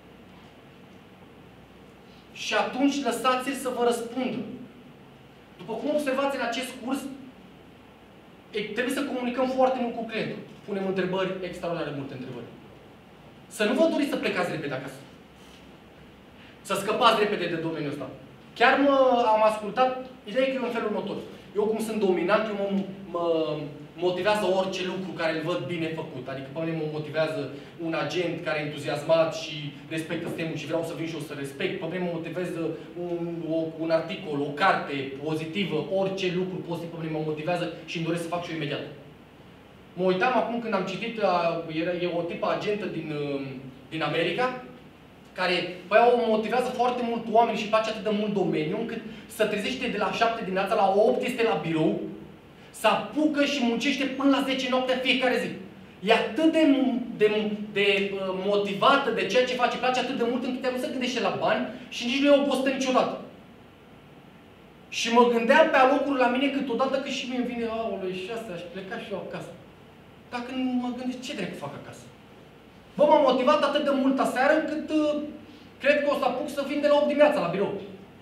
Și atunci lăsați-l să vă răspundă. După cum observați în acest curs, trebuie să comunicăm foarte mult cu clientul. Punem întrebări, extraordinar de multe întrebări. Să nu vă doriți să plecați repede acasă. Să scăpați repede de domeniul ăsta. Chiar mă am ascultat, ideea e că e în felul următor. Eu cum sunt dominant, eu mă, mă motivează orice lucru care îl văd bine făcut. Adică pe mine mă motivează un agent care e entuziasmat și respectă sistemul și vreau să vin și eu să respect. Pe mine mă motivează un, o, un articol, o carte pozitivă, orice lucru pozitiv pe mine mă motivează și îmi doresc să fac și eu imediat. Mă uitam acum când am citit, era, e o tipă agentă din, din America, care păi, o motivează foarte mult oameni și place atât de mult domeniu, încât să trezește de la șapte dimineața la opt este la birou, să apucă și muncește până la zece noaptea fiecare zi. E atât de, de, de motivată de ceea ce face, place atât de mult încât nu se gândește la bani și nici nu e obosită niciodată. Și mă gândeam pe alocuri la mine câteodată că și mie îmi vine, aoleu, și asta, aș pleca și eu acasă. Dacă nu mă gândesc, ce drept fac acasă? Bă, m-am motivat atât de mult aseară încât uh, cred că o să apuc să vin de la opt dimineața la birou.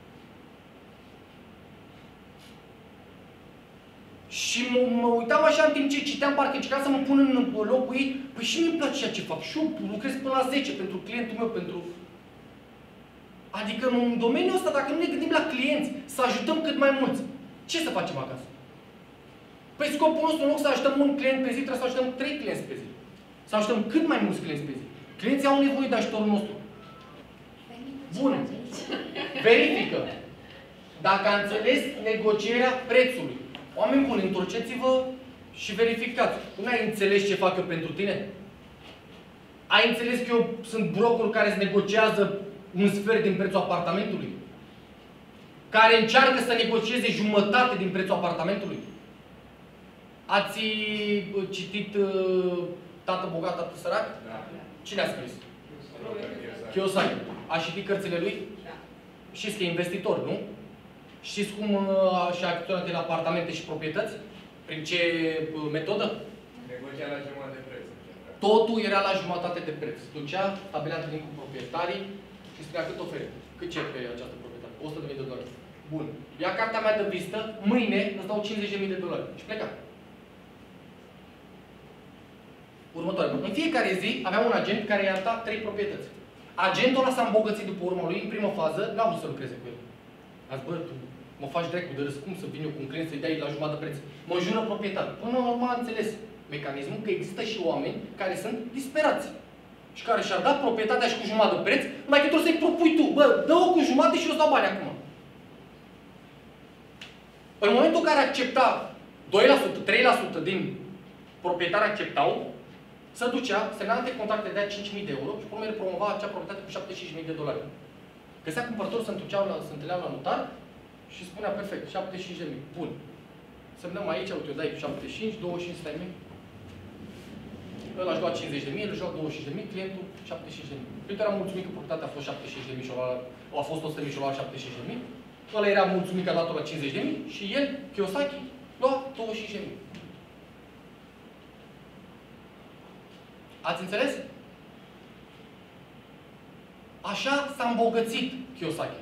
Și mă, mă uitam așa în timp ce citeam, parcă încercam să mă pun în locul ei. Păi și mie îmi place ceea ce fac. Și eu lucrez până la zece pentru clientul meu, pentru... Adică în domeniul ăsta, dacă nu ne gândim la clienți, să ajutăm cât mai mulți, ce să facem acasă? Păi scopul nostru, în loc să ajutăm un client pe zi, trebuie să ajutăm trei clienți pe zi. Să ajutăm cât mai mulți clienți pe zi. Clienții au nevoie de ajutorul nostru. Bun. Verifică. Dacă a înțeles negocierea prețului. Oameni buni, întorceți-vă și verificați. Nu ai înțeles ce fac eu pentru tine? Ai înțeles că eu sunt broker care îți negociază un sfert din prețul apartamentului? Care încearcă să negocieze jumătate din prețul apartamentului? Ați citit uh, Tată bogat, tată sărac? Da. Cine a scris? Kiyosaki. A citit cărțile lui? Da. Știți că e investitor, nu? Știți cum uh, și-a acționat în apartamente și proprietăți? Prin ce uh, metodă? Negocia la jumătate de preț. Totul era la jumătate de preț. Ducea, stabilea întâlniri cu proprietarii și spunea cât oferi. Cât cer pe această proprietate? o sută de mii de dolari. Bun. Ia cartea mea de vizită, mâine îți dau cincizeci de mii de dolari. Și pleca. Următoare. În fiecare zi avea un agent care i-a dat trei proprietăți. Agentul ăla s-a îmbogățit după urma lui, în primă fază, n-a vrut să lucreze cu el. A zis, bă, tu mă faci dracu de râs, cum să vin eu cu un client să-i dai la jumătate de preț? Mă jură proprietar. Până la urmă a înțeles mecanismul că există și oameni care sunt disperați. Și care și-ar dat proprietatea și cu jumătate de preț, numai că trebuie să-i propui tu. Bă, dă-o cu jumătate și eu îți dau bani acum. În momentul în care accepta doi la sută, trei la sută din proprietari acceptau, se ducea, semna alte contracte, dea cinci mii de euro și până urmă promova acea proprietate cu șaptezeci și cinci mii de dolari. Găsea cumpărători, se întuceau la, se întâlneau la notar și spunea perfect, șaptezeci și cinci de mii. Bun. Semnăm aici, uite, eu dai cu șaptezeci și cinci, douăzeci și cinci de mii. Ăla își lua cincizeci de mii, el își lua douăzeci și cinci de mii, clientul șaptezeci și cinci de mii. Clientul era mulțumit că proprietatea a fost șaptezeci și cinci de mii și a fost o sută de mii și a luat șaptezeci și cinci de mii. Ăla era mulțumit că a dat-o la cincizeci de mii și el, Kiyosaki, lua douăzeci și cinci de mii. Ați înțeles? Așa s-a îmbogățit Kiyosaki.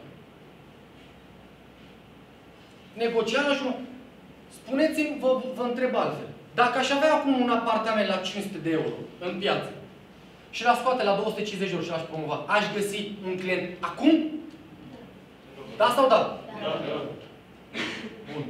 Negocia la jumătate. Spuneți-mi, vă, vă întreb altfel. Dacă aș avea acum un apartament la cinci sute de euro în piață și l-aș scoate la două sute cincizeci de euro și l-aș promova, aș găsi un client acum? Da sau da? Da, da. Bun.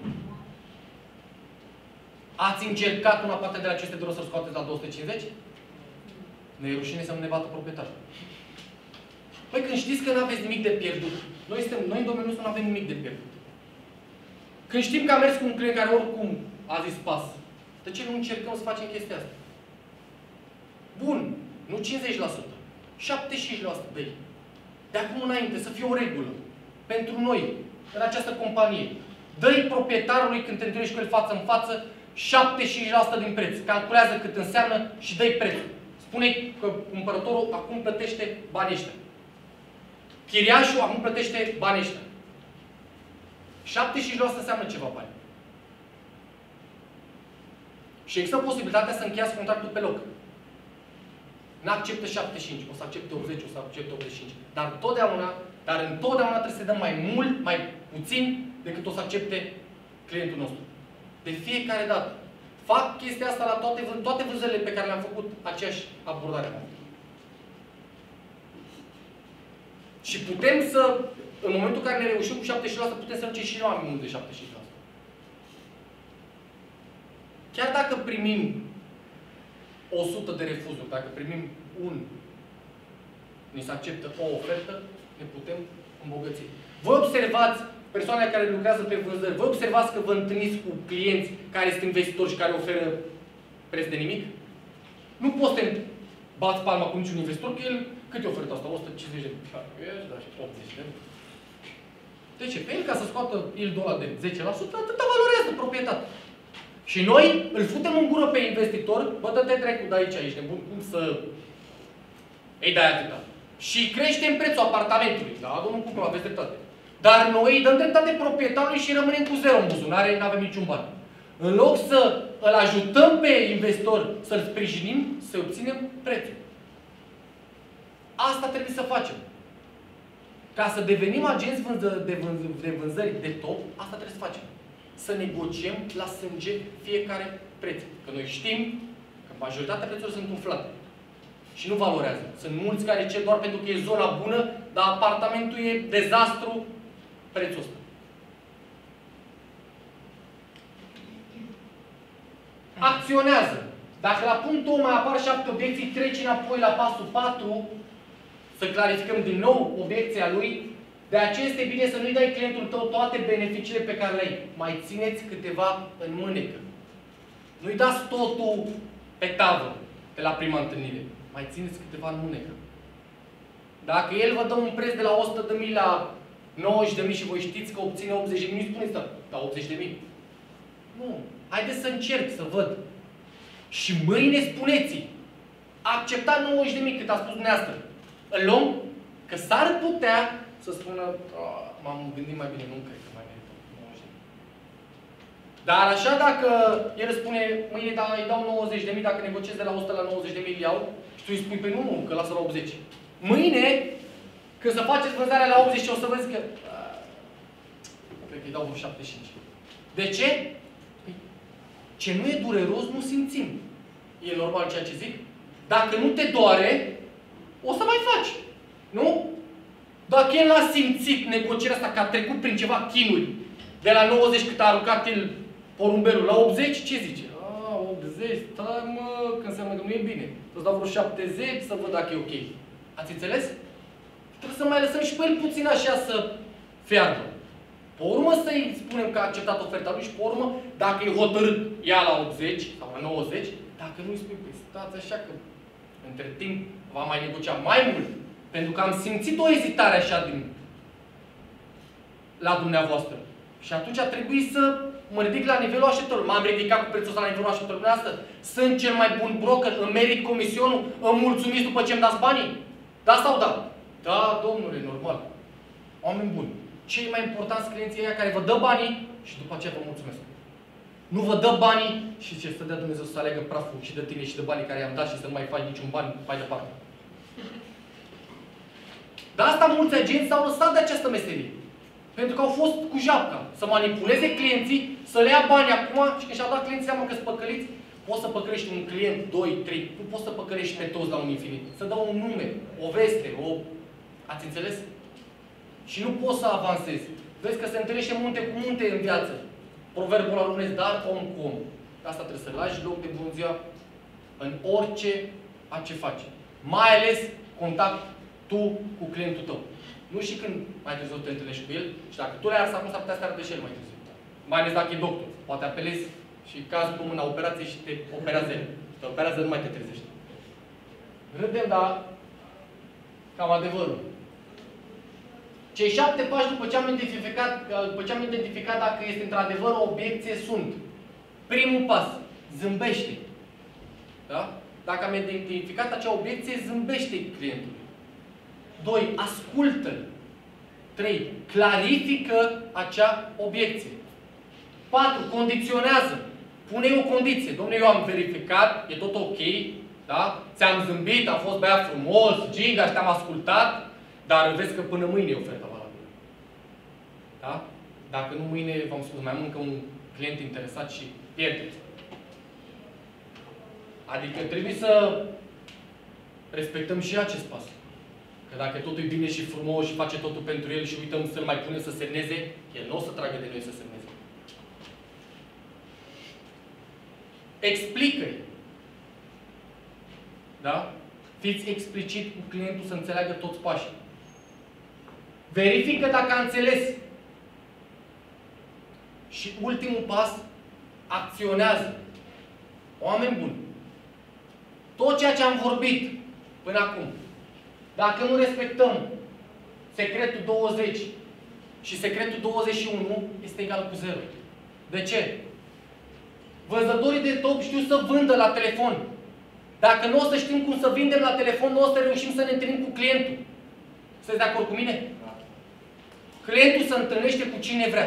Ați încercat un apartament de la cinci sute de euro să-l scoateți la două sute cincizeci? Ne e rușine să-mi ne bată proprietarul. Păi când știți că nu aveți nimic de pierdut, noi, suntem, noi în domeniul ăsta nu avem nimic de pierdut. Când știm că am mers cu un client care oricum a zis pas, de ce nu încercăm să facem chestia asta? Bun, nu cincizeci la sută, șaptezeci și cinci la sută de ei. De acum înainte să fie o regulă pentru noi, în această companie. Dă-i proprietarului când te întâlnești cu el față în față șaptezeci și cinci la sută din preț. Calculează cât înseamnă și dă-i prețul. Spune că cumpărătorul acum plătește banii ăștia. Chiriașul acum plătește banii ăștia. șaptezeci și cinci la sută înseamnă ceva bani. Și există posibilitatea să încheiați contractul pe loc. N-acceptă șaptezeci și cinci, o să accepte optzeci, o să accepte optzeci și cinci. Dar întotdeauna, dar întotdeauna trebuie să dăm mai mult, mai puțin, decât o să accepte clientul nostru. De fiecare dată. Fac chestia asta la toate, toate vânzările pe care le-am făcut, aceeași abordare. Și putem să, în momentul în care ne reușim cu șaptezeci și cinci la sută, putem să ducem și noi mai mult de șaptezeci și cinci la sută. Chiar dacă primim o sută de refuzuri, dacă primim un, ni se acceptă o ofertă, ne putem îmbogăți. Vă observați persoanele care lucrează pe vânzări, vă observați că vă întâlniți cu clienți care sunt investitori și care oferă preț de nimic? Nu poți să te bați palma cu niciun investitor, că el, cât e oferta asta? o sută cincizeci de mii. Da, și optzeci de mii. De ce? Pe el, ca să scoată yieldul ăla de zece la sută, atâta valorează proprietatea. Și noi îl futem în gură pe investitor, bă, dă-te dracu de aici, ești nebun, cum să îi dai atâta. Și creștem prețul apartamentului. Da, domnul Cumpăr, aveți dreptate. Dar noi dăm dreptate proprietarului și rămânem cu zero în buzunare, nu avem niciun bani. În loc să îl ajutăm pe investitor să-l sprijinim, să obținem prețul. Asta trebuie să facem. Ca să devenim agenți vânză, de, vânz, de vânzări de top, asta trebuie să facem. Să negociem la sânge fiecare preț. Că noi știm că majoritatea prețurilor sunt umflate. Și nu valorează. Sunt mulți care cer doar pentru că e zona bună, dar apartamentul e dezastru, prețul ăsta. Acționează. Dacă la punctul unu mai apar șapte obiecții, treci înapoi la pasul patru, să clarificăm din nou obiecția lui. De aceea este bine să nu-i dai clientul tău toate beneficiile pe care le ai. Mai țineți câteva în mânecă. Nu-i dați totul pe tavă de la prima întâlnire. Mai țineți câteva în mânecă. Dacă el vă dă un preț de la o sută de mii la nouăzeci de mii și voi știți că obține optzeci de mii, nu spuneți la optzeci de mii. Nu. Haideți să încerc, să văd. Și mâine spuneți-i. Accepta nouăzeci de mii cât a spus dumneavoastră. Îl luăm? Că s-ar putea să spună, m-am gândit mai bine, nu cred că mai merită nouăzeci de mii. Dar așa dacă el spune, mâine da, îi dau nouăzeci de mii, dacă negociez de la o sută la nouăzeci de mii, îl iau, și tu îi spui, pe nu, nu, că lasă la optzeci. Mâine, când să faceți vânzarea la optzeci, o să vezi că cred că îi dau vreo șaptezeci și cinci. De ce? Păi, ce nu e dureros, nu simțim. E normal ceea ce zic? Dacă nu te doare, o să mai faci. Nu? Dacă el n-a simțit negocierea asta, că a trecut prin ceva chinuri, de la nouăzeci cât a aruncat el porumbelul, la optzeci, ce zice? A, optzeci, stai mă, că înseamnă că nu e bine. Să-ți dau vreo șaptezeci să văd dacă e ok. Ați înțeles? Trebuie să mai lăsăm și pe el puțin așa să fiardă. Pe urmă să-i spunem că a acceptat oferta lui și pe urmă, dacă e hotărât, ia la optzeci sau la nouăzeci, dacă nu-i spui, păi stați așa că între timp va mai negocia mai mult. Pentru că am simțit o ezitare așa din la dumneavoastră. Și atunci a trebuit să mă ridic la nivelul așteptărilor. M-am ridicat cu prețul ăsta la nivelul așteptărilor asta. Sunt cel mai bun broker, îmi merit comisionul, îmi mulțumiți după ce îmi dați banii? Da sau da? Da, domnule, normal. Oameni buni. Cei mai importanți clienții ăia care vă dă banii și după aceea vă mulțumesc. Nu vă dă banii și ce să dea Dumnezeu să aleagă praful și de tine și de banii care i-am dat și să nu mai faci niciun bani mai departe. Dar asta mulți agenți s-au lăsat de această meserie. Pentru că au fost cu japca. Să manipuleze clienții, să le ia bani acum și când și-au dat clienții seama că-s păcăliți, poți să păcălești un client, doi, trei. Nu poți să păcălești pe toți la un infinit. Să dau un nume, o veste, o... Ați înțeles? Și nu poți să avansezi. Vezi că se întâlnește munte cu munte în viață. Proverbul ăla românesc, dar om cu om. Asta trebuie să lași loc de bună ziua în orice a ce faci. Mai ales contact tu cu clientul tău. Nu și când mai târziu te întâlnești cu el și dacă tu le-ai ars acum, s-ar putea să te arăte și el mai târziu. Mai ales dacă e doctor. Poate apelezi și cazul cu mâna operație și te operează el. Te operează, nu mai te trezești. Râdem, dar cam adevărul. Cei șapte pași după ce am identificat, după ce am identificat dacă este într-adevăr o obiecție sunt. Primul pas, zâmbește. Da? Dacă am identificat acea obiecție, zâmbește clientului. Doi, ascultă-l. Trei, clarifică acea obiecție. Patru, condiționează. Pune o condiție. Dom'le, eu am verificat, e tot ok, da? Ți-am zâmbit, am fost băiat frumos, giga și te-am ascultat, dar vezi că până mâine e oferta valabilă. Da? Dacă nu mâine, v-am spus, mai mâncă un client interesat și pierdeți. Adică trebuie să respectăm și acest pas. Că dacă totul e bine și frumos și face totul pentru el și uităm să-l mai punem să semneze, el nu o să tragă de noi să semneze. Explică-i. Da? Fiți explicit cu clientul să înțeleagă toți pașii. Verifică dacă a înțeles. Și ultimul pas, acționează. Oameni buni, tot ceea ce am vorbit până acum, dacă nu respectăm secretul douăzeci și secretul douăzeci și unu, este egal cu zero. De ce? Vânzătorii de top știu să vândă la telefon. Dacă nu o să știm cum să vindem la telefon, nu o să reușim să ne întâlnim cu clientul. Sunteți de acord cu mine? Clientul se întâlnește cu cine vrea.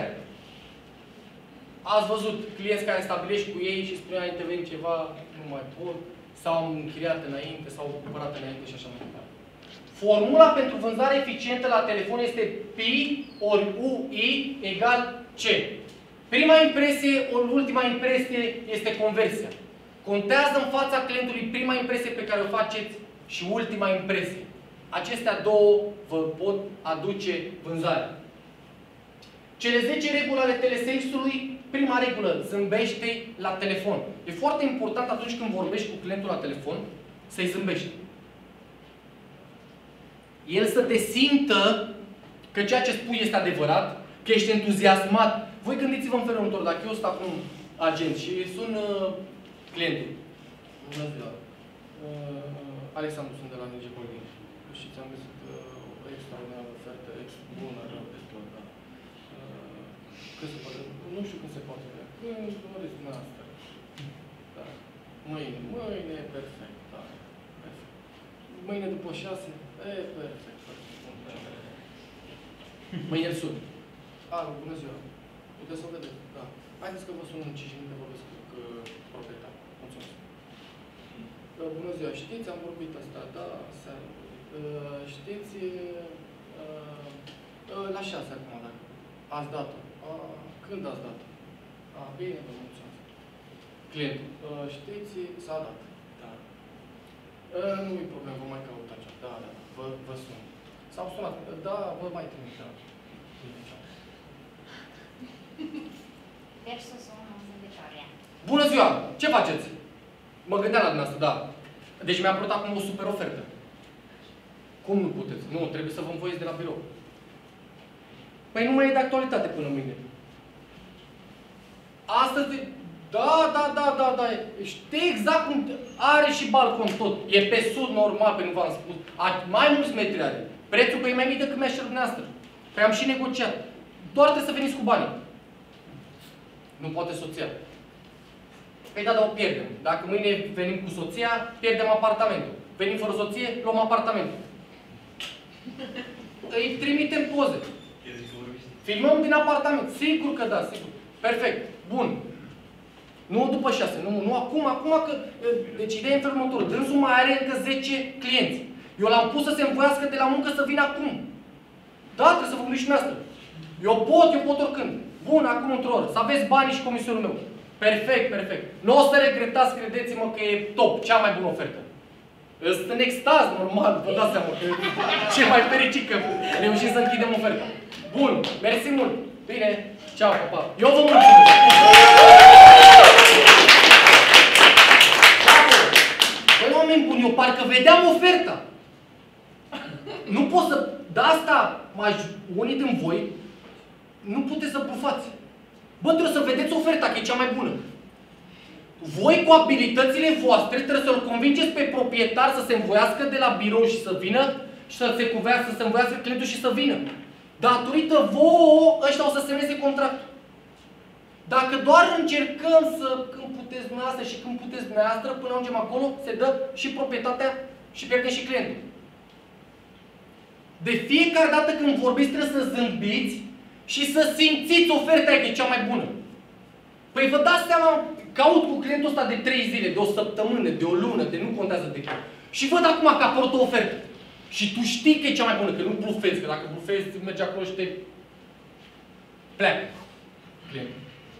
Ați văzut clienți care stabilești cu ei și spunea, interveni ceva, nu mai pot, sau am închiriat înainte, sau cumpărat înainte și așa mai departe. Formula pentru vânzare eficientă la telefon este P ori U I egal C. Prima impresie ori ultima impresie este conversia. Contează în fața clientului prima impresie pe care o faceți și ultima impresie. Acestea două vă pot aduce vânzarea. Cele zece reguli ale telesales-ului, prima regulă, zâmbește la telefon. E foarte important atunci când vorbești cu clientul la telefon, să-i zâmbești. El să te simtă că ceea ce spui este adevărat, că ești entuziasmat. Voi gândiți-vă în felul următor, dacă eu sunt acum agent și sun uh, clientul. Bună ziua! Uh, Alexandru, sunt de la Ninja Holding. Și ți-am găsit uh, o extraordinară ofertă, ex bună, rău de tot, da. Uh, când se poate? Nu știu când se poate. Când doriți dumneavoastră. Da. Mâine. Mâine e perfect, da. Perfect. Mâine după șase? E, perfect, perfect. Mâine îl sun. Alo, bună ziua. Puteți să o vedeți? Da. Haideți că vă sun în cinci minute, vorbesc cu proprietar. Mulțumesc. Uh, bună ziua. Știți, am vorbit asta, da, seara. Uh, știți, uh, uh, la șase acum, dacă ați dat-o. Uh, când ați dat-o? Ah, bine, vă mulțumesc. Clientul. Uh, știți, s-a dat. Da. Uh, nu e problemă, vă mai căutați. Da, da, vă, vă sun. S-au sunat. Da, vă mai trimit. Da. Versus unu zâmbitoare. Bună ziua! Ce faceți? Mă gândeam la dumneavoastră, da. Deci mi-a apărut acum o super ofertă. Cum nu puteți? Nu, trebuie să vă învoiesc de la birou. Păi nu mai e de actualitate până mâine. Astăzi, da, da, da, da, da. Știi exact cum are și balcon tot. E pe sud normal, pe nu v-am spus. Mai mulți metri are. Prețul pe e mai mic decât mi-a cerut dumneavoastră. Păi am și negociat. Doar trebuie să veniți cu banii. Nu poate soția. Păi da, dar o pierdem. Dacă mâine venim cu soția, pierdem apartamentul. Venim fără soție, luăm apartamentul. Îi trimitem poze. Filmăm din apartament. Sigur că da, sigur. Perfect. Bun. Nu după șase. Nu, nu acum, acum că... Deci ideea e în felul următor. Dânsul mai are încă zece clienți. Eu l-am pus să se învoiască de la muncă să vină acum. Da, trebuie să vă gândiți și dumneavoastră. Eu pot, eu pot oricând. Bun, acum într-o oră. Să aveți banii și comisionul meu. Perfect, perfect. Nu o să regretați, credeți-mă că e top. Cea mai bună ofertă. Sunt în extaz, normal. Vă dați seama că e ce mai fericit că reușim să închidem oferta. Bun, mersi mult. Bine, ceau, pa, pa. Eu vă mulțumesc. Băi, oameni buni, eu parcă vedeam oferta. Nu pot să... De asta, mai unii din voi, nu puteți să bufați. Bă, trebuie să vedeți oferta, că e cea mai bună. Voi, cu abilitățile voastre, trebuie să-l convingeți pe proprietar să se învoiască de la birou și să vină și să se cuvească, să se învoiască clientul și să vină. Datorită vouă, ăștia o să semneze contractul. Dacă doar încercăm să, când puteți dumneavoastră și când puteți dumneavoastră, până ajungem acolo, se dă și proprietatea și pierdem și clientul. De fiecare dată când vorbiți, trebuie să zâmbiți și să simțiți oferta aia, că e cea mai bună. Păi vă dați seama, caut cu clientul ăsta de trei zile, de o săptămână, de o lună, de nu contează de cât. Și văd acum că a apărut o ofertă. Și tu știi că e cea mai bună, că nu blufezi, că dacă blufezi, mergi acolo și te pleacă clientul.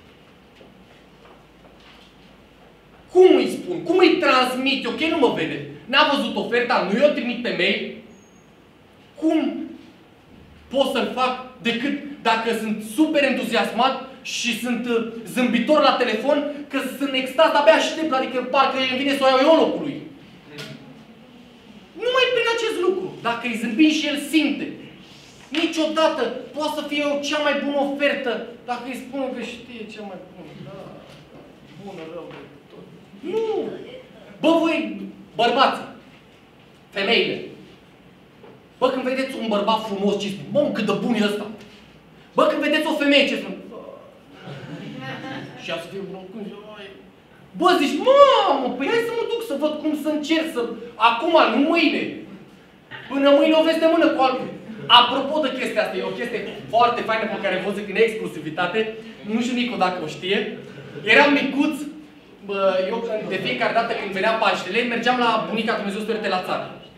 Cum îi spun? Cum îi transmit? Ok, nu mă vede. N-a văzut oferta, nu i-o trimit pe mail. Cum pot să-l fac decât dacă sunt super entuziasmat și sunt uh, zâmbitor la telefon, că sunt extaz, abia aștept, adică parcă îmi vine să o iau eu locul lui. Numai prin acest lucru. Dacă îi zâmbim și el simte. Niciodată poate să fie o cea mai bună ofertă dacă îi spune că știe cea mai bună. Da, da, bună, rău, tot. Nu! Bă, voi, bărbați, femeile, bă, când vedeți un bărbat frumos, ce spune? Bă, cât de bun e ăsta! Bă, când vedeți o femeie, ce spune? Și ea să fie bun, cum bă, zici, mamă, păi hai să mă duc să văd cum să încerc să... Acum, nu mâine. Până mâine o vezi de mână cu altul. Apropo de chestia asta, e o chestie foarte faină pe care vă zic în exclusivitate. Nu știu Nicu dacă o știe. Eram micuț, bă, eu de fiecare dată când venea Paștele, mergeam la bunica Dumnezeu Spărite la țară.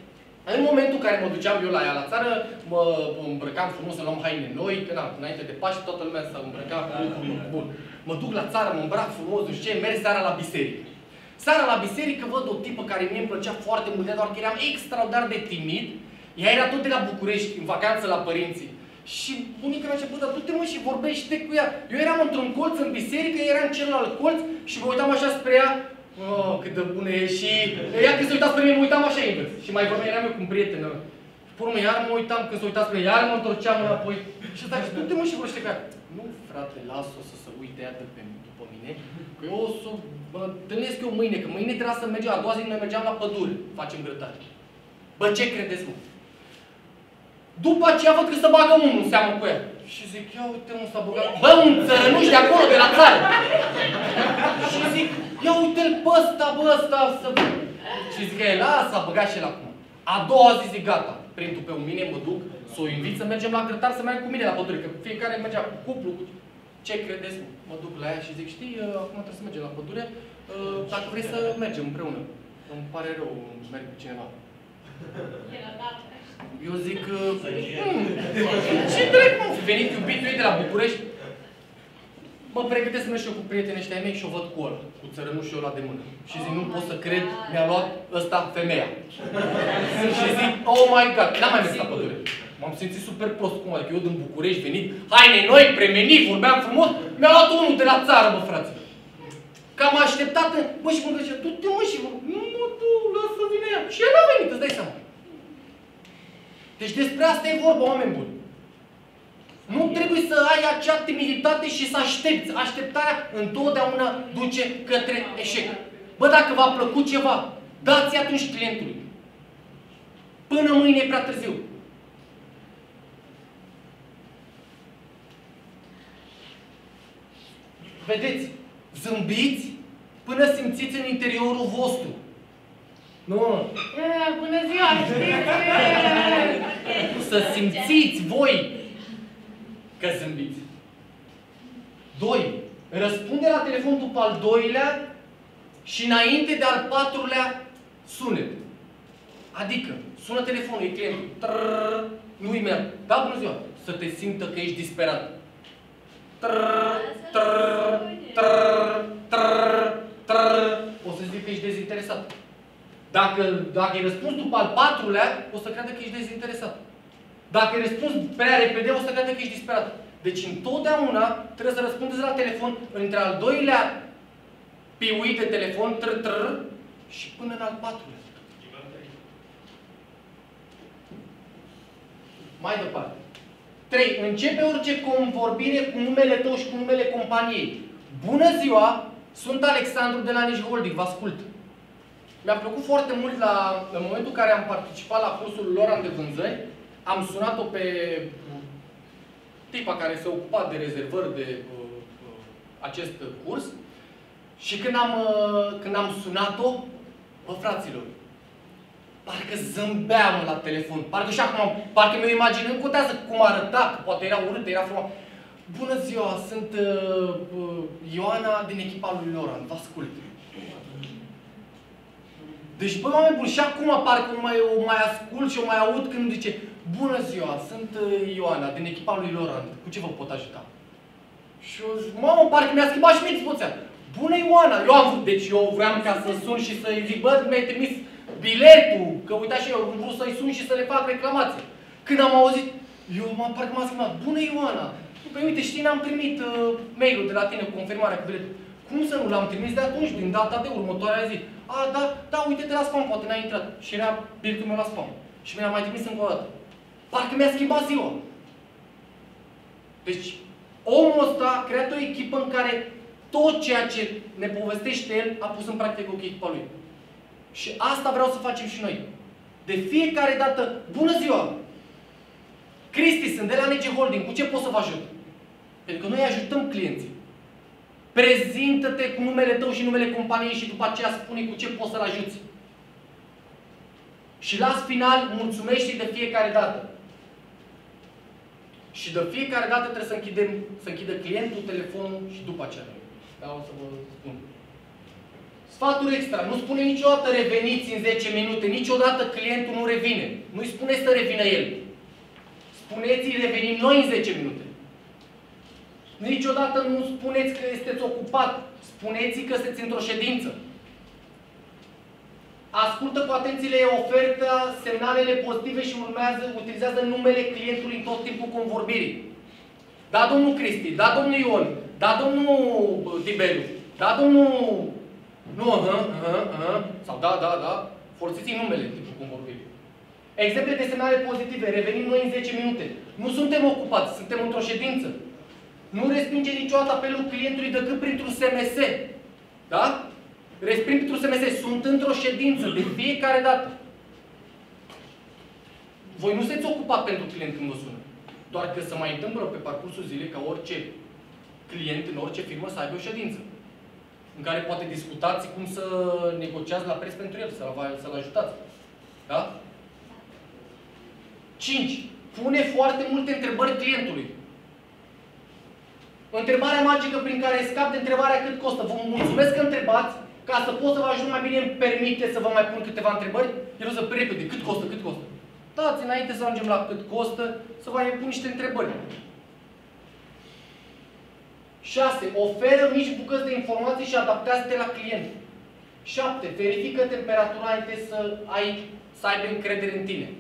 În momentul în care mă duceam eu la ea la țară, mă îmbrăcam frumos, să luam haine noi, că na, înainte de Paște toată lumea s-a îmbrăcat cu lucruri bun. Mă duc la țară, mă îmbrac frumos, nu știu ce, merg seara la biserică. Seara la biserică văd o tipă care mie îmi plăcea foarte mult, doar că eram extraordinar de timid. Ea era tot de la București, în vacanță la părinții. Și bunica mea zicea, bă, dar du-te mă și vorbește cu ea. Eu eram într-un colț în biserică, ea era în celălalt colț și mă uitam așa spre ea. Oh, cât de bună e și... Ea când se uita spre mine, mă uitam așa invers. Și mai vorbeam, eram eu cu un prieten. Și pe urmă, iar mă uitam când se uita spre mine, iar mă întorceam înapoi. Și ăsta zice, du-te mă și vorbește cu ea. Nu, frate, las-o să se uite ea pe, după mine. Că eu o să mă întâlnesc eu mâine, că mâine trebuia să mergem, a doua zi noi mergeam la pădure, facem grătare. Bă, ce credeți, mă? După aceea văd că se bagă unul în seamă cu ea. Și zic, ia uite mă, s-a băgat. Bă, un țărănuș de acolo, de la țară. Și zic, ia uite-l pe ăsta, bă, ăsta, să... Și zic, e, lasă, a băgat și el acum. A doua zi zic, gata, prindu pe mine, mă duc, să o invit să mergem la grătar, să meargă cu mine la pădure, că fiecare mergea cu cuplu. Cu... Ce credeți, mă? Mă duc la ea și zic, știi, acum trebuie să mergem la pădure, dacă vrei să mergem împreună. Îmi pare rău, merg cu cineva. Eu zic, hmm, ce drept, mă, fi venit iubitul ei de la București. Mă pregătesc să merg și eu cu prietenii ăștia mei și o văd cu ăla, cu țărănușul ăla de mână. Și zic, nu pot să cred, mi-a luat ăsta femeia. Și zic, oh my god, n-am mai mers la pădure. M-am simțit super prost, cum adică eu din București venit, haine noi, premenit, vorbeam frumos, mi-a luat unul de la țară, bă, frate. Că am așteptat, bă, și mă gândea, du-te mă și mă, nu mă, tu, lasă vine ea. Și el a venit, îți dai seama. Deci despre asta e vorba, oameni buni. Nu trebuie să ai acea timiditate și să aștepți. Așteptarea întotdeauna duce către eșec. Bă, dacă v-a plăcut ceva, dați atunci clientului. Până mâine e prea târziu. Vedeți, zâmbiți până simțiți în interiorul vostru. Nu. E, bună ziua, știți? Să simțiți voi că zâmbiți. Doi. Răspunde la telefon după al doilea și înainte de al patrulea sunet. Adică, sună telefonul, e clientul. Trrr, nu imediat. Da, bună ziua. Să te simtă că ești disperat. Trrr, trrr, trrr, trrr, trrr. O să zic că ești dezinteresat. Dacă, dacă îi răspunzi după al patrulea, o să creadă că ești dezinteresat. Dacă îi răspunzi prea repede, o să creadă că ești disperat. Deci întotdeauna trebuie să răspundeți la telefon între al doilea piuit de telefon, trr, trr, și până în al patrulea. Mai departe. trei. Începe orice convorbire cu numele tău și cu numele companiei. Bună ziua! Sunt Alexandru de la Nici Holding, vă ascult. Mi-a plăcut foarte mult la, în momentul în care am participat la cursul lor de vânzări, am sunat-o pe tipa care se ocupa de rezervări de uh, uh, acest curs și când am, uh, când am sunat-o, bă, fraților, parcă zâmbeam la telefon, parcă și acum, parcă mi-o imaginăm, contează cum arăta, că poate era urâtă, era frumos. Bună ziua, sunt uh, uh, Ioana din echipa lui Loran, vă ascult. Deci, bă, oameni buni, și acum parcă o mai, o mai ascult și o mai aud când zice bună ziua, sunt uh, Ioana, din echipa lui Loran, cu ce vă pot ajuta? Și eu zic, mamă, parcă mi-a schimbat și mie dispoziția. Bună Ioana! Eu am vrut, deci eu vreau ca să sun și să-i zic, bă, mi-ai trimis biletul, că uita și eu, vreau să-i sun și să le fac reclamație. Când am auzit, eu m-am parcă m-a schimbat, bună Ioana! Păi uite, știi, n-am primit uh, mail-ul de la tine cu confirmarea cu biletul. Cum să nu l-am trimis de atunci, din data de următoarea zi? A, da, da, uite-te la spam, poate n-a intrat. Și era biletul meu la spam. Și mi-a mai trimis încă o dată. Parcă mi-a schimbat ziua. Deci, omul ăsta a creat o echipă în care tot ceea ce ne povestește el a pus în practică cu echipa lui. Și asta vreau să facem și noi. De fiecare dată, bună ziua! Cristi, sunt de la N G Holding, cu ce pot să vă ajut? Pentru că noi ajutăm clienții. Prezintă-te cu numele tău și numele companiei și după aceea spune cu ce poți să-l ajuți. Și la final, mulțumește de fiecare dată. Și de fiecare dată trebuie să, închidem, să închidă clientul telefonul și după aceea. Da, o să vă spun. Sfaturi extra. Nu spune niciodată reveniți în zece minute. Niciodată clientul nu revine. Nu-i spune să revină el. Spuneți-i revenim noi în zece minute. Niciodată nu spuneți că sunteți ocupat. Spuneți-i că sunteți într-o ședință. Ascultă cu atenție oferta, semnalele pozitive și urmează, utilizează numele clientului în tot timpul convorbirii. Da, domnul Cristi, da, domnul Ion, da, domnul Tiberiu, da, domnul... Nu, aha, aha, aha, sau da, da, da, folosiți numele în timpul convorbirii. Exemple de semnale pozitive, revenim noi în zece minute. Nu suntem ocupați, suntem într-o ședință. Nu respinge niciodată apelul clientului decât printr-un S M S. Da? Resping printr-un S M S. Sunt într-o ședință de fiecare dată. Voi nu sunteți ocupat pentru client când vă sună. Doar că se mai întâmplă pe parcursul zilei ca orice client în orice firmă să aibă o ședință. În care poate discutați cum să negociați la preț pentru el, să-l ajutați. Da? cinci. Pune foarte multe întrebări clientului. Întrebarea magică prin care scap de întrebarea cât costă. Vă mulțumesc că întrebați, ca să pot să vă ajut mai bine, îmi permite să vă mai pun câteva întrebări? El o să repede. Cât costă? Cât costă? Dați, înainte să ajungem la cât costă, să vă mai pun niște întrebări. șase. Oferă mici bucăți de informații și adaptează-te la client. șapte. Verifică temperatura înainte să, ai, să aibă încredere în tine.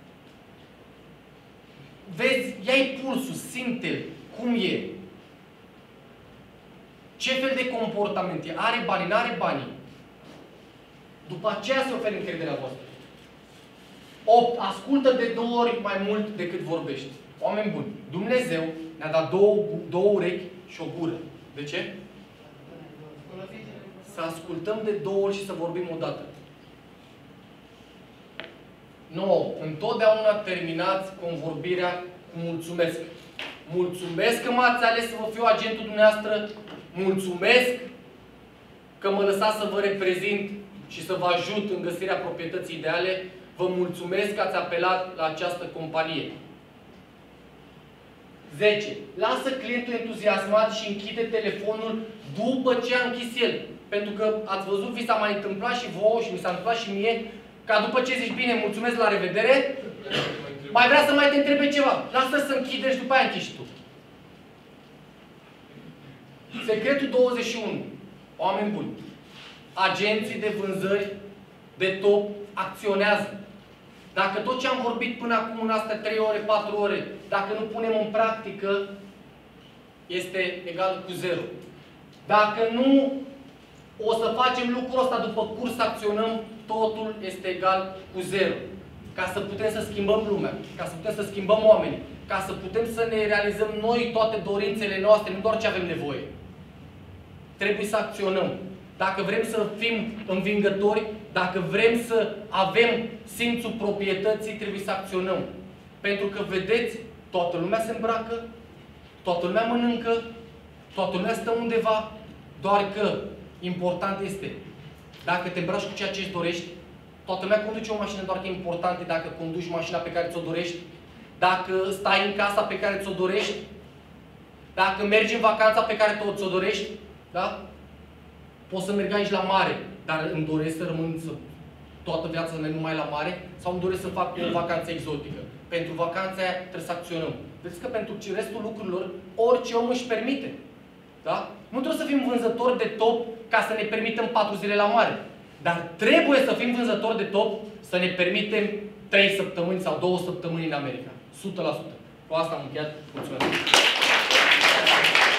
Vezi, ia-i pulsul, simte-l, cum e. Ce fel de comportament e? Are bani, n-are bani? După aceea se oferă încrederea voastră. opt. Ascultă de două ori mai mult decât vorbești. Oameni buni, Dumnezeu ne-a dat două, două urechi și o gură. De ce? Să ascultăm de două ori și să vorbim odată. nouă. Întotdeauna terminați convorbirea cu mulțumesc. Mulțumesc că m-ați ales să vă fiu agentul dumneavoastră. Mulțumesc că mă lăsați să vă reprezint și să vă ajut în găsirea proprietății ideale. Vă mulțumesc că ați apelat la această companie. zece. Lasă clientul entuziasmat și închide telefonul după ce a închis el. Pentru că ați văzut, vi s-a mai întâmplat și vouă și mi s-a întâmplat și mie, ca după ce zici bine, mulțumesc, la revedere, mai vrea să mai te întrebe ceva. Lasă să închide și după aia închiși tu. Secretul douăzeci și unu. Oameni buni. Agenții de vânzări de top acționează. Dacă tot ce am vorbit până acum în astea trei ore, patru ore, dacă nu punem în practică, este egal cu zero. Dacă nu o să facem lucrul ăsta după curs, acționăm, totul este egal cu zero. Ca să putem să schimbăm lumea, ca să putem să schimbăm oamenii, ca să putem să ne realizăm noi toate dorințele noastre, nu doar ce avem nevoie. Trebuie să acționăm. Dacă vrem să fim învingători, dacă vrem să avem simțul proprietății, trebuie să acționăm. Pentru că, vedeți, toată lumea se îmbracă, toată lumea mănâncă, toată lumea stă undeva, doar că important este, dacă te îmbraci cu ceea ce îți dorești, toată lumea conduce o mașină, doar că e important dacă conduci mașina pe care ți-o dorești, dacă stai în casa pe care ți-o dorești, dacă mergi în vacanța pe care ți-o dorești, da? Poți să merg aici la mare, dar îmi doresc să rămân să, toată viața mea numai la mare, sau îmi doresc să fac o vacanță exotică. Pentru vacanța aia trebuie să acționăm. Vedeți că pentru restul lucrurilor, orice om își permite. Da? Nu trebuie să fim vânzători de top ca să ne permitem patru zile la mare. Dar trebuie să fim vânzători de top să ne permitem trei săptămâni sau două săptămâni în America. o sută la sută. Cu asta am încheiat. Mulțumesc!